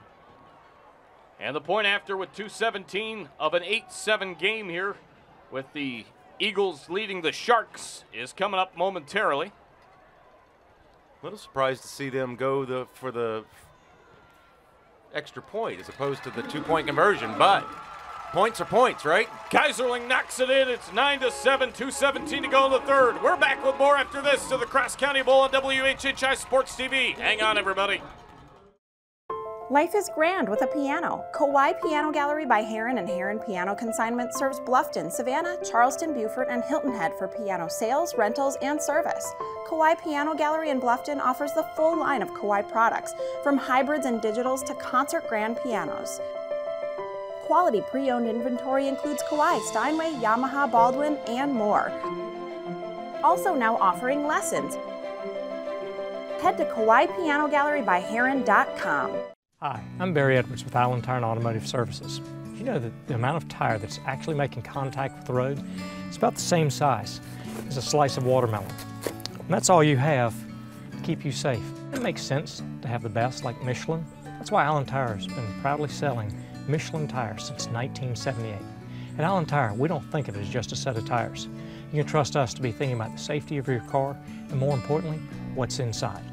And the point after with two seventeen of an eight seven game here with the Eagles leading the Sharks is coming up momentarily. A little surprised to see them go the for the extra point as opposed to the two-point conversion, but points are points, right? Kaiserling knocks it in. It's nine to seven, two seventeen to go in the third. We're back with more after this to the Cross County Bowl on W H H I Sports T V. Hang on, everybody. Life is grand with a piano. Kauai Piano Gallery by Heron and Heron Piano Consignment serves Bluffton, Savannah, Charleston, Beaufort, and Hilton Head for piano sales, rentals, and service. Kauai Piano Gallery in Bluffton offers the full line of Kauai products, from hybrids and digitals to concert grand pianos. Quality pre-owned inventory includes Kauai, Steinway, Yamaha, Baldwin, and more. Also now offering lessons. Head to Kauai Piano Gallery by Heron dot com. Hi, I'm Barry Edwards with Allen Tire and Automotive Services. Do you know that the amount of tire that's actually making contact with the road is about the same size as a slice of watermelon? And that's all you have to keep you safe. It makes sense to have the best like Michelin. That's why Allen Tire has been proudly selling Michelin tires since nineteen seventy-eight. At Allen Tire, we don't think of it as just a set of tires. You can trust us to be thinking about the safety of your car and, more importantly, what's inside.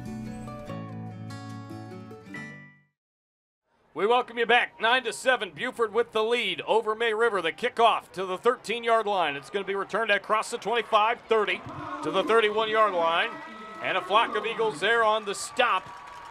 We welcome you back. nine to seven, Beaufort with the lead over May River. The kickoff to the thirteen-yard line. It's going to be returned across the twenty-five, thirty to the thirty-one-yard line. And a flock of Eagles there on the stop,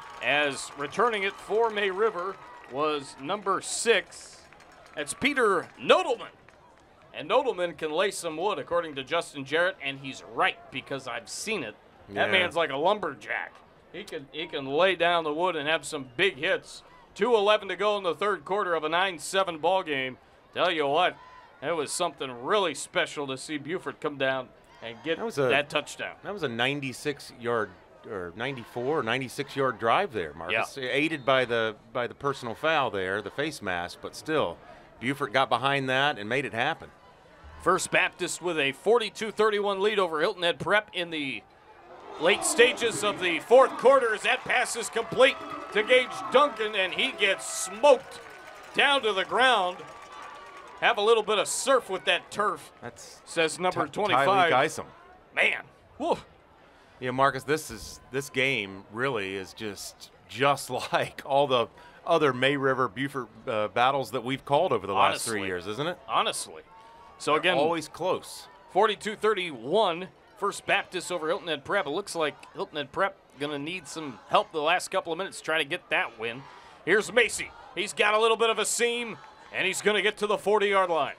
as returning it for May River was number six. That's Peter Nodelman. And Nodelman can lay some wood, according to Justin Jarrett, and he's right, because I've seen it. That Yeah. man's like a lumberjack. He can, he can lay down the wood and have some big hits. two eleven to go in the third quarter of a nine seven ball game. Tell you what, it was something really special to see Beaufort come down and get That was a- that touchdown. That was a ninety-six yard or ninety-four or ninety-six yard drive there, Marcus. Aided by the by the personal foul there, the face mask, but still, Beaufort got behind that and made it happen. First Baptist with a forty-two thirty-one lead over Hilton Head Prep in the late stages of the fourth quarter, as that pass is complete to Gage Duncan, and he gets smoked down to the ground. Have a little bit of surf with that turf, That's says number Ty- twenty-five. Tylee Geisom. Man, whew. Yeah, Marcus, this is this game really is just just like all the other May River Beaufort uh, battles that we've called over the last Honestly. three years, isn't it? Honestly. So They're again, always close. forty-two thirty-one, First Baptist over Hilton Head Prep. It looks like Hilton Head Prep going to need some help the last couple of minutes to try to get that win. Here's Macy. He's got a little bit of a seam, and he's going to get to the forty-yard line.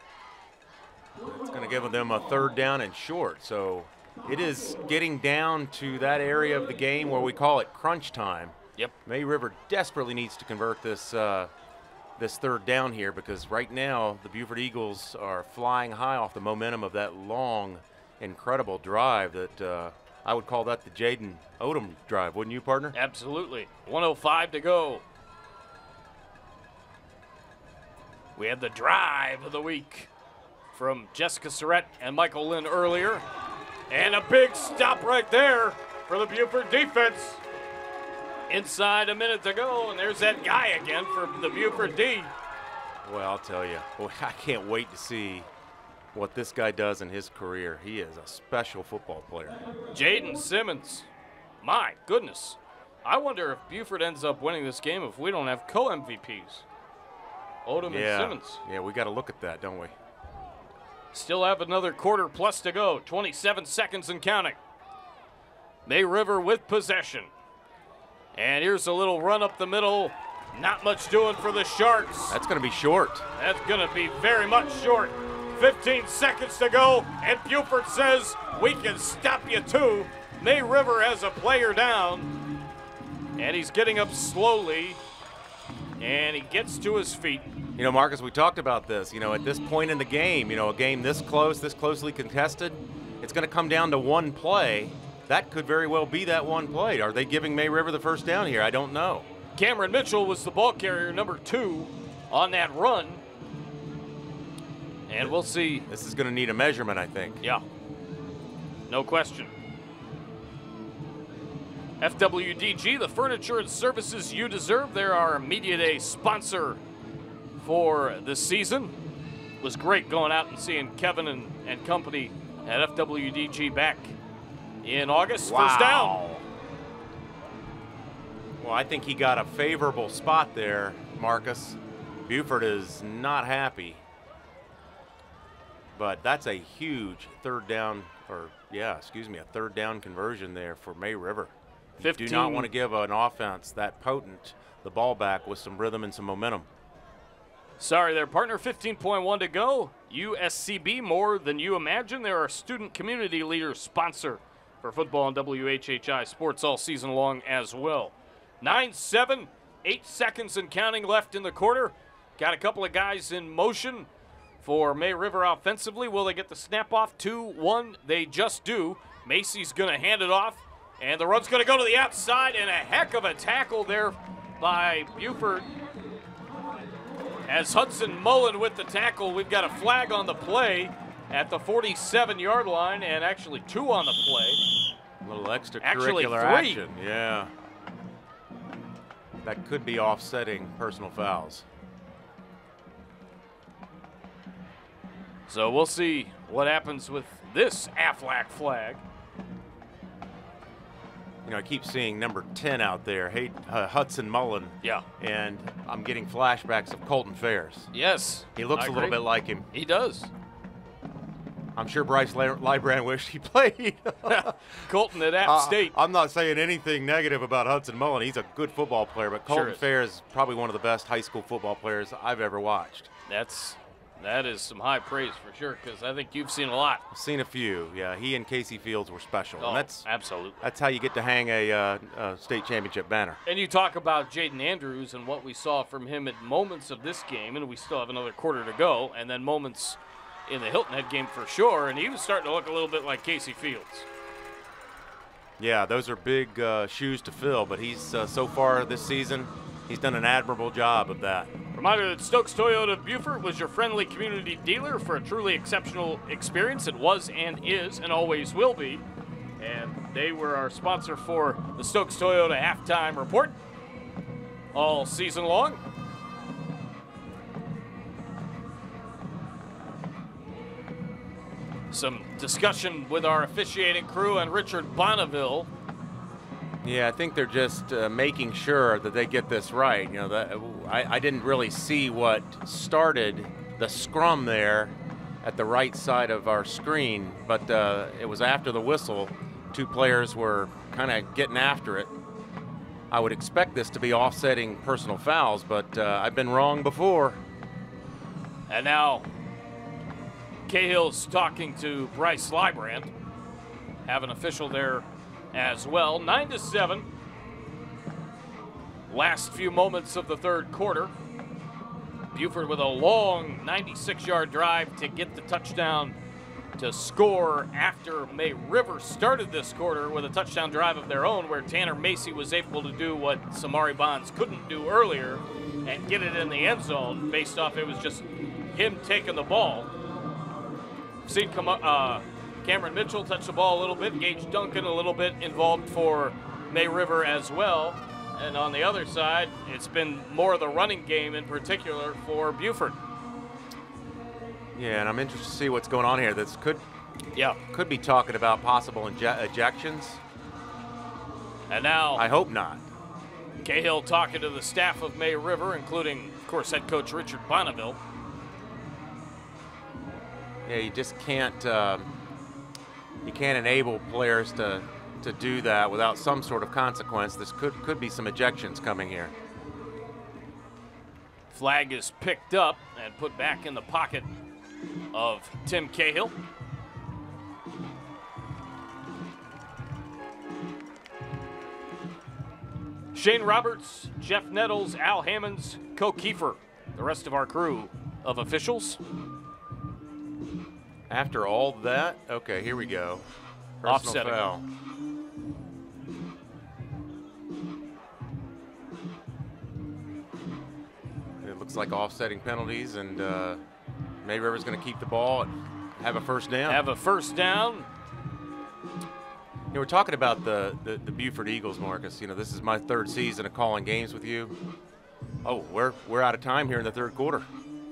It's going to give them a third down and short. So it is getting down to that area of the game where we call it crunch time. Yep. May River desperately needs to convert this uh, this third down here, because right now the Beaufort Eagles are flying high off the momentum of that long, incredible drive that uh, I would call that the Jaden Odom drive, wouldn't you, partner? Absolutely. one oh five to go. We had the drive of the week from Jessica Surratt and Michael Lynn earlier. And a big stop right there for the Beaufort defense. Inside a minute to go, and there's that guy again for the Beaufort D. Well, I'll tell you, boy, I can't wait to see what this guy does in his career. He is a special football player. Jaden Simmons. My goodness. I wonder if Beaufort ends up winning this game if we don't have co-M V Ps. Odom yeah. and Simmons. Yeah, we got to look at that, don't we? Still have another quarter plus to go. twenty-seven seconds and counting. May River with possession. And here's a little run up the middle. Not much doing for the Sharks. That's going to be short. That's going to be very much short. fifteen seconds to go, and Beaufort says, we can stop you too. May River has a player down, and he's getting up slowly, and he gets to his feet. You know, Marcus, we talked about this. You know, at this point in the game, you know, a game this close, this closely contested, it's going to come down to one play. That could very well be that one play. Are they giving May River the first down here? I don't know. Kammron Mitchell was the ball carrier, number two, on that run. And we'll see. This is going to need a measurement, I think. Yeah, no question. F W D G, the furniture and services you deserve. They're our Media Day sponsor for the season. It was great going out and seeing Kevin and, and company at F W D G back in August. Wow. First down. Well, I think he got a favorable spot there Marcus. Beaufort is not happy. But that's a huge third down, or yeah, excuse me, a third down conversion there for May River. You do not want to give an offense that potent the ball back with some rhythm and some momentum. Sorry there, partner. fifteen point one to go. U S C B, more than you imagine. They're our student community leader sponsor for football and W H H I sports all season long as well. nine seven, eight seconds and counting left in the quarter. Got a couple of guys in motion for May River offensively. Will they get the snap off? two one, they just do. Macy's going to hand it off, and the run's going to go to the outside, and a heck of a tackle there by Beaufort. As Hudson Mullen with the tackle, we've got a flag on the play at the forty-seven yard line, and actually two on the play. A little extracurricular Actually, three. action, yeah. That could be offsetting personal fouls. So we'll see what happens with this Aflac flag. You know, I keep seeing number ten out there, hey, uh, Hudson Mullen. Yeah. And I'm getting flashbacks of Colton Fairs. Yes. He looks I a little agree. bit like him. He does. I'm sure Bryce Librand wished he played. Colton at App uh, State. I'm not saying anything negative about Hudson Mullen. He's a good football player, but Colton Sure is. Fairs is probably one of the best high school football players I've ever watched. That's that is some high praise for sure, because I think you've seen a lot. I've seen a few. Yeah, he and Casey Fields were special. Oh, and that's absolutely. That's how you get to hang a uh, uh, state championship banner. And you talk about Jaden Andrews and what we saw from him at moments of this game, and we still have another quarter to go, and then moments in the Hilton Head game for sure, and he was starting to look a little bit like Casey Fields. Yeah, those are big uh, shoes to fill, but he's uh, so far this season, he's done an admirable job of that. Reminder that Stokes Toyota of Beaufort was your friendly community dealer for a truly exceptional experience. It was and is and always will be. And they were our sponsor for the Stokes Toyota halftime report all season long. Some discussion with our officiating crew and Richard Bonneville. Yeah, I think they're just uh, making sure that they get this right. You know, that, I, I didn't really see what started the scrum there at the right side of our screen, but uh, it was after the whistle. Two players were kind of getting after it. I would expect this to be offsetting personal fouls, but uh, I've been wrong before. And now Cahill's talking to Bryce Librand. Have an official there as well. Nine to seven. Last few moments of the third quarter. Beaufort with a long ninety-six yard drive to get the touchdown to score after May River started this quarter with a touchdown drive of their own, where Tanner Macy was able to do what Samari Bonds couldn't do earlier and get it in the end zone based off it was just him taking the ball. Seen come up, uh, Kammron Mitchell touch the ball a little bit. Gage Duncan a little bit involved for May River as well. And on the other side, it's been more of the running game in particular for Beaufort. Yeah, and I'm interested to see what's going on here. This could, yeah, could be talking about possible inje ejections. And now, I hope not. Cahill talking to the staff of May River, including, of course, head coach Richard Bonneville. Yeah, you just can't um, you can't enable players to to do that without some sort of consequence. This could could be some ejections coming here. Flag is picked up and put back in the pocket of Tim Cahill. Shane Roberts, Jeff Nettles, Al Hammonds, Co Kiefer, the rest of our crew of officials. After all that, okay, here we go. Personal Offsetting. foul. It looks like offsetting penalties, and uh, May River's going to keep the ball and have a first down. Have a first down. You know, we're talking about the, the, the Beaufort Eagles, Marcus. You know, this is my third season of calling games with you. Oh, we're, we're out of time here in the third quarter.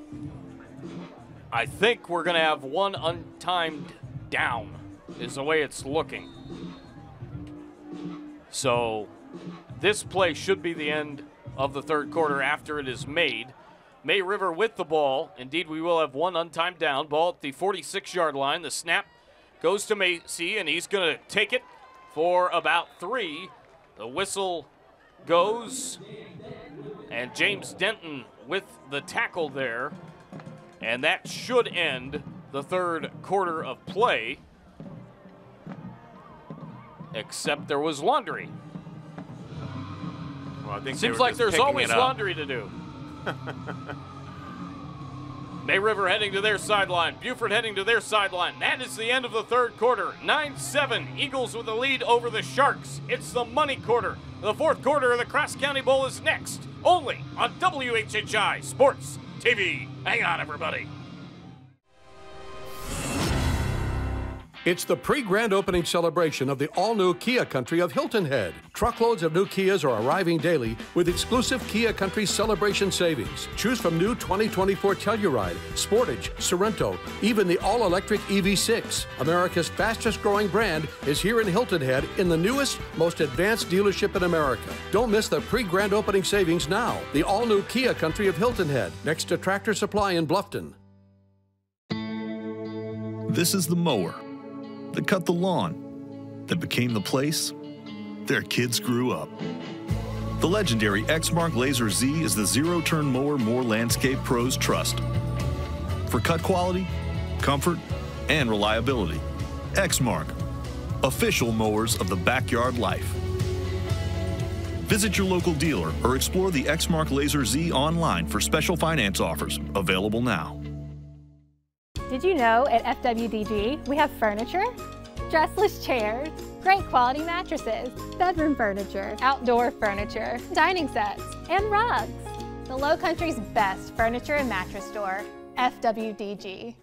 I think we're going to have one untimed down is the way it's looking. So this play should be the end of the third quarter after it is made. May River with the ball. Indeed, we will have one untimed down. Ball at the forty-six yard line. The snap goes to Macy, and he's going to take it for about three. The whistle goes, and James Denton with the tackle there. And that should end the third quarter of play, except there was laundry. Well, I think Seems like there's always laundry to do. May River heading to their sideline. Beaufort heading to their sideline. That is the end of the third quarter. nine seven. Eagles with the lead over the Sharks. It's the money quarter. The fourth quarter of the Cross County Bowl is next, only on W H H I Sports T V. Hang on, everybody. It's the pre-grand opening celebration of the all-new Kia Country of Hilton Head. Truckloads of new Kias are arriving daily with exclusive Kia Country celebration savings. Choose from new twenty twenty-four Telluride, Sportage, Sorento, even the all-electric E V six. America's fastest-growing brand is here in Hilton Head in the newest, most advanced dealership in America. Don't miss the pre-grand opening savings now. The all-new Kia Country of Hilton Head, next to Tractor Supply in Bluffton. This is the mower that cut the lawn, that became the place their kids grew up. The legendary Exmark Laser Z is the zero-turn mower more landscape pros trust. For cut quality, comfort, and reliability. Exmark, official mowers of the backyard life. Visit your local dealer or explore the Exmark Laser Z online for special finance offers, available now. Did you know at F W D G we have furniture, dressless chairs, great quality mattresses, bedroom furniture, outdoor furniture, dining sets, and rugs. The Low Country's best furniture and mattress store, F W D G.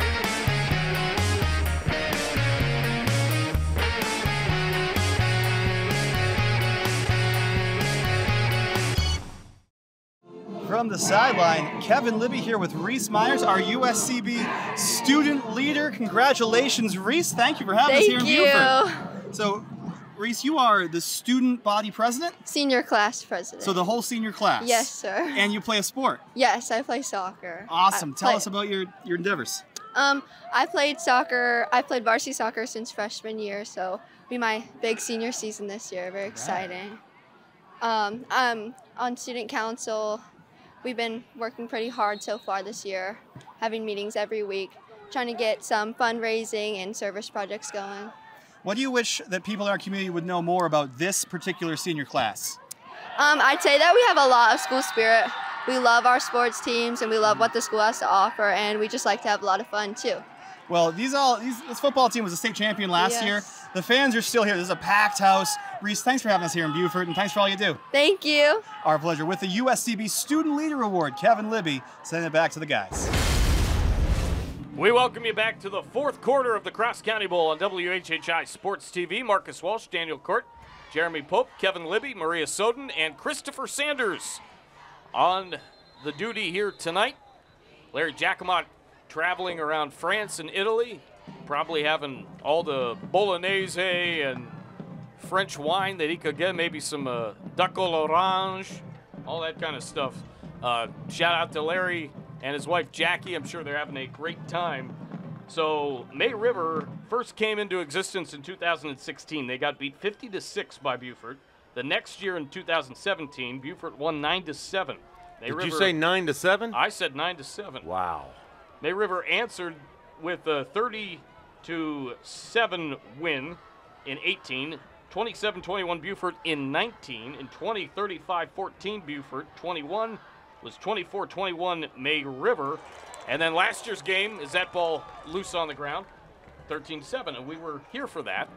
From the sideline, Kevin Libby here with Reese Myers, our U S C B student leader. Congratulations, Reese. Thank you for having Thank us here in you. Beaufort. So, Reese, you are the student body president? Senior class president. So the whole senior class? Yes, sir. And you play a sport? Yes, I play soccer. Awesome. I Tell play, us about your, your endeavors. Um, I played soccer, I played varsity soccer since freshman year, so it'll be my big senior season this year. Very exciting. Um, I'm on student council. We've been working pretty hard so far this year, having meetings every week, trying to get some fundraising and service projects going. What do you wish that people in our community would know more about this particular senior class? Um, I'd say that we have a lot of school spirit. We love our sports teams and we love what the school has to offer, and we just like to have a lot of fun too. Well, these all these, this football team was a state champion last Yes. year. The fans are still here. This is a packed house. Reese, thanks for having us here in Beaufort, and thanks for all you do. Thank you. Our pleasure. With the U S C B Student Leader Award, Kevin Libby sending it back to the guys. We welcome you back to the fourth quarter of the Cross County Bowl on W H H I Sports T V. Marcus Walsh, Daniel Court, Jeremy Pope, Kevin Libby, Maria Soden, and Christopher Sanders on the duty here tonight. Larry Giacomot traveling around France and Italy, probably having all the bolognese and French wine that he could get, maybe some uh, duck à l'orange, all that kind of stuff. Uh, shout out to Larry and his wife Jackie. I'm sure they're having a great time. So May River first came into existence in two thousand sixteen. They got beat fifty to six by Beaufort. The next year in two thousand seventeen, Beaufort won nine to seven. May Did River, you say nine to seven? I said nine to seven. Wow. May River answered with a thirty to seven win in eighteen, twenty-seven twenty-one Beaufort in nineteen, in twenty, thirty-five fourteen Beaufort, twenty-one was twenty-four twenty-one May River, and then last year's game is that ball loose on the ground, thirteen seven, and we were here for that.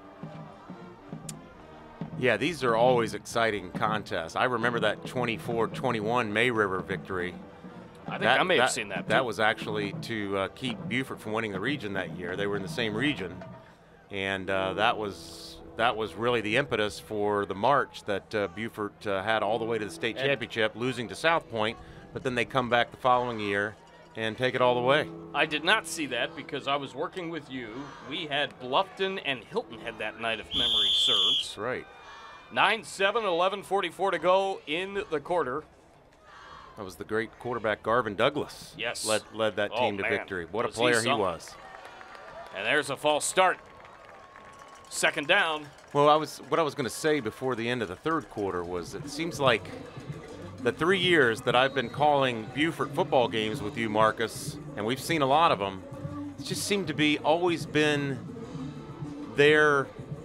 Yeah, these are always exciting contests. I remember that twenty-four twenty-one May River victory. I think I may have seen that, That too. was actually to uh, keep Beaufort from winning the region that year. They were in the same region, and uh, that was that was really the impetus for the march that uh, Beaufort uh, had all the way to the state And- championship, losing to South Point, but then they come back the following year and take it all the way. I did not see that because I was working with you. We had Bluffton and Hilton Head that night, if memory serves. That's right. nine seven, eleven forty-four to go in the quarter. That was the great quarterback Garvin Douglas. Yes. Led, led that Oh, team to man. victory. What Was a he player he something. was. And there's a false start. Second down. Well, I was what I was going to say before the end of the third quarter was it seems like the three years that I've been calling Beaufort football games with you, Marcus, and we've seen a lot of them, it just seemed to be always been their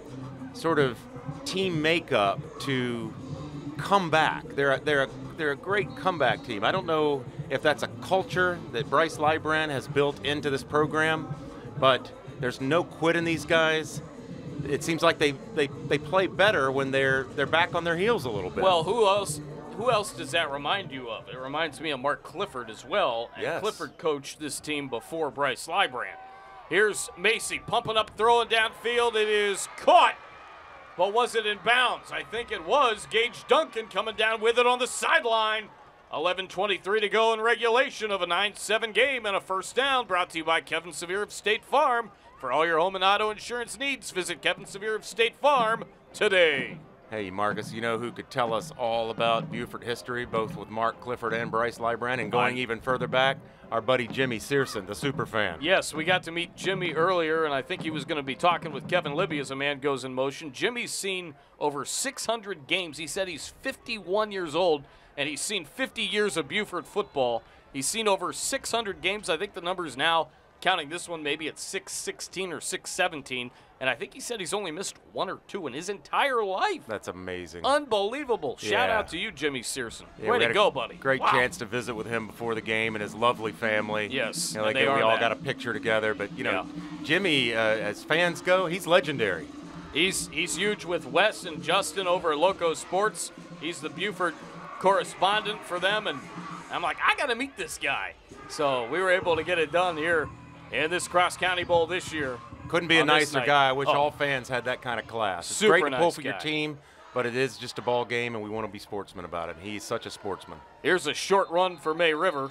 sort of team makeup to come back. They're a, they're a, they're a great comeback team. I don't know if that's a culture that Bryce Lybrand has built into this program, but there's no quit in these guys. It seems like they, they, they play better when they're they're back on their heels a little bit. Well, who else who else does that remind you of? It reminds me of Mark Clifford as well. And Yes. Clifford coached this team before Bryce Lybrand. Here's Macy pumping up, throwing downfield. It is caught. But was it in bounds? I think it was. Gage Duncan coming down with it on the sideline. eleven twenty-three to go in regulation of a nine seven game and a first down, brought to you by Kevin Sevier of State Farm. For all your home and auto insurance needs, visit Kevin Sevier of State Farm today. Hey, Marcus, you know who could tell us all about Beaufort history, both with Mark Clifford and Bryce Lybrand, and going I- even further back? Our buddy Jimmy Searson, the super fan. Yes, we got to meet Jimmy earlier, and I think he was going to be talking with Kevin Libby as a man goes in motion. Jimmy's seen over six hundred games. He said he's fifty-one years old, and he's seen fifty years of Beaufort football. He's seen over six hundred games. I think the number's now, counting this one, maybe at six sixteen or six seventeen. And I think he said he's only missed one or two in his entire life. That's amazing. Unbelievable. Shout Yeah. out to you, Jimmy Searson. Yeah, Way we to had a go, buddy. Great Wow. chance to visit with him before the game and his lovely family. Yes, You know, and like they we are all that. got a picture together. But, you know, Jimmy, uh, as fans go, he's legendary. He's he's huge with Wes and Justin over at Loco Sports. He's the Beaufort correspondent for them, and I'm like, I got to meet this guy. So we were able to get it done here in this Cross County Bowl this year. Couldn't be a on this nicer night. guy. I wish Oh, all fans had that kind of class. It's Super great to pull nice for your guy. team, but it is just a ball game, and we want to be sportsmen about it. He's such a sportsman. Here's a short run for May River.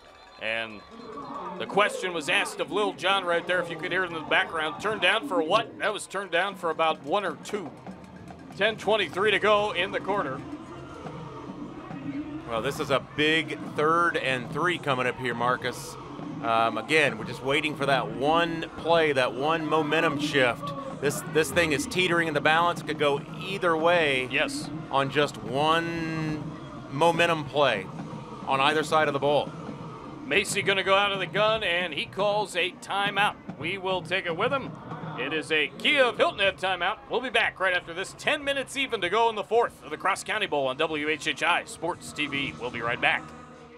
And the question was asked of Lil John right there, if you could hear it in the background. Turned down for what? That was turned down for about one or two. ten twenty-three to go in the quarter. Well, this is a big third and three coming up here, Marcus. Um, again, we're just waiting for that one play, that one momentum shift. This this thing is teetering in the balance. Could go either way. Yes. On just one momentum play on either side of the ball. Macy going to go out of the gun, and he calls a timeout. We will take it with him. It is a Kia of Hilton Head timeout. We'll be back right after this. ten minutes even to go in the fourth of the Cross County Bowl on W H H I Sports T V. We'll be right back.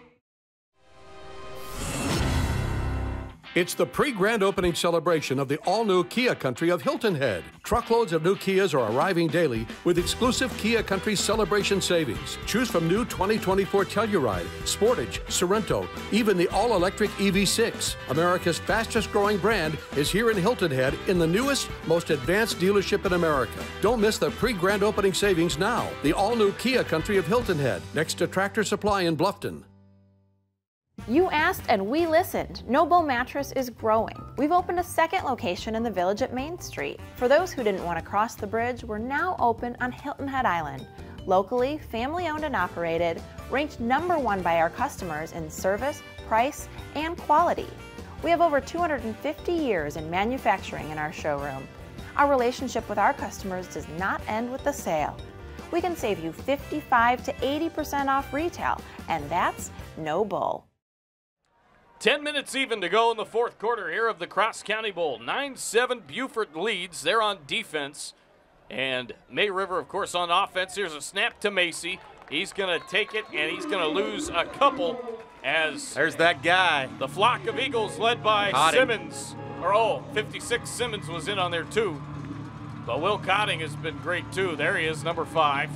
It's the pre-grand opening celebration of the all-new Kia Country of Hilton Head. Truckloads of new Kias are arriving daily with exclusive Kia Country celebration savings. Choose from new twenty twenty-four Telluride, Sportage, Sorento, even the all-electric E V six. America's fastest-growing brand is here in Hilton Head in the newest, most advanced dealership in America. Don't miss the pre-grand opening savings now. The all-new Kia Country of Hilton Head, next to Tractor Supply in Bluffton. You asked and we listened. No Bow Mattress is growing. We've opened a second location in the Village at Main Street. For those who didn't want to cross the bridge, we're now open on Hilton Head Island. Locally, family owned and operated, ranked number one by our customers in service, price, and quality. We have over two hundred fifty years in manufacturing in our showroom. Our relationship with our customers does not end with the sale. We can save you fifty-five to eighty percent off retail, and that's no bull. ten minutes even to go in the fourth quarter here of the Cross County Bowl. nine seven Beaufort leads. They're on defense. And May River, of course, on offense. Here's a snap to Macy. He's going to take it, and he's going to lose a couple as There's that guy. the flock of Eagles led by Cotting. Simmons. Or, oh, fifty-six Simmons was in on there, too. But Will Cotting has been great, too. There he is, number five.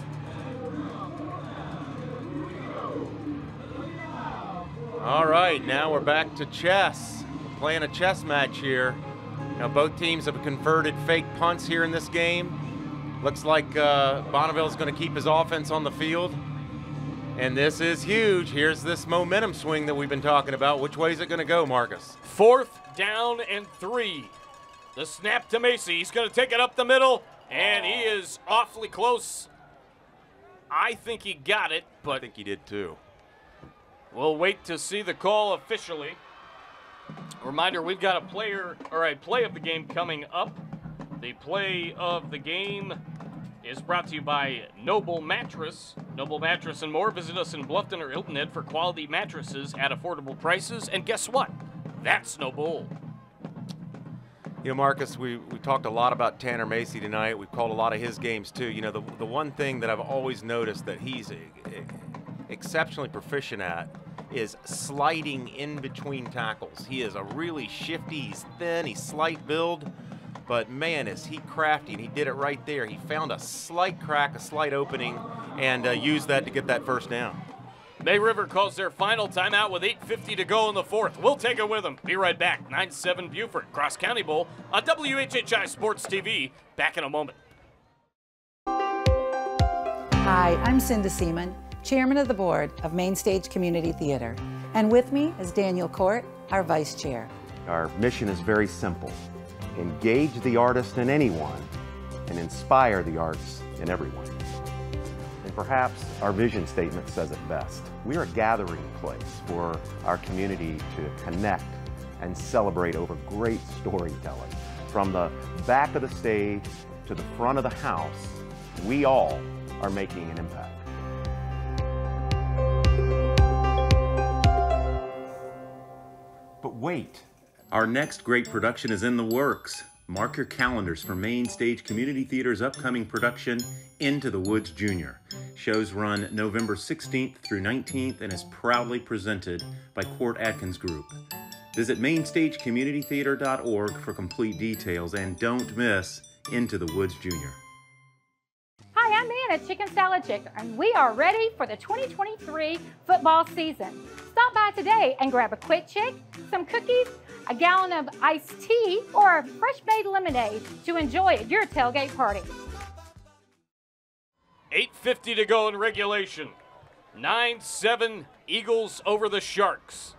All right, now we're back to chess. We're playing a chess match here. Now both teams have converted fake punts here in this game. Looks like uh, Bonneville's going to keep his offense on the field. And this is huge. Here's this momentum swing that we've been talking about. Which way is it going to go, Marcus? Fourth down and three. The snap to Macy. He's going to take it up the middle, and he is awfully close I think he got it, but I think he did too. We'll wait to see the call officially. Reminder, we've got a player or a play of the game coming up. The play of the game is brought to you by Noble Mattress. Noble Mattress and more. Visit us in Bluffton or Hilton Head for quality mattresses at affordable prices. And guess what? That's Noble. You know, Marcus, we, we talked a lot about Tanner Macy tonight. We've called a lot of his games, too. You know, the, the one thing that I've always noticed that he's a, a, exceptionally proficient at is sliding in between tackles. He is a really shifty, he's thin, he's slight build, but man, is he crafty, and he did it right there. He found a slight crack, a slight opening, and uh, used that to get that first down. May River calls their final timeout with eight fifty to go in the fourth. We'll take it with them. Be right back. nine seven Beaufort, Cross County Bowl on W H H I Sports T V. Back in a moment. Hi, I'm Cinda Seaman, Chairman of the Board of Mainstage Community Theater. And with me is Daniel Court, our Vice Chair. Our mission is very simple. Engage the artist in anyone and inspire the arts in everyone. And perhaps our vision statement says it best. We are a gathering place for our community to connect and celebrate over great storytelling. From the back of the stage to the front of the house, we all are making an impact. But wait, our next great production is in the works. Mark your calendars for Mainstage Community Theater's upcoming production, Into the Woods Junior Shows run November sixteenth through nineteenth and is proudly presented by Court Atkins Group. Visit mainstage community theater dot org for complete details, and don't miss Into the Woods Junior Hi, I'm Anna, Chicken Salad Chick, and we are ready for the twenty twenty-three football season. Stop by today and grab a Quick Chick, some cookies, a gallon of iced tea, or a fresh-made lemonade to enjoy at your tailgate party. eight fifty to go in regulation. nine seven Eagles over the Sharks.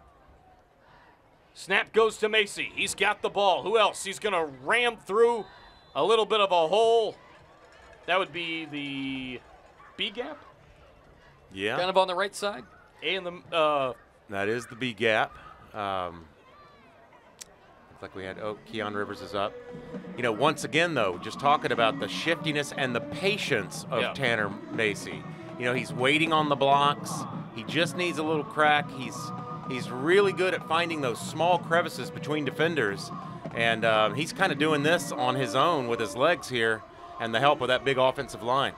Snap goes to Macy. He's got the ball. Who else? He's going to ram through a little bit of a hole. That would be the B gap. Yeah. Kind of on the right side. And the uh, that is the B gap. Um, looks like we had, oh, Keon Rivers is up. You know, once again, though, just talking about the shiftiness and the patience of yeah. Tanner Macy. You know, he's waiting on the blocks. He just needs a little crack. He's he's really good at finding those small crevices between defenders. And uh, he's kind of doing this on his own with his legs here and the help of that big offensive line.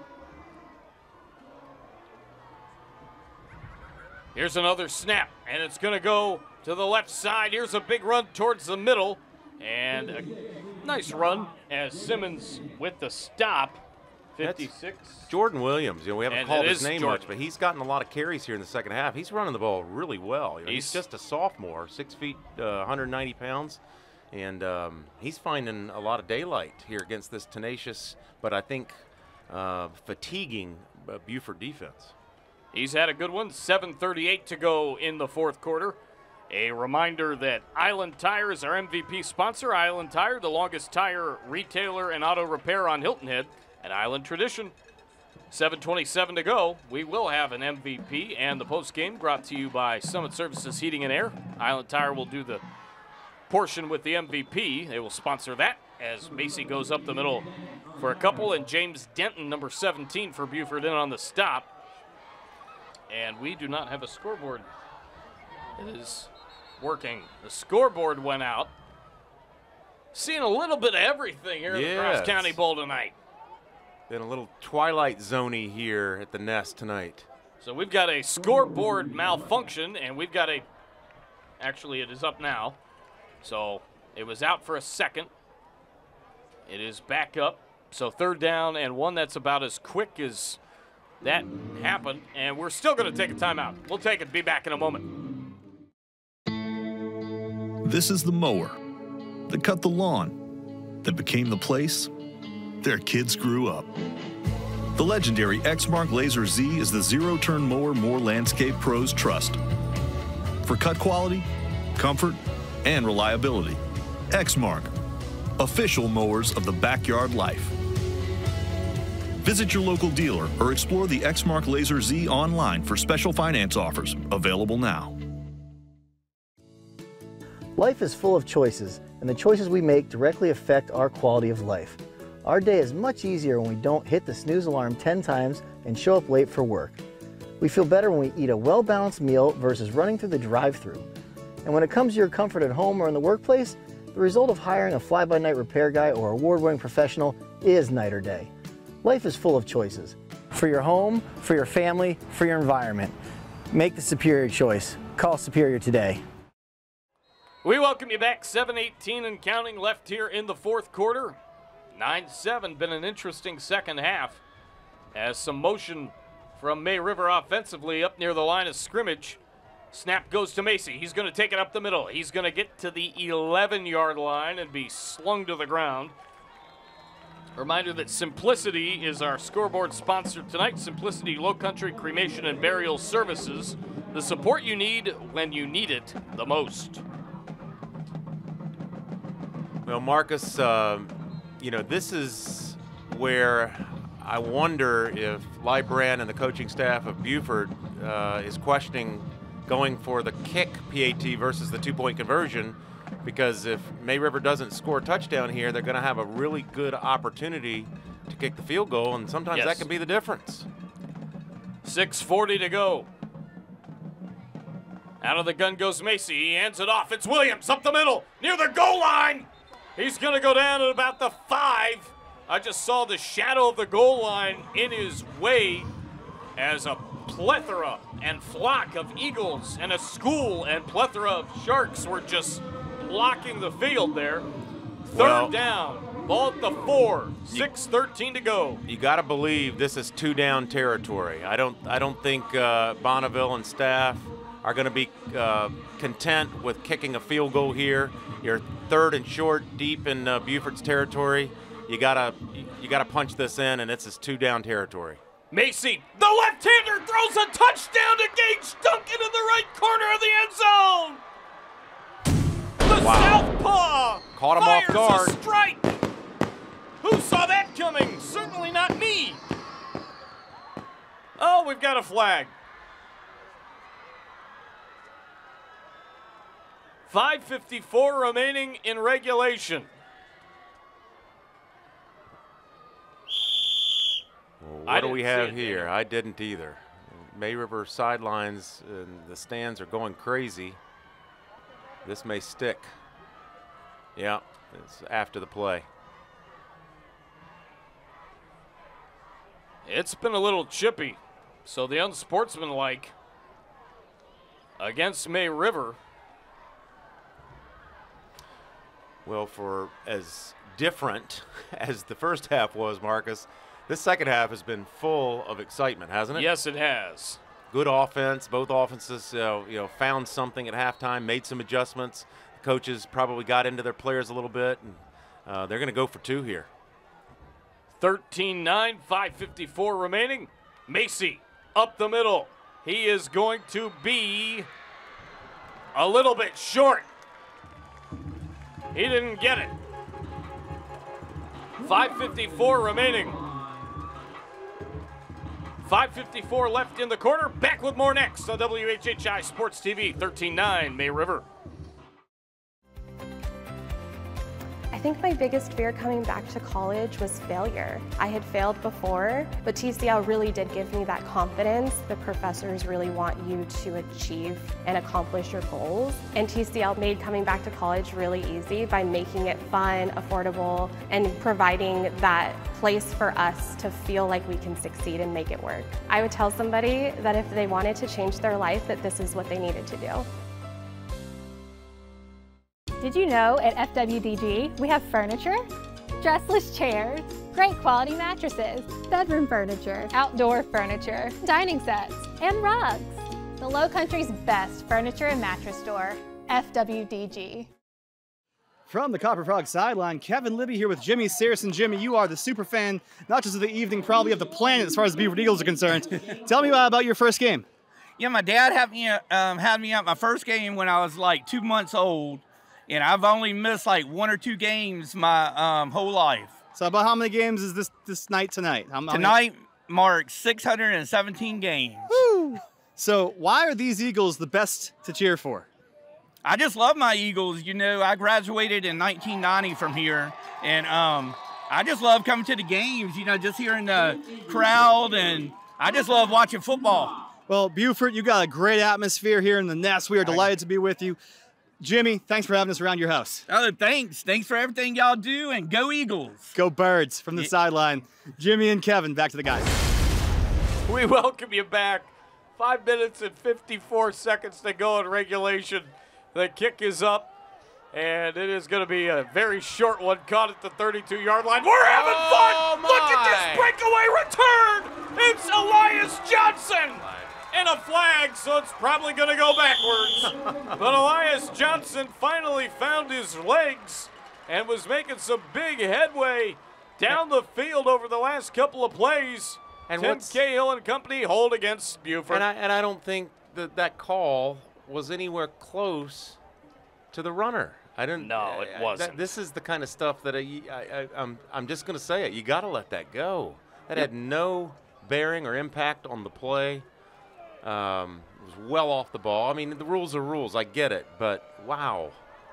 Here's another snap, and it's going to go to the left side. Here's a big run towards the middle, and a nice run as Simmons with the stop. fifty-six. That's Jordan Williams. You know, we haven't And called it his is name Jordan. much, but he's gotten a lot of carries here in the second half. He's running the ball really well. You know, he's, He's- just a sophomore, six feet, uh, one hundred ninety pounds, and um, he's finding a lot of daylight here against this tenacious, but I think uh, fatiguing uh, Beaufort defense. He's had a good one. seven thirty-eight to go in the fourth quarter. A reminder that Island Tire is our M V P sponsor. Island Tire, the longest tire retailer and auto repair on Hilton Head, an Island tradition. seven twenty-seven to go. We will have an M V P and the post game brought to you by Summit Services Heating and Air. Island Tire will do the portion with the M V P. They will sponsor that as Macy goes up the middle for a couple, and James Denton, number seventeen for Beaufort, in on the stop. And we do not have a scoreboard. It is working. The scoreboard went out. Seeing a little bit of everything here in the Cross Yes. County Bowl tonight. Been a little Twilight Zone-y here at the Nest tonight. So we've got a scoreboard malfunction, and we've got a, actually it is up now. So it was out for a second. It is back up. So third down and one. That's about as quick as that happened, and we're still going to take a timeout. We'll take it. Be back in a moment. This is the mower that cut the lawn, that became the place their kids grew up. The legendary Exmark Laser Z is the zero-turn mower more landscape pros trust. For cut quality, comfort, and reliability. Exmark, official mowers of the backyard life. Visit your local dealer or explore the Exmark Laser Z online for special finance offers, available now. Life is full of choices, and the choices we make directly affect our quality of life. Our day is much easier when we don't hit the snooze alarm ten times and show up late for work. We feel better when we eat a well-balanced meal versus running through the drive-thru. And when it comes to your comfort at home or in the workplace, the result of hiring a fly-by-night repair guy or award-winning professional is night or day. Life is full of choices. For your home, for your family, for your environment. Make the superior choice. Call Superior today. We welcome you back. seven eighteen and counting left here in the fourth quarter. nine seven, been an interesting second half. As some motion from May River offensively up near the line of scrimmage. Snap goes to Macy. He's going to take it up the middle. He's going to get to the eleven-yard line and be slung to the ground. Reminder that Simplicity is our scoreboard sponsor tonight. Simplicity Low Country Cremation and Burial Services. The support you need when you need it the most. Well, Marcus, uh, you know, this is where I wonder if Libran and the coaching staff of Beaufort uh, is questioning going for the kick P A T versus the two-point conversion, because if May River doesn't score a touchdown here, they're going to have a really good opportunity to kick the field goal, and sometimes Yes. that can be the difference. six forty to go. Out of the gun goes Macy. He hands it off. It's Williams up the middle, near the goal line. He's going to go down at about the five. I just saw the shadow of the goal line in his way as a plethora and flock of Eagles and a school and plethora of Sharks were just blocking the field there. Third Well, down, ball at the four, six thirteen to go. You got to believe this is two-down territory. I don't, I don't think uh, Bonneville and staff are going to be uh, content with kicking a field goal here. You're third and short, deep in uh, Beaufort's territory. You gotta, you gotta punch this in, and it's this two-down territory. Macy, the left-hander, throws a touchdown to Gage Duncan in the right corner of the end zone. The Wow. southpaw Caught him off fires guard. a strike. Who saw that coming? Certainly not me. Oh, we've got a flag. five fifty-four remaining in regulation. Well, I what do didn't we see have it, here? Daniel. I didn't either. May River sidelines and the stands are going crazy. This may stick. Yeah, it's after the play. It's been a little chippy, so the unsportsmanlike against May River. Well, for as different as the first half was, Marcus, this second half has been full of excitement, hasn't it? Yes, it has. Good offense. Both offenses, uh, you know, found something at halftime, made some adjustments. The coaches probably got into their players a little bit, and uh, they're going to go for two here. thirteen nine, five fifty-four remaining. Macy up the middle. He is going to be a little bit short. He didn't get it. five fifty-four remaining. five fifty-four left in the quarter. Back with more next on W H H I Sports T V. thirteen nine, May River. I think my biggest fear coming back to college was failure. I had failed before, but T C L really did give me that confidence. The professors really want you to achieve and accomplish your goals. And T C L made coming back to college really easy by making it fun, affordable, and providing that place for us to feel like we can succeed and make it work. I would tell somebody that if they wanted to change their life, that this is what they needed to do. Did you know at F W D G we have furniture, dressless chairs, great quality mattresses, bedroom furniture, outdoor furniture, dining sets, and rugs. The Low Country's best furniture and mattress store, F W D G. From the Copper Frog sideline, Kevin Libby here with Jimmy Searson. Jimmy, you are the super fan, not just of the evening, probably of the planet as far as the Beaufort Eagles are concerned. Tell me uh, about your first game. Yeah, my dad had me, um, had me at my first game when I was like two months old. And I've only missed like one or two games my um, whole life. So about how many games is this this night tonight? How, how Tonight many? marks six hundred seventeen games. Woo! So why are these Eagles the best to cheer for? I just love my Eagles. You know, I graduated in nineteen ninety from here, and um, I just love coming to the games, you know, just hearing the crowd, and I just love watching football. Well, Beaufort, you got a great atmosphere here in the Nest. We are delighted to be with you. Jimmy, thanks for having us around your house. Oh, thanks. Thanks for everything y'all do, and go Eagles. Go Birds from the yeah. sideline. Jimmy and Kevin, back to the guys. We welcome you back. Five minutes and fifty-four seconds to go in regulation. The kick is up, and it is going to be a very short one, caught at the thirty-two yard line. We're having oh, fun! My. Look at this breakaway return! It's Elias Johnson! And a flag, so it's probably going to go backwards. But Elias Johnson finally found his legs and was making some big headway down the field over the last couple of plays. And Tim Cahill and company hold against Beaufort. And I, and I don't think that that call was anywhere close to the runner. I didn't. No, it I, wasn't. That, this is the kind of stuff that I, I, I, I'm, I'm just going to say it. You got to let that go. That had no bearing or impact on the play. Um, it was well off the ball. I mean, the rules are rules. I get it, but wow.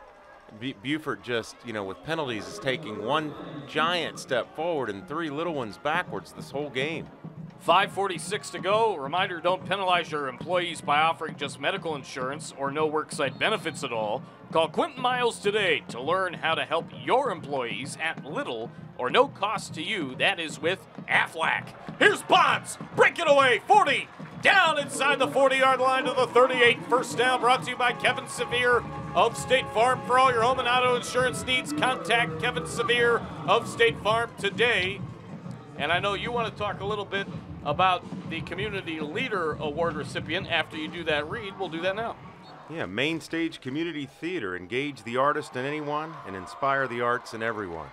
B Beaufort just, you know, with penalties is taking one giant step forward and three little ones backwards this whole game. five forty-six to go. Reminder, don't penalize your employees by offering just medical insurance or no worksite benefits at all. Call Quentin Miles today to learn how to help your employees at little or no cost to you. That is with Aflac. Here's Bonds. Break it away. forty. Down inside the forty yard line to the thirty-eight. First down brought to you by Kevin Sevier of State Farm. For all your home and auto insurance needs, contact Kevin Sevier of State Farm today. And I know you want to talk a little bit about the Community Leader Award recipient. After you do that read, we'll do that now. Yeah, Main Stage Community Theater. Engage the artist in anyone and inspire the arts in everyone.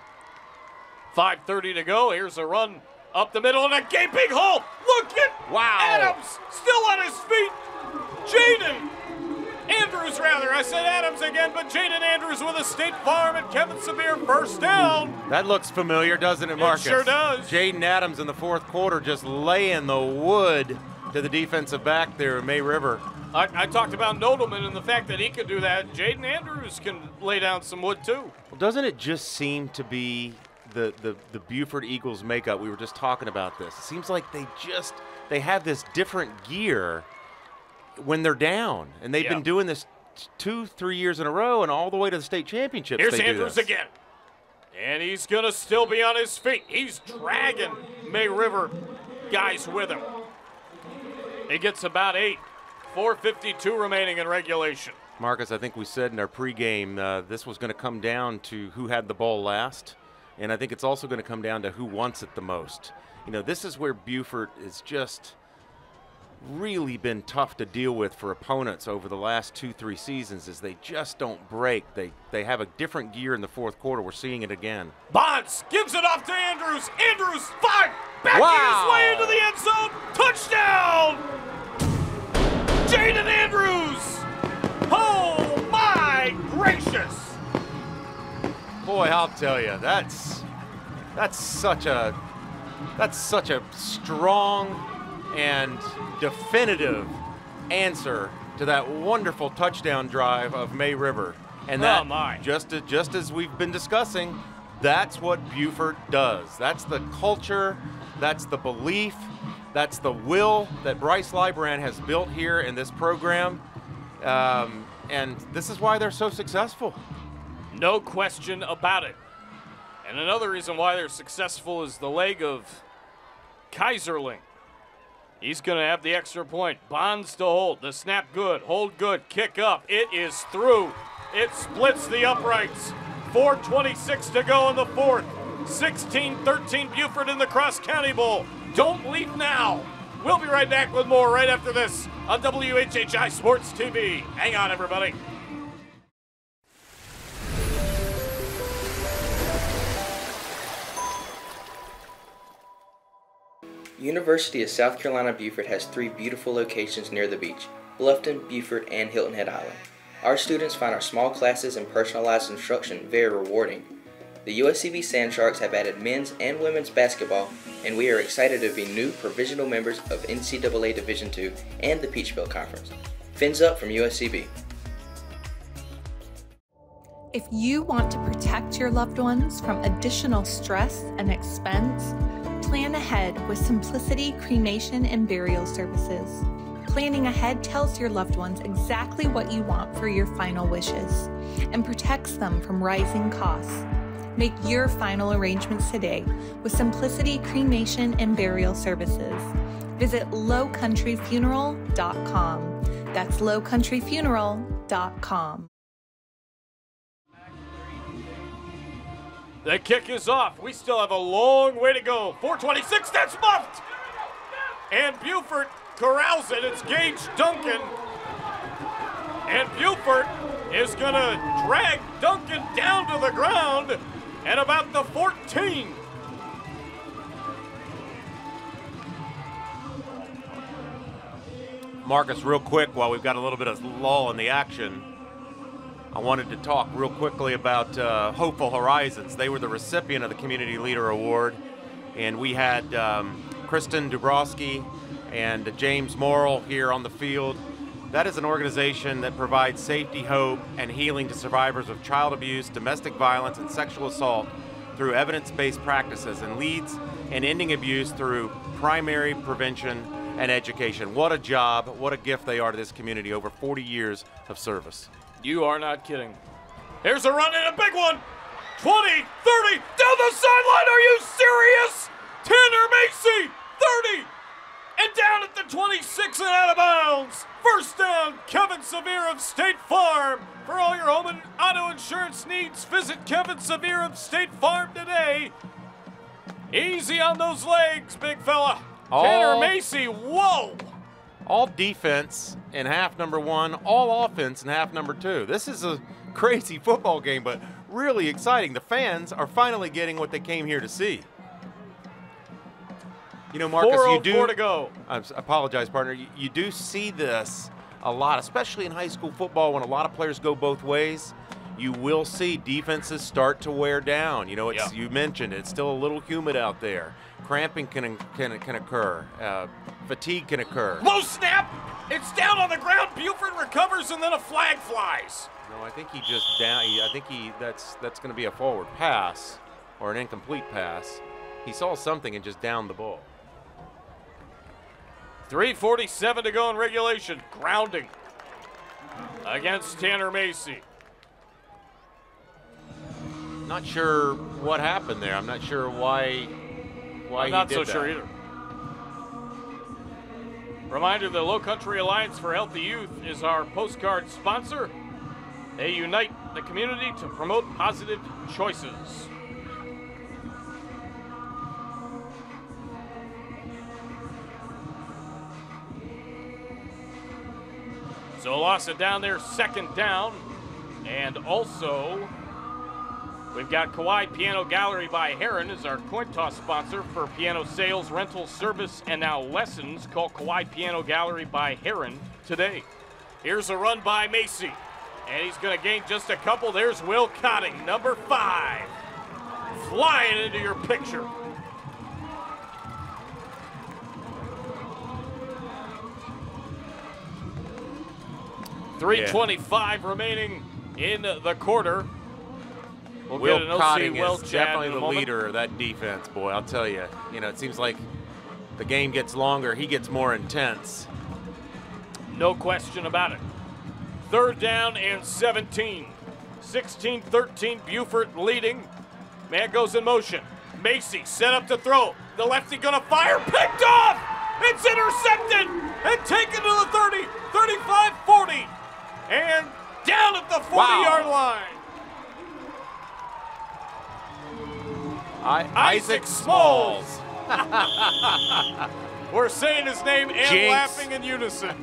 five thirty to go. Here's a run up the middle and a gaping hole. Look at wow. Adams still on his feet. Jaden Andrews, rather. I said Adams again, but Jaden Andrews with a State Farm and Kevin Sevier first down. That looks familiar, doesn't it, Marcus? It sure does. Jaden Adams in the fourth quarter just laying the wood to the defensive back there in May River. I, I talked about Nodelman and the fact that he could do that. Jaden Andrews can lay down some wood, too. Well, doesn't it just seem to be the, the, the Beaufort Eagles makeup? We were just talking about this. It seems like they just, they have this different gear when they're down, and they've yeah. been doing this two, three years in a row, and all the way to the state championships. Here's they Andrews do this. again, and he's gonna still be on his feet. He's dragging May River guys with him. He gets about eight. four fifty-two remaining in regulation. Marcus, I think we said in our pregame uh, this was going to come down to who had the ball last, and I think it's also going to come down to who wants it the most. You know, this is where Beaufort is just really been tough to deal with for opponents over the last two, three seasons, is they just don't break. They they have a different gear in the fourth quarter. We're seeing it again. Bonds gives it off to Andrews. Andrews, five, backing wow. his way into the end zone. Touchdown! Jaden Andrews! Oh my gracious! Boy, I'll tell you, that's that's such a that's such a strong and definitive answer to that wonderful touchdown drive of May River. And that, oh my. just as, just as we've been discussing, that's what Beaufort does. That's the culture, that's the belief, that's the will that Bryce Librand has built here in this program. Um, and this is why they're so successful. No question about it. And another reason why they're successful is the leg of Kaiserling. He's going to have the extra point. Bonds to hold. The snap good. Hold good. Kick up. It is through. It splits the uprights. four twenty-six to go in the fourth. sixteen thirteen Beaufort in the Cross County Bowl. Don't leave now. We'll be right back with more right after this on W H H I Sports T V. Hang on, everybody. University of South Carolina Beaufort has three beautiful locations near the beach: Bluffton, Beaufort, and Hilton Head Island. Our students find our small classes and personalized instruction very rewarding. The U S C V Sand Sharks have added men's and women's basketball, and we are excited to be new provisional members of N C double A Division two and the Peach Belt Conference. Fins up from U S C V. If you want to protect your loved ones from additional stress and expense, plan ahead with Simplicity Cremation and Burial Services. Planning ahead tells your loved ones exactly what you want for your final wishes and protects them from rising costs. Make your final arrangements today with Simplicity Cremation and Burial Services. Visit low country funeral dot com. That's low country funeral dot com. The kick is off. We still have a long way to go. four twenty-six, that's muffed! And Beaufort corrals it. It's Gage Duncan. And Beaufort is going to drag Duncan down to the ground at about the fourteen. Marcus, real quick, while we've got a little bit of lull in the action, I wanted to talk real quickly about uh, Hopeful Horizons. They were the recipient of the Community Leader Award, and we had um, Kristen Dubrowski and James Morrill here on the field. That is an organization that provides safety, hope, and healing to survivors of child abuse, domestic violence, and sexual assault through evidence-based practices, and leads in ending abuse through primary prevention and education. What a job, what a gift they are to this community over forty years of service. You are not kidding. Here's a run and a big one. twenty, thirty, down the sideline. Are you serious? Tanner Macy, thirty, and down at the twenty-six and out of bounds. First down, Kevin Severe of State Farm. For all your home and auto insurance needs, visit Kevin Severe of State Farm today. Easy on those legs, big fella. All, Tanner Macy, whoa. All defense in half number one, all offense in half number two. This is a crazy football game, but really exciting. The fans are finally getting what they came here to see. You know, Marcus, you do. four oh four to go. I apologize, partner. You, you do see this a lot, especially in high school football when a lot of players go both ways. You will see defenses start to wear down. You know, it's, yeah. you mentioned it's still a little humid out there. Cramping can can, can occur. Uh, fatigue can occur. Low snap. It's down on the ground. Beaufort recovers, and then a flag flies. No, I think he just down. He, I think he that's that's going to be a forward pass or an incomplete pass. He saw something and just downed the ball. three forty-seven to go in regulation. Grounding against Tanner Macy. Not sure what happened there. I'm not sure why. Why I'm not he did so that. sure either. Reminder, the Low Country Alliance for Healthy Youth is our postcard sponsor. They unite the community to promote positive choices. So lost it down there, second down. And also, we've got Kauai Piano Gallery by Heron as our coin toss sponsor for piano sales, rental, service, and now lessons. Call Kauai Piano Gallery by Heron today. Here's a run by Macy, and he's going to gain just a couple. There's Will Cotting, number five, flying into your picture. three twenty-five yeah. remaining in the quarter. We'll Will get an Cotting O C Welch is definitely the moment. leader of that defense, boy. I'll tell you. You know, it seems like the game gets longer, he gets more intense. No question about it. Third down and seventeen. sixteen thirteen, Beaufort leading. Man goes in motion. Macy set up to throw. The lefty gonna fire, picked off! It's intercepted and taken to the thirty, thirty-five, forty. And down at the forty-yard wow. line. I, Isaac, Isaac Smalls. Smalls. We're saying his name and Jinx. laughing in unison.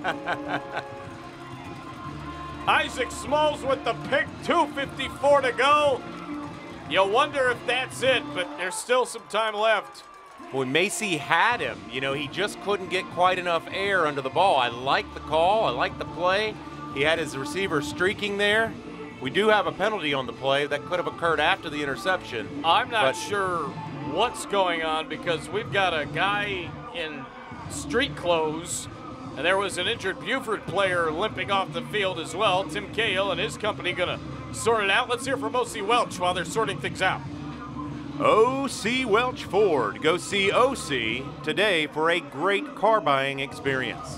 Isaac Smalls with the pick, two fifty-four to go. You wonder if that's it, but there's still some time left. Boy, Macy had him. You know, he just couldn't get quite enough air under the ball. I like the call. I like the play. He had his receiver streaking there. We do have a penalty on the play that could have occurred after the interception. I'm not but sure what's going on because we've got a guy in street clothes, and there was an injured Beaufort player limping off the field as well. Tim Cahill and his company going to sort it out. Let's hear from O C Welch while they're sorting things out. O C Welch Ford. Go see O C today for a great car buying experience.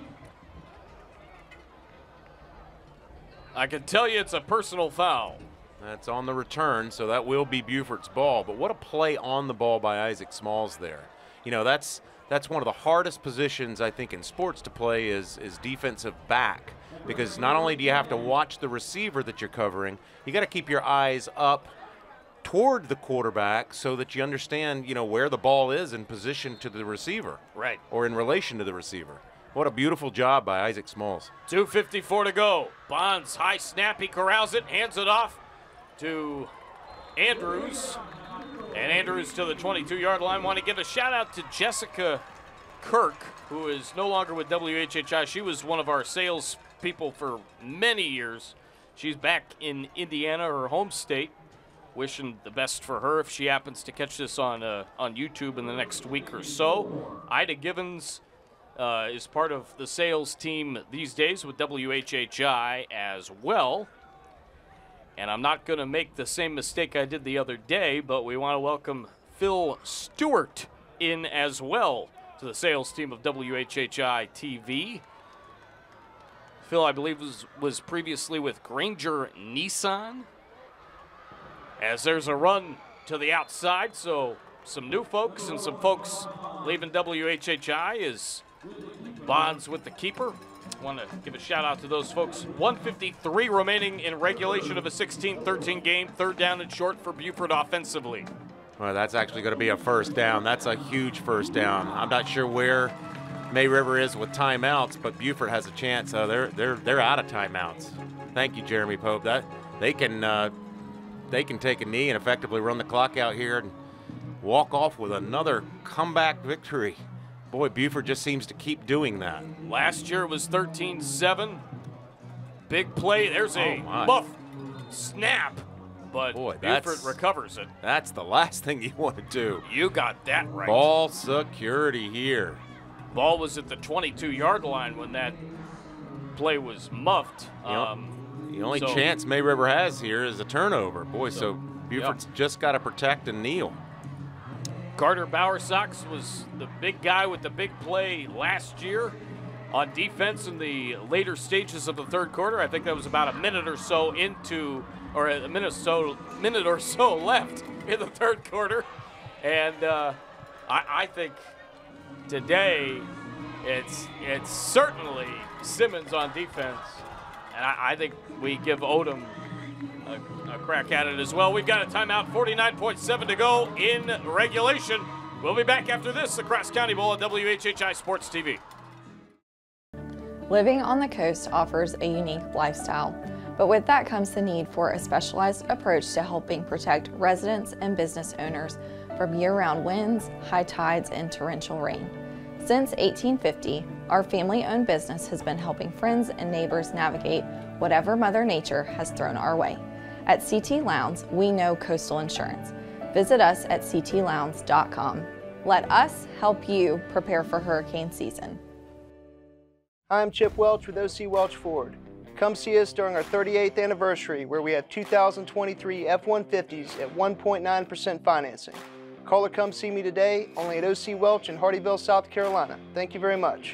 I can tell you it's a personal foul. That's on the return, so that will be Beaufort's ball. But what a play on the ball by Isaac Smalls there. You know, that's that's one of the hardest positions, I think, in sports to play is, is defensive back. Because not only do you have to watch the receiver that you're covering, you got to keep your eyes up toward the quarterback so that you understand, you know, where the ball is in position to the receiver. Right. Or in relation to the receiver. What a beautiful job by Isaac Smalls. two fifty-four to go. Bonds, high snap, he corrals it, hands it off to Andrews. And Andrews to the twenty-two-yard line. Want to give a shout-out to Jessica Kirk, who is no longer with W H H I. She was one of our sales people for many years. She's back in Indiana, her home state. Wishing the best for her if she happens to catch this on uh, on YouTube in the next week or so. Ida Givens uh, is part of the sales team these days with W H H I as well. And I'm not going to make the same mistake I did the other day, but we want to welcome Phil Stewart in as well to the sales team of W H H I T V. Phil, I believe, was, was previously with Granger Nissan. As there's a run to the outside, so some new folks and some folks leaving W H H I is Bonds with the keeper. Want to give a shout out to those folks. one fifty-three remaining in regulation of a sixteen thirteen game. Third down and short for Beaufort offensively. Well, that's actually going to be a first down. That's a huge first down. I'm not sure where May River is with timeouts, but Beaufort has a chance. Uh, they're they're they're out of timeouts. Thank you, Jeremy Pope. That they can. Uh, They can take a knee and effectively run the clock out here and walk off with another comeback victory. Boy, Beaufort just seems to keep doing that. Last year it was thirteen seven. Big play. There's a oh muff snap, but Boy, Beaufort recovers it. That's the last thing you want to do. You got that right. Ball security here. Ball was at the twenty-two-yard line when that play was muffed. Yep. Um, The only so, chance May River has here is a turnover. Boy, so, so Beaufort's yep. just got to protect and kneel. Carter Bowersox was the big guy with the big play last year on defense in the later stages of the third quarter. I think that was about a minute or so into, or a minute, so, minute or so left in the third quarter. And uh, I, I think today it's, it's certainly Simmons on defense. And I, I think we give Odom a, a crack at it as well. We've got a timeout, forty-nine point seven to go in regulation. We'll be back after this, the Cross County Bowl on W H H I Sports T V. Living on the coast offers a unique lifestyle, but with that comes the need for a specialized approach to helping protect residents and business owners from year-round winds, high tides, and torrential rain. Since eighteen fifty, our family-owned business has been helping friends and neighbors navigate whatever Mother Nature has thrown our way. At C T Lowndes, we know coastal insurance. Visit us at c t lowndes dot com. Let us help you prepare for hurricane season. I'm Chip Welch with O C Welch Ford. Come see us during our thirty-eighth anniversary where we have two thousand twenty-three F one fifties at one point nine percent financing. Call or come see me today, only at O C Welch in Hardyville, South Carolina. Thank you very much.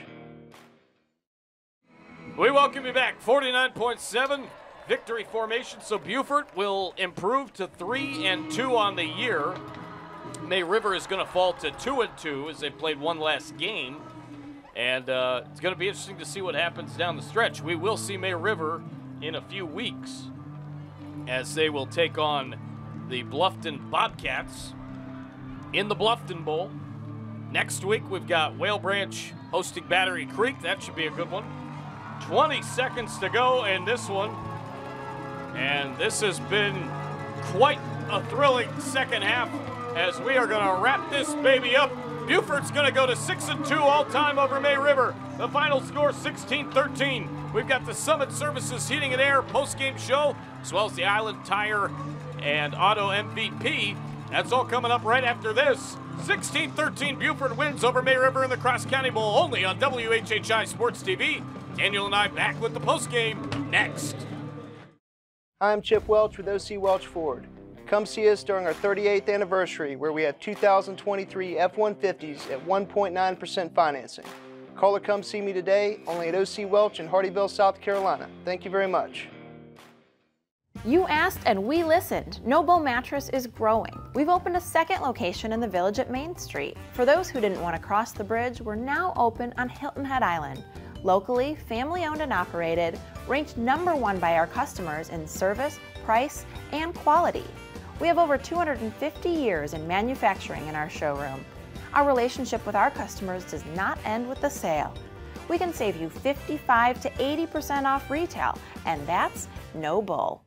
We welcome you back. forty-nine point seven victory formation. So Beaufort will improve to three and two on the year. May River is going to fall to two and two as they played one last game. And uh, it's going to be interesting to see what happens down the stretch. We will see May River in a few weeks as they will take on the Bluffton Bobcats in the Bluffton Bowl. Next week, we've got Whale Branch hosting Battery Creek. That should be a good one. twenty seconds to go in this one. And this has been quite a thrilling second half as we are going to wrap this baby up. Beaufort's going to go to six and two all time over May River. The final score, sixteen thirteen. We've got the Summit Services Heating and Air post-game show, as well as the Island Tire and Auto M V P. That's all coming up right after this. sixteen thirteen, Beaufort wins over May River in the Cross County Bowl, only on W H H I Sports T V. Daniel and I back with the post-game next. I'm Chip Welch with O C Welch Ford. Come see us during our thirty-eighth anniversary, where we have two thousand twenty-three F one fifties at one point nine percent financing. Call or come see me today, only at O C Welch in Hardyville, South Carolina. Thank you very much. You asked and we listened. Noble Mattress is growing. We've opened a second location in the Village at Main Street. For those who didn't want to cross the bridge, we're now open on Hilton Head Island. Locally, family owned and operated, ranked number one by our customers in service, price, and quality. We have over two hundred fifty years in manufacturing in our showroom. Our relationship with our customers does not end with the sale. We can save you fifty-five to eighty percent off retail, and that's no bull.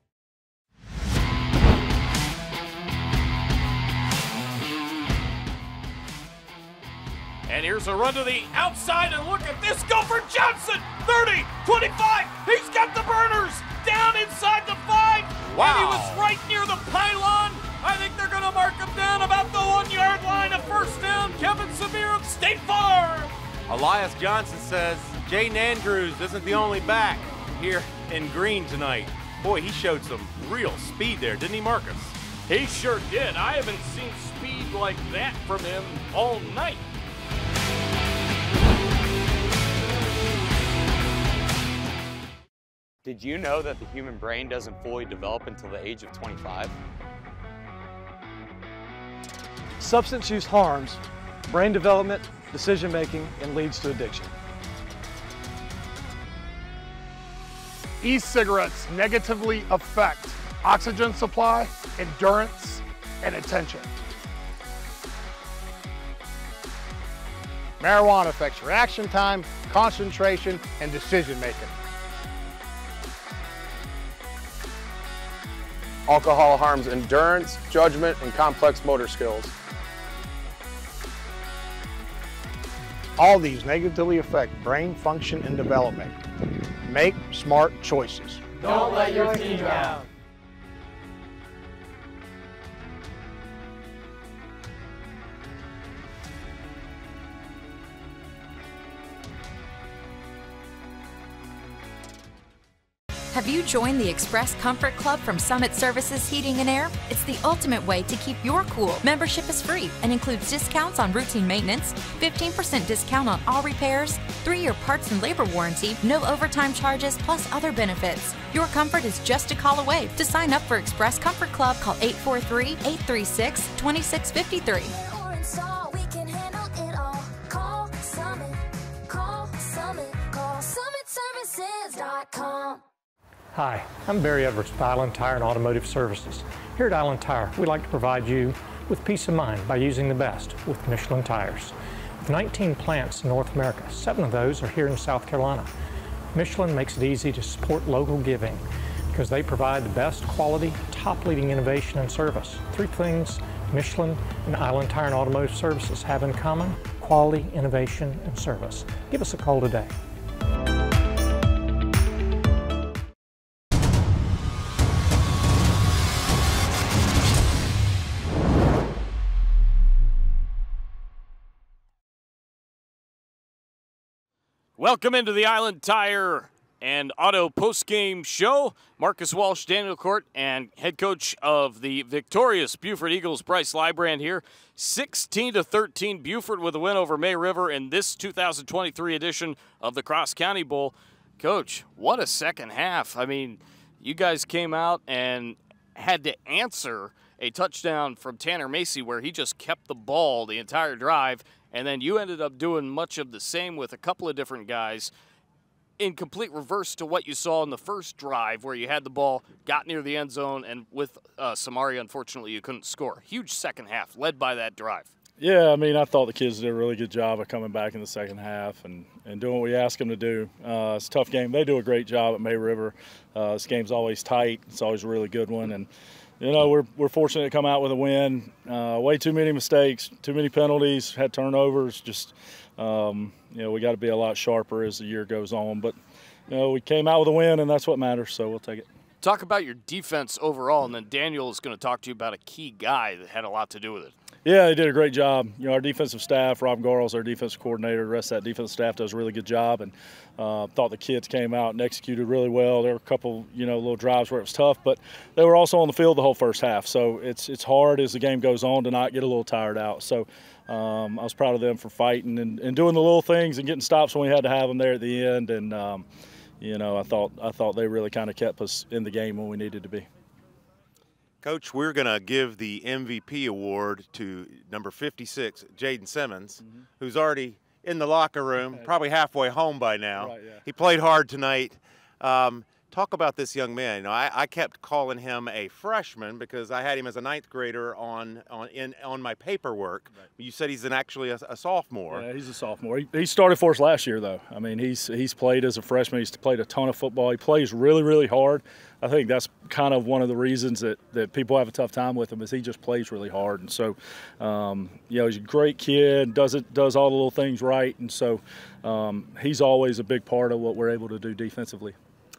And here's a run to the outside, and look at this go for Johnson. thirty, twenty-five, he's got the burners down inside the five. Wow. And he was right near the pylon. I think they're going to mark him down about the one-yard line. A first down, Kevin Severe of State Farm. Elias Johnson says Jaden Andrews isn't the only back here in green tonight. Boy, he showed some real speed there, didn't he, Marcus? He sure did. I haven't seen speed like that from him all night. Did you know that the human brain doesn't fully develop until the age of twenty-five? Substance use harms brain development, decision making, and leads to addiction. E-cigarettes negatively affect oxygen supply, endurance, and attention. Marijuana affects reaction time, concentration, and decision making. Alcohol harms endurance, judgment, and complex motor skills. All these negatively affect brain function and development. Make smart choices. Don't let your team down. Have you joined the Express Comfort Club from Summit Services Heating and Air? It's the ultimate way to keep your cool. Membership is free and includes discounts on routine maintenance, fifteen percent discount on all repairs, three-year parts and labor warranty, no overtime charges, plus other benefits. Your comfort is just a call away. To sign up for Express Comfort Club, call eight four three, eight three six, two six five three. Hi, I'm Barry Edwards with Island Tire and Automotive Services. Here at Island Tire, we like to provide you with peace of mind by using the best with Michelin tires. With nineteen plants in North America, seven of those are here in South Carolina. Michelin makes it easy to support local giving because they provide the best quality, top-leading innovation and service. Three things Michelin and Island Tire and Automotive Services have in common: quality, innovation, and service. Give us a call today. Welcome into the Island Tire and Auto postgame show. Marcus Walsh, Daniel Court, and head coach of the victorious Beaufort Eagles, Bryce Lybrand here. sixteen to thirteen, Beaufort with a win over May River in this two thousand twenty-three edition of the Cross County Bowl. Coach, what a second half. I mean, you guys came out and had to answer a touchdown from Tanner Macy where he just kept the ball the entire drive. And then you ended up doing much of the same with a couple of different guys in complete reverse to what you saw in the first drive where you had the ball, got near the end zone, and with uh, Samari, unfortunately, you couldn't score. Huge second half led by that drive. Yeah, I mean, I thought the kids did a really good job of coming back in the second half and, and doing what we asked them to do. Uh, it's a tough game. They do a great job at May River. Uh, this game's always tight. It's always a really good one. And, you know, we're, we're fortunate to come out with a win. Uh, way too many mistakes, too many penalties, had turnovers. Just, um, you know, we got to be a lot sharper as the year goes on. But, you know, we came out with a win, and that's what matters, so we'll take it. Talk about your defense overall, and then Daniel is going to talk to you about a key guy that had a lot to do with it. Yeah, they did a great job. You know, our defensive staff, Rob Garles, our defensive coordinator, the rest of that defensive staff does a really good job, and uh, thought the kids came out and executed really well. There were a couple, you know, little drives where it was tough, but they were also on the field the whole first half. So it's it's hard as the game goes on to not get a little tired out. So um, I was proud of them for fighting and, and doing the little things and getting stops when we had to have them there at the end. And um, you know, I thought I thought they really kind of kept us in the game when we needed to be. Coach, we're going to give the M V P award to number fifty-six, Jaden Simmons, mm-hmm. who's already in the locker room, probably halfway home by now. Right, yeah. He played hard tonight. Um, talk about this young man. You know, I, I kept calling him a freshman because I had him as a ninth grader on on in on my paperwork. Right. You said he's an actually a, a sophomore. Yeah, he's a sophomore. He, he started for us last year, though. I mean, he's he's played as a freshman. He's played a ton of football. He plays really, really hard. I think that's kind of one of the reasons that, that people have a tough time with him is he just plays really hard. And so, um, you know, he's a great kid, does it, does all the little things right. And so um, he's always a big part of what we're able to do defensively.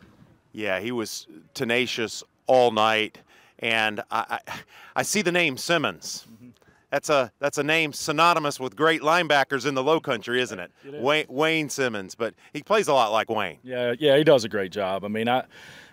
Yeah, he was tenacious all night. And I, I, I see the name Simmons. Mm-hmm. That's a that's a name synonymous with great linebackers in the Low Country, isn't it? it is. Wayne, Wayne Simmons, but he plays a lot like Wayne. Yeah, yeah, he does a great job. I mean, I.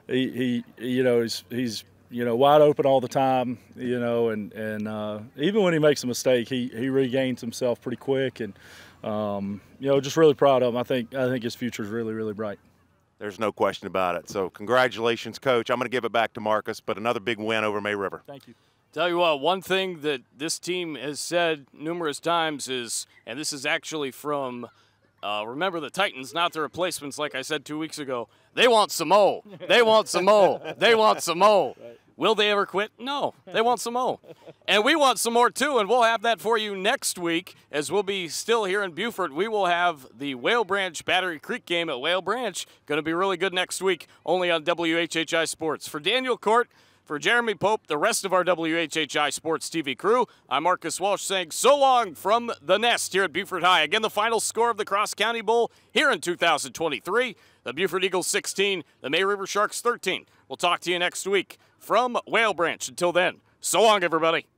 He, he, you know, he's, he's, you know, wide open all the time, you know, and, and uh, even when he makes a mistake, he, he regains himself pretty quick. And, um, you know, just really proud of him. I think, I think his future is really, really bright. There's no question about it. So congratulations, Coach. I'm going to give it back to Marcus, but another big win over May River. Thank you. Tell you what, one thing that this team has said numerous times is, and this is actually from Uh, remember the Titans, not the replacements, like I said two weeks ago. They want some more. They want some more. They want some more. Right. Will they ever quit? No. They want some more. And we want some more, too, and we'll have that for you next week as we'll be still here in Beaufort. We will have the Whale Branch Battery Creek game at Whale Branch. Going to be really good next week, only on W H H I Sports. For Daniel Court, for Jeremy Pope, the rest of our W H H I Sports T V crew, I'm Marcus Walsh saying so long from the nest here at Beaufort High. Again, the final score of the Cross County Bowl here in two thousand twenty-three, the Beaufort Eagles sixteen, the May River Sharks thirteen. We'll talk to you next week from Whale Branch. Until then, so long, everybody.